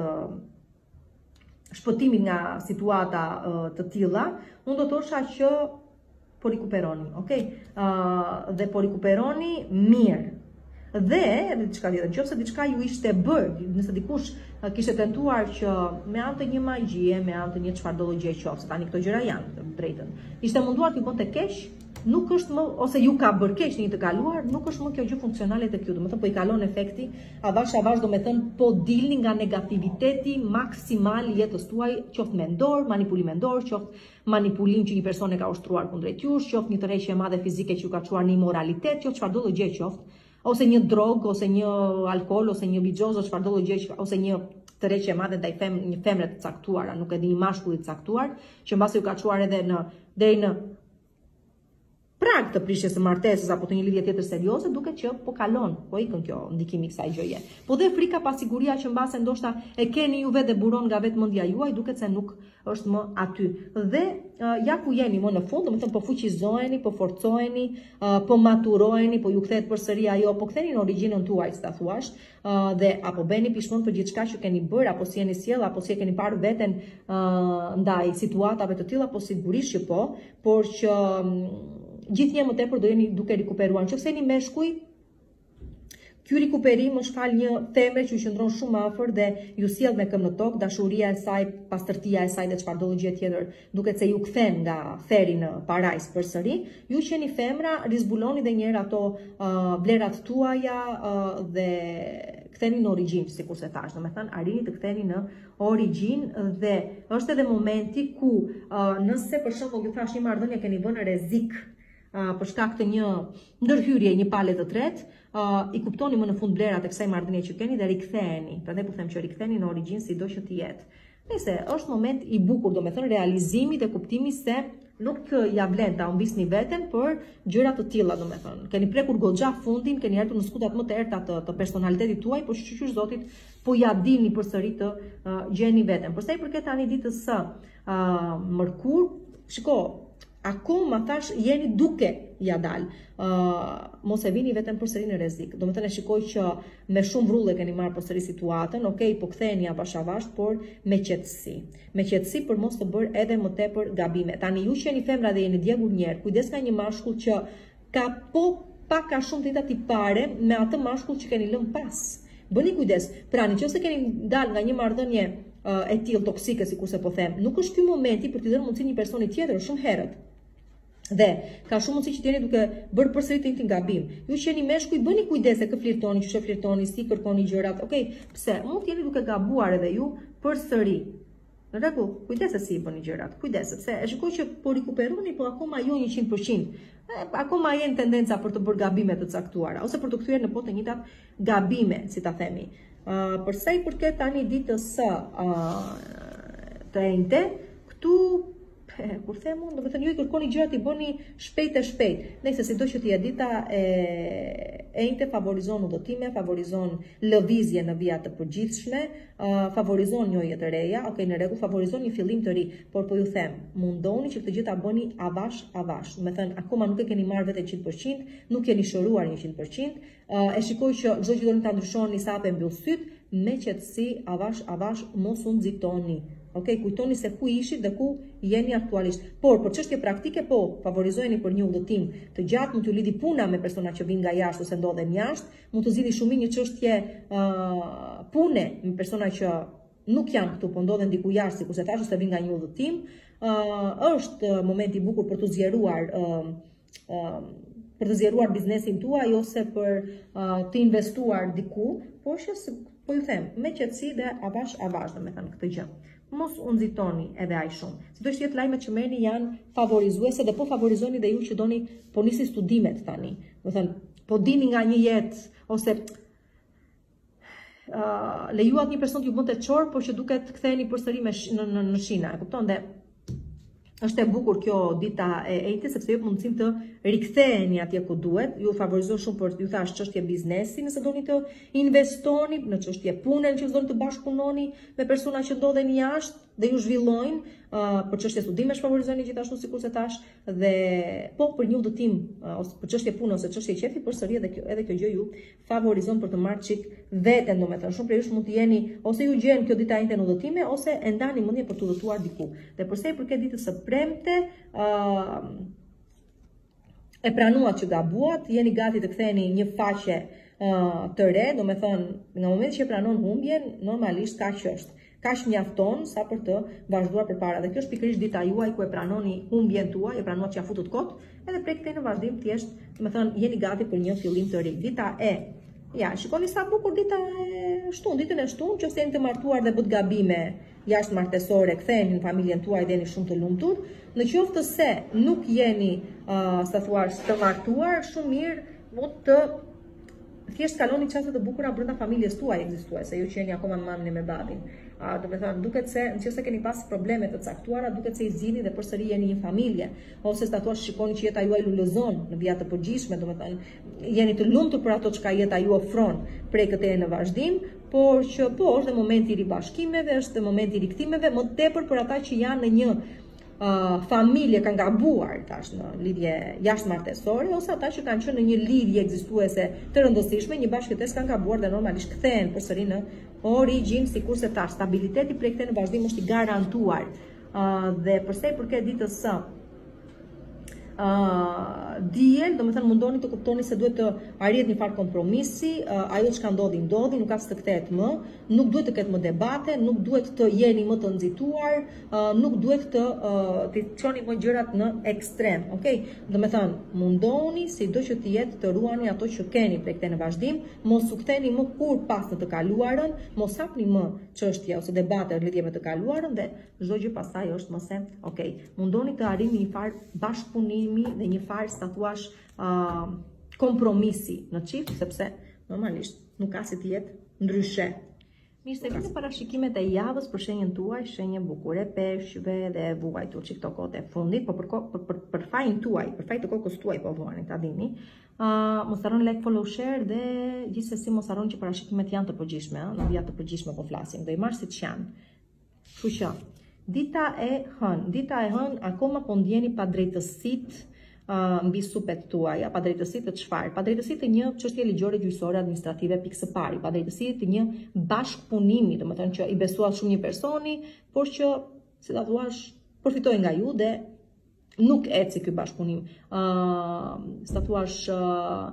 shpëtimit nga situata uh, të tilla. Unë do të thosha që po rikuperoni, okay? Uh, dhe po rikuperoni mirë. Dhe edhe diçka tjetër, nëse diçka ju ishte bërë, nëse dikush uh, kishte tentuar që me anë të një magjie, me anë të një çfarëdo gjë qoftë, tani këto gjëra janë të drejtën. Ishte munduar t'ju bënte keq, nuk është më, ose ju ka bërë keq në një të kaluar, nuk është më kjo gjë funksionale tek ju. Do të thënë po i kalon efekti avash avash, do të thënë po dilni nga negativiteti maksimal i jetës tuaj, qoftë mendor, manipulim mendor, qoftë manipulim që një person e ka ushtruar kundrejt jush, qoftë një tërheqje e madhe fizike që ju ka çuar në immoralitet, qoftë çfarëdo lloj gjë qoftë, ose një drog, ose një alkool, ose një bixhoz, ose çfarëdo lloj gjë, ose një tërheqje e madhe ndaj fem, një femre të caktuara, nuk e di, një mashkulli të caktuar, që mbasi ju ka çuar edhe në deri në prag të prishjes së martesës apo të një lidhje tjetër serioze, duket që po kalon, po ikën kjo ndikimi i kësaj gjëje. Po dhe frika, pasiguria që mbase ndoshta e keni ju vetë dhe buron nga vetë mendja juaj, duket se nuk është më aty. Dhe uh, ja ku jeni më në fund, domethënë po fuqizoheni, po forcoheni, uh, po maturoheni, po ju kthehet përsëri ajo, po ktheni në origjinën tuaj, si ta thuash, uh, dhe apo bëni pishmon për gjithçka që keni bërë, apo si jeni sjell, apo si e keni parë veten uh, ndaj situatave të tilla, po sigurisht që po, por që um, gjithnjë më tepër do jeni duke rikuperuar. Nëse jeni meshkuj, ky rikuperim është fal një femre që ju qëndron shumë afër dhe ju sjell me këmbë në tokë, dashuria e saj, pastërtia e saj dhe çfarëdo gjë tjetër, duket se ju kthen nga theri në parajs përsëri. Ju që jeni femra, rizbuloni edhe një herë ato uh, vlerat tuaja uh, dhe ktheni në origjinë, sikur se thash, domethënë arrini të ktheni në origjinë dhe është edhe momenti ku uh, nëse për shembull ju thash një marrëdhënie keni vënë rrezik Uh, për shkak të një ndërhyrje, një pale të tretë, uh, i kuptoni më në fund vlerat e kësaj marrëdhënie që keni dhe riktheheni. Prandaj po them që riktheheni në origjinë sido që të jetë. Nëse është moment i bukur, domethënë realizimit e kuptimi se nuk ja vlen ta humbisni veten për gjëra të tilla, domethënë. Keni prekur goxha fundin, keni ardhur në skutat më të errta të, të personalitetit tuaj, por shqyr Zotit po ja dilni përsëri të uh, gjeni veten. Për sa i përket tani ditës së uh, mërkur, shiko, akoma thash jeni duke ja dal. Uh, mos e vini vetëm përsëri në rrezik. Domethënë shikoj që me shumë vrullë keni marrë përsëri situatën, okay, po ktheheni avash avash, por me qetësi. Me qetësi për mos të bërë edhe më tepër gabime. Tani ju që jeni femra dhe jeni djegur njerë, kujdes ka një mashkull që ka po pak ka shumë të tipare me atë mashkull që keni lënë pas. Bëni kujdes. Pra nëse keni dalë nga një marrëdhënie uh, e tillë toksike, sikurse po them, nuk është ky momenti për t'i dhënë mundësi një personi tjetër shumë herët. Dhe ka shumë mundësi që t'jeni duke bërë përsëri të njëjtin gabim. Ju që jeni meshkuj, bëni kujdes se kë flirtoni, që flirtoni, si kërkoni gjërat. Okej, pse? Mund t'jeni duke gabuar edhe ju përsëri. Në rregull, kujdes se si i bëni gjërat. Kujdes, sepse e shikoj që po rikuperoni, po akoma jo njëqind për qind. Akoma jeni tendenca për të bërë gabime të caktuara ose për të kthyer në po të njëjtat gabime, si ta themi. Uh, për sa i përket tani ditës së uh, të enjte, këtu kur them unë, do të thënë ju i kërkoni gjërat i bëni shpejt e shpejt. Nëse sido që t'ia dita e enjte favorizon udhëtime, favorizon lëvizje në vija të përgjithshme, uh, favorizon njëje të reja, okay, në rregull, favorizon një fillim të ri, por po ju them, mundoni që këtë gjë ta bëni avash avash. Do të thënë akoma nuk e keni marrë vetë njëqind për qind, nuk keni shëruar njëqind për qind. Uh, e shikoj që çdo gjë do ta ndryshoni sa hape mbyll syt, me qetësi, avash avash, mos u nxitoni. Ok, kujtoni se ku ishit dhe ku jeni aktualisht. Por, për çështje praktike, po, favorizojeni për një udhëtim të gjatë, mund t'ju lidhi puna me persona që vinë nga jashtë ose ndodhen jashtë, mund të zgjidhni shumë një çështje uh, pune me persona që nuk jam këtu, po ndodhen diku jashtë, sikur se thash, ose vin nga një udhëtim, uh, është momenti i bukur për të zgjeruar uh, uh, për të zgjeruar biznesin tuaj ose për uh, të investuar diku, por që po ju them, me qetësi dhe avash avash, domethënë këtë gjë. Mos u nxitoni edhe aq shumë. Sidoqë jetë lajmet që merrni janë favorizuese dhe po favorizoni dhe ju që doni po nisi studimet tani. Domethënë, po dini nga një jetë ose uh, lejuat një person t'ju bënte çor, por që duket ktheheni përsëri me në, në, në shina, e kupton? Dhe është e bukur kjo dita e ejtë, sepse ju mundësim të riktheheni atje ku duhet. Ju favorizoj shumë për ju thash çështje biznesi, nëse doni të investoni, në çështje pune, nëse doni të bashkëpunoni me persona që ndodhen jashtë dhe ju zhvillojnë, uh, për çështje studimesh favorizoni gjithashtu sikur se thash, dhe po për një udhëtim uh, ose për çështje pune ose çështje qefi, përsëri edhe kjo edhe kjo gjë ju favorizon për të marrë çik veten, domethënë shumë prej jush mund të jeni ose ju gjen kjo dita ende në udhëtime ose e ndani mendjen për të udhëtuar diku. Dhe përsa i përket ditës së premte, uh, e pranuat që gabuat, jeni gati të ktheheni një faqe uh, të re, domethënë nga momenti që e pranon humbjen, normalisht kaq është. Kaq mjafton sa për të vazhduar përpara. Dhe kjo është pikërisht dita juaj ku e pranoni humbjen tuaj, e pranuat që ja futut kot, edhe prej këtej në vazhdim thjesht, domethënë jeni gati për një fillim të ri. Dita e Ja, shikoni sa bukur dita e shtunë, ditën e shtunë, që jeni të martuar dhe bët gabime jashtë martesore, ktheheni në familjen tuaj dhe jeni shumë të lumtur. Në qoftë se nuk jeni, uh, sa thuash, të martuar, shumë mirë mund të thjesht kaloni çaste të bukura brenda familjes tuaj ekzistuese, ju që jeni akoma mamin e me babin. Uh, do të thënë, duket se nëse keni pas probleme të caktuara, duket se i zgjidhni dhe përsëri jeni një familje, ose sa thua shikoni që jeta juaj lulëzon në vija të përgjithshme, do të thënë jeni të lumtur për ato çka jeta ju ofron prej këtej në vazhdim, por që po është dhe momenti i ribashkimeve, është dhe momenti i rikthimeve, më tepër për ata që janë në një Uh, familje kanë gabuar tash në lidhje jashtëmartesore ose ata që kanë qenë në një lidhje ekzistuese të rëndësishme, një bashkëtesë kanë gabuar dhe normalisht kthehen përsëri në origjinë, sikurse tash stabiliteti prej këtej në vazhdim është i garantuar. Uh, dhe përsa i përket ditës së Uh, diel, do me thënë mundoni të kuptoni se duhet të arrihet një farë kompromisi, uh, ajo që ka ndodhi, ndodhi, nuk ka së të kthehet më, nuk duhet të ketë më debate, nuk duhet të jeni më të nxituar, uh, nuk duhet të uh, të çoni më gjërat në ekstrem, okay? Do me thënë mundoni sido që të jetë të ruani ato që keni prej këtej në vazhdim, mos u ktheni më kur pas në të kaluarën, mos hapni më çështje ose debate lidhje me të kaluarën dhe çdo gjë pastaj është më se, okay. Mundoni të arrini një farë bashkëpunimi dhe një farë sa thuash uh, kompromisi në çift, sepse normalisht nuk ka si të jetë ndryshe. Mirë, se vini parashikimet e javës për shenjën tuaj, shenjë bukure, peshqve dhe vuajtur që këto kohët e fundit, po për, për, për, për fajin tuaj, për fajin të kokës tuaj, po vuani, ta dini. Uh, mos harroni like, follow, share dhe gjithsesi mos harroni që parashikimet janë të përgjithshme, në vija të përgjithshme po flasim, do i marr siç janë. Kështu që dita e hënë, dita e hënë akoma po ndjeni pa drejtësitë uh, mbi supet tuaja, pa drejtësitë të çfarë? Pa drejtësitë të një çështje ligjore, gjyqësore, administrative pikë së pari, pa drejtësitë të një bashkëpunimi, domethënë që i besuat shumë një personi, por që, si ta thuash, përfitoi nga ju dhe nuk eci ky bashkëpunim. Uh, si ta thuash, uh,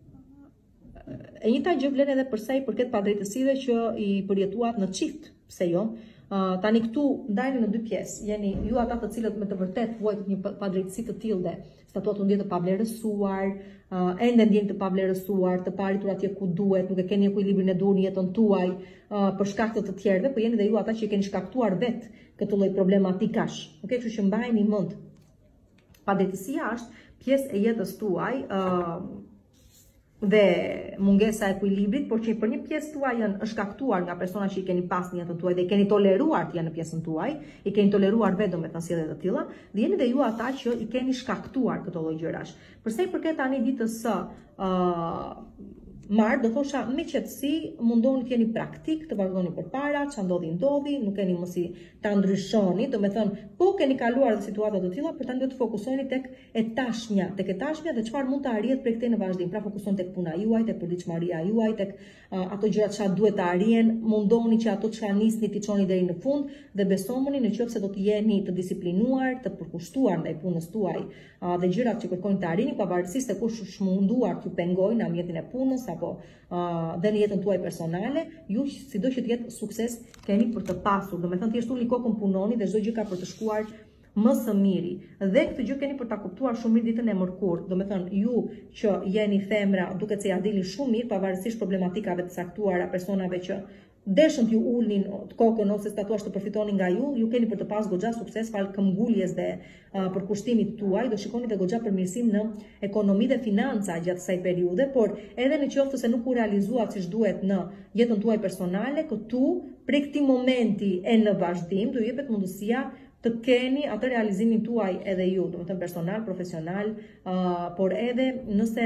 e njëjta gjë vlen edhe përsa i përket padrejtësive që i përjetuat në çift, pse jo? Uh, tani këtu ndajni në dy pjesë, jeni ju ata të cilët me të vërtet vuajtët një padrejtësi të tillë dhe statuat u ndjen të pavlerësuar, uh, ende ndjen të pavlerësuar, të paritur atje ku duhet, nuk e keni ekuilibrin e duhur në jetën tuaj uh, për shkak të të tjerëve, por jeni dhe ju ata që i keni shkaktuar vet këtë lloj problematikash. Okej, kështu që mbajeni mend. Padrejtësia është pjesë e jetës tuaj, uh, dhe mungesa e ekuilibrit, por që për një pjesë tuaj janë është shkaktuar nga persona që i keni pas në jetën tuaj dhe i keni toleruar të janë në pjesën tuaj, i keni toleruar vetë domethënë sjellje të tilla, dhe jeni dhe ju ata që i keni shkaktuar këto lloj gjërash. Përsa i përket tani ditës së uh, marr, do thosha me qetësi, mundoni të jeni praktik, të vazhdoni përpara, ç'a ndodhi ndodhi, nuk keni mos i ta ndryshoni, domethënë po keni kaluar dhe situata të tilla, por tani duhet të fokusoni tek e tashnja, tek e tashnja dhe çfarë mund të arrihet prej këtej në vazhdim. Pra fokusoni tek puna juaj, tek përditshmëria juaj, tek uh, ato gjërat që duhet të arrihen, mundoni që ato çka nisni ti çoni deri në fund dhe besomuni nëse do të jeni të disiplinuar, të përkushtuar ndaj punës tuaj uh, dhe gjërat që kërkojnë të arrini, pavarësisht se kush është munduar t'ju pengojë në ambientin e punës apo apo uh, dhe në jetën tuaj personale, ju sido që të jetë sukses keni për të pasur. Do me thënë thjesht unë kokën punoni dhe çdo gjë ka për të shkuar më së miri. Dhe këtë gjë keni për ta kuptuar shumë mirë ditën e mërkurë. Do me thënë ju që jeni femra, duket se ja dini shumë mirë pavarësisht problematikave të caktuara, personave që deshën t'ju ulnin të kokën ose statuash të përfitoni nga ju, ju keni për të pas goxha sukses falë këmbguljes dhe uh, për kushtimit tuaj, do shikoni dhe goxha përmirësim në ekonomi dhe financa gjatë kësaj periudhe, por edhe në qoftë se nuk u realizuat siç duhet në jetën tuaj personale, këtu prej këtij momenti e në vazhdim do ju jepet mundësia të keni atë realizimin tuaj edhe ju, do të thënë personal, profesional, uh, por edhe nëse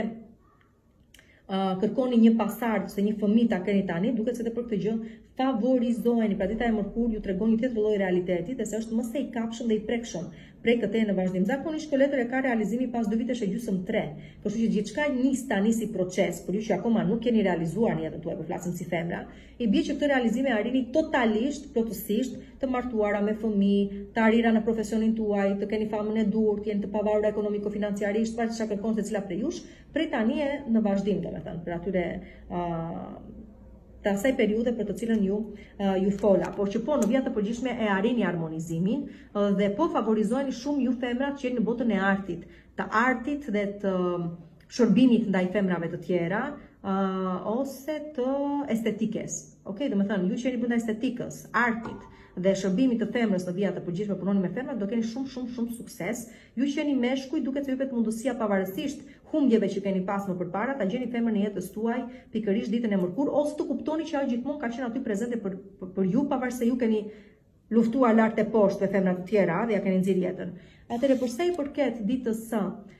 Uh, kërkoni një pasardhë se një fëmijë ta keni tani, duket se edhe për këtë gjë favorizoheni. Pra dita e mërkurë ju tregon një tjetër lloj realiteti dhe se është më së i kapshëm dhe i prekshëm prej këtej në vazhdim. Zakonisht kjo letër e ka realizimin pas dy vitesh e gjysmë tre. Kështu që gjithçka nis tani si proces, por ju që akoma nuk keni realizuar në jetën tuaj, po flasim si femra, i bie që këtë realizim e arrini totalisht, plotësisht, të martuara me fëmijë, të arira në profesionin tuaj, të keni famën e dur, të jeni të pavarura ekonomiko-financiarisht, çfarë çka kërkon secila prej jush, prej tani e në vazhdim, domethënë, për atyre uh, të asaj periudhe për të cilën ju uh, ju fola, por që po në vijat të përgjithshme e arrini harmonizimin uh, dhe po favorizoheni shumë ju femrat që jeni në botën e artit, të artit dhe të uh, shërbimit ndaj femrave të tjera uh, ose të estetikës. Okej, do të thënë ju që jeni brenda estetikës, artit dhe shërbimit të femrës në vijat të përgjithshme punoni me femrat do keni shumë shumë shumë sukses. Ju që jeni meshkuj duket se ju jepet mundësia pavarësisht humbjeve që keni pas më përpara, ta gjeni femrën në jetës tuaj pikërisht ditën e mërkurë ose të kuptoni që ajo gjithmonë ka qenë aty prezente për, për, për ju, pavarësisht se ju keni luftuar lart e poshtë me femra të tjera dhe ja keni nxjerr jetën. Atëherë për sa i përket ditës së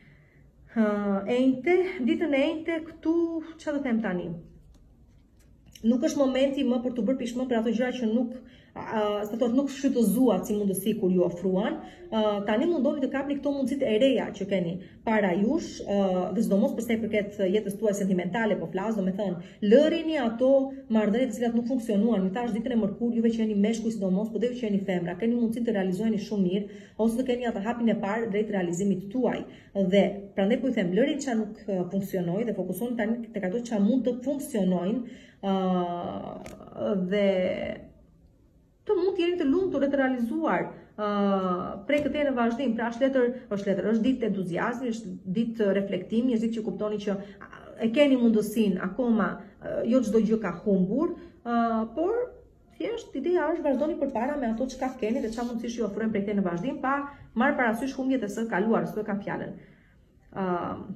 uh, enjte, ditën e enjte këtu çfarë do them tani? Nuk është momenti më për të bërë pishmën për ato gjëra që nuk uh, sa thot nuk shfrytëzuat si mundësi kur ju ofruan. Uh, tani mundoni të kapni këto mundësitë e reja që keni para jush, uh, dhe sidomos për sa i përket jetës tuaj sentimentale, po flas, domethënë lërini ato marrëdhënie të cilat nuk funksionuan. Mi thash ditën e mërkurë juve që jeni meshkuj sidomos, po dhe ju që jeni femra, keni mundësinë të realizoheni shumë mirë ose të keni atë hapin e parë drejt realizimit tuaj. Dhe prandaj po i them lërini çka nuk funksionoi dhe fokusoni tani tek ato që mund të funksionojnë. Uh, dhe të mund të jeni të lumtur dhe të realizuar uh, prej këtej në vazhdim. Pra është letër, është letër, është ditë entuziazmi, është ditë reflektimi, është ditë që kuptoni që e keni mundësinë akoma, uh, jo çdo gjë ka humbur, uh, por thjesht ideja është vazhdoni përpara me ato çka keni dhe çfarë mundësish ju ofrojnë prej këtej në vazhdim, pa marrë parasysh humbjet e së kaluar, s'do kam fjalën. Uh,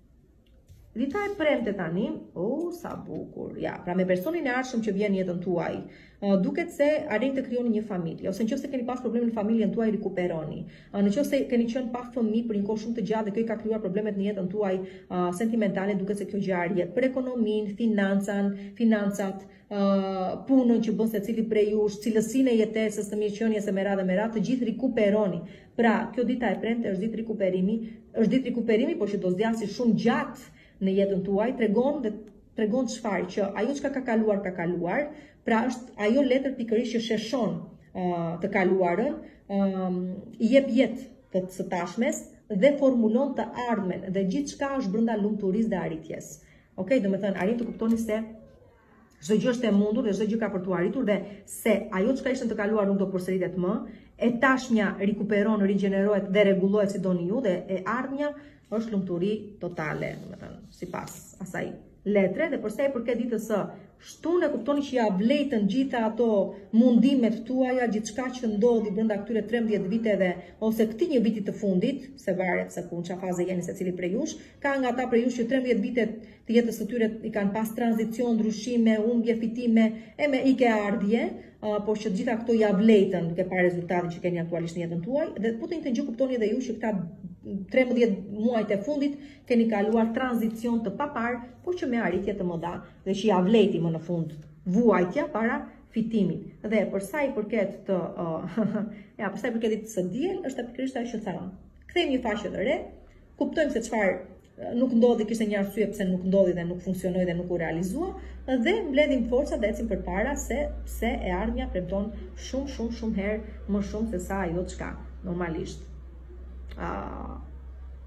Dita e premte tani, oh, sa bukur. Ja, pra me personin e ardhshëm që vjen në jetën tuaj, uh, duket se arrin të krijoni një familje, ose nëse keni pas probleme në familjen tuaj, rikuperoni. Uh, nëse keni qenë pa fëmijë për një kohë shumë të gjatë dhe kjo i ka krijuar problemet në jetën tuaj uh, sentimentale, duket se kjo gjë arjet për ekonominë, financan, financat, uh, punën që bën secili prej jush, cilësinë e jetesës, të mirëqenies e me radhë me radhë, të gjithë rikuperoni. Pra, kjo dita e premte është ditë rikuperimi, është ditë rikuperimi, por që do zgjasë shumë gjatë në jetën tuaj, tregon dhe tregon çfarë që ajo çka ka kaluar ka kaluar, pra është ajo letër pikërisht që sheshon uh, të kaluarën, um, i jep jetë të së tashmes dhe formulon të ardhmen dhe gjithçka është brenda lumturisë dhe arritjes. Okej, do të thënë arrin të kuptoni se çdo gjë është e mundur dhe çdo gjë ka për tu arritur dhe se ajo çka ishte të kaluar nuk do përsëritet më, e tashmja rikuperon, rigjenerohet dhe rregullohet si doni ju dhe e ardhmja është lumturi totale, domethënë, sipas asaj letre. Dhe përsa i përket ditës së shtunë, e kuptoni që ja vlejtën gjitha ato mundimet tuaja, gjithçka që ndodhi brenda këtyre trembëdhjetë viteve ose këtij një viti të fundit, se varet se ku në çfarë faze jeni secili prej jush. Ka nga ata prej jush që trembëdhjetë vitet të jetës së tyre i kanë pas tranzicion, ndryshime, humbje, fitime e me ike ardhje, uh, por që gjitha këto ja vlejtën duke parë rezultatin që keni aktualisht në jetën tuaj. Dhe po të njëjtën gjë kuptoni edhe ju që këta trembëdhjetë muajt e fundit keni kaluar tranzicion të papar, por që me arritje të mëdha dhe që ja vleti më në fund vuajtja para fitimit. Dhe për sa i përket të uh, ja, për sa i përket ditës së diel, është pikërisht ajo që thamë. Kthejmë një faqe të re, kuptojmë se çfarë nuk ndodhi, kishte një arsye pse nuk ndodhi dhe nuk funksionoi dhe nuk u realizua, dhe mbledhim forca dhe ecim përpara se pse e ardhmja premton shumë shumë shumë herë më shumë se sa ajo çka normalisht Uh,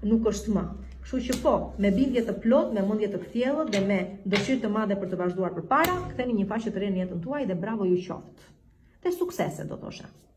nuk është më. Kështu që po, me bindje të plot, me mendje të kthjellët dhe me dëshirë të madhe për të vazhduar përpara, ktheni një faqe të re në jetën tuaj dhe bravo ju qoftë. Dhe suksese do thosha.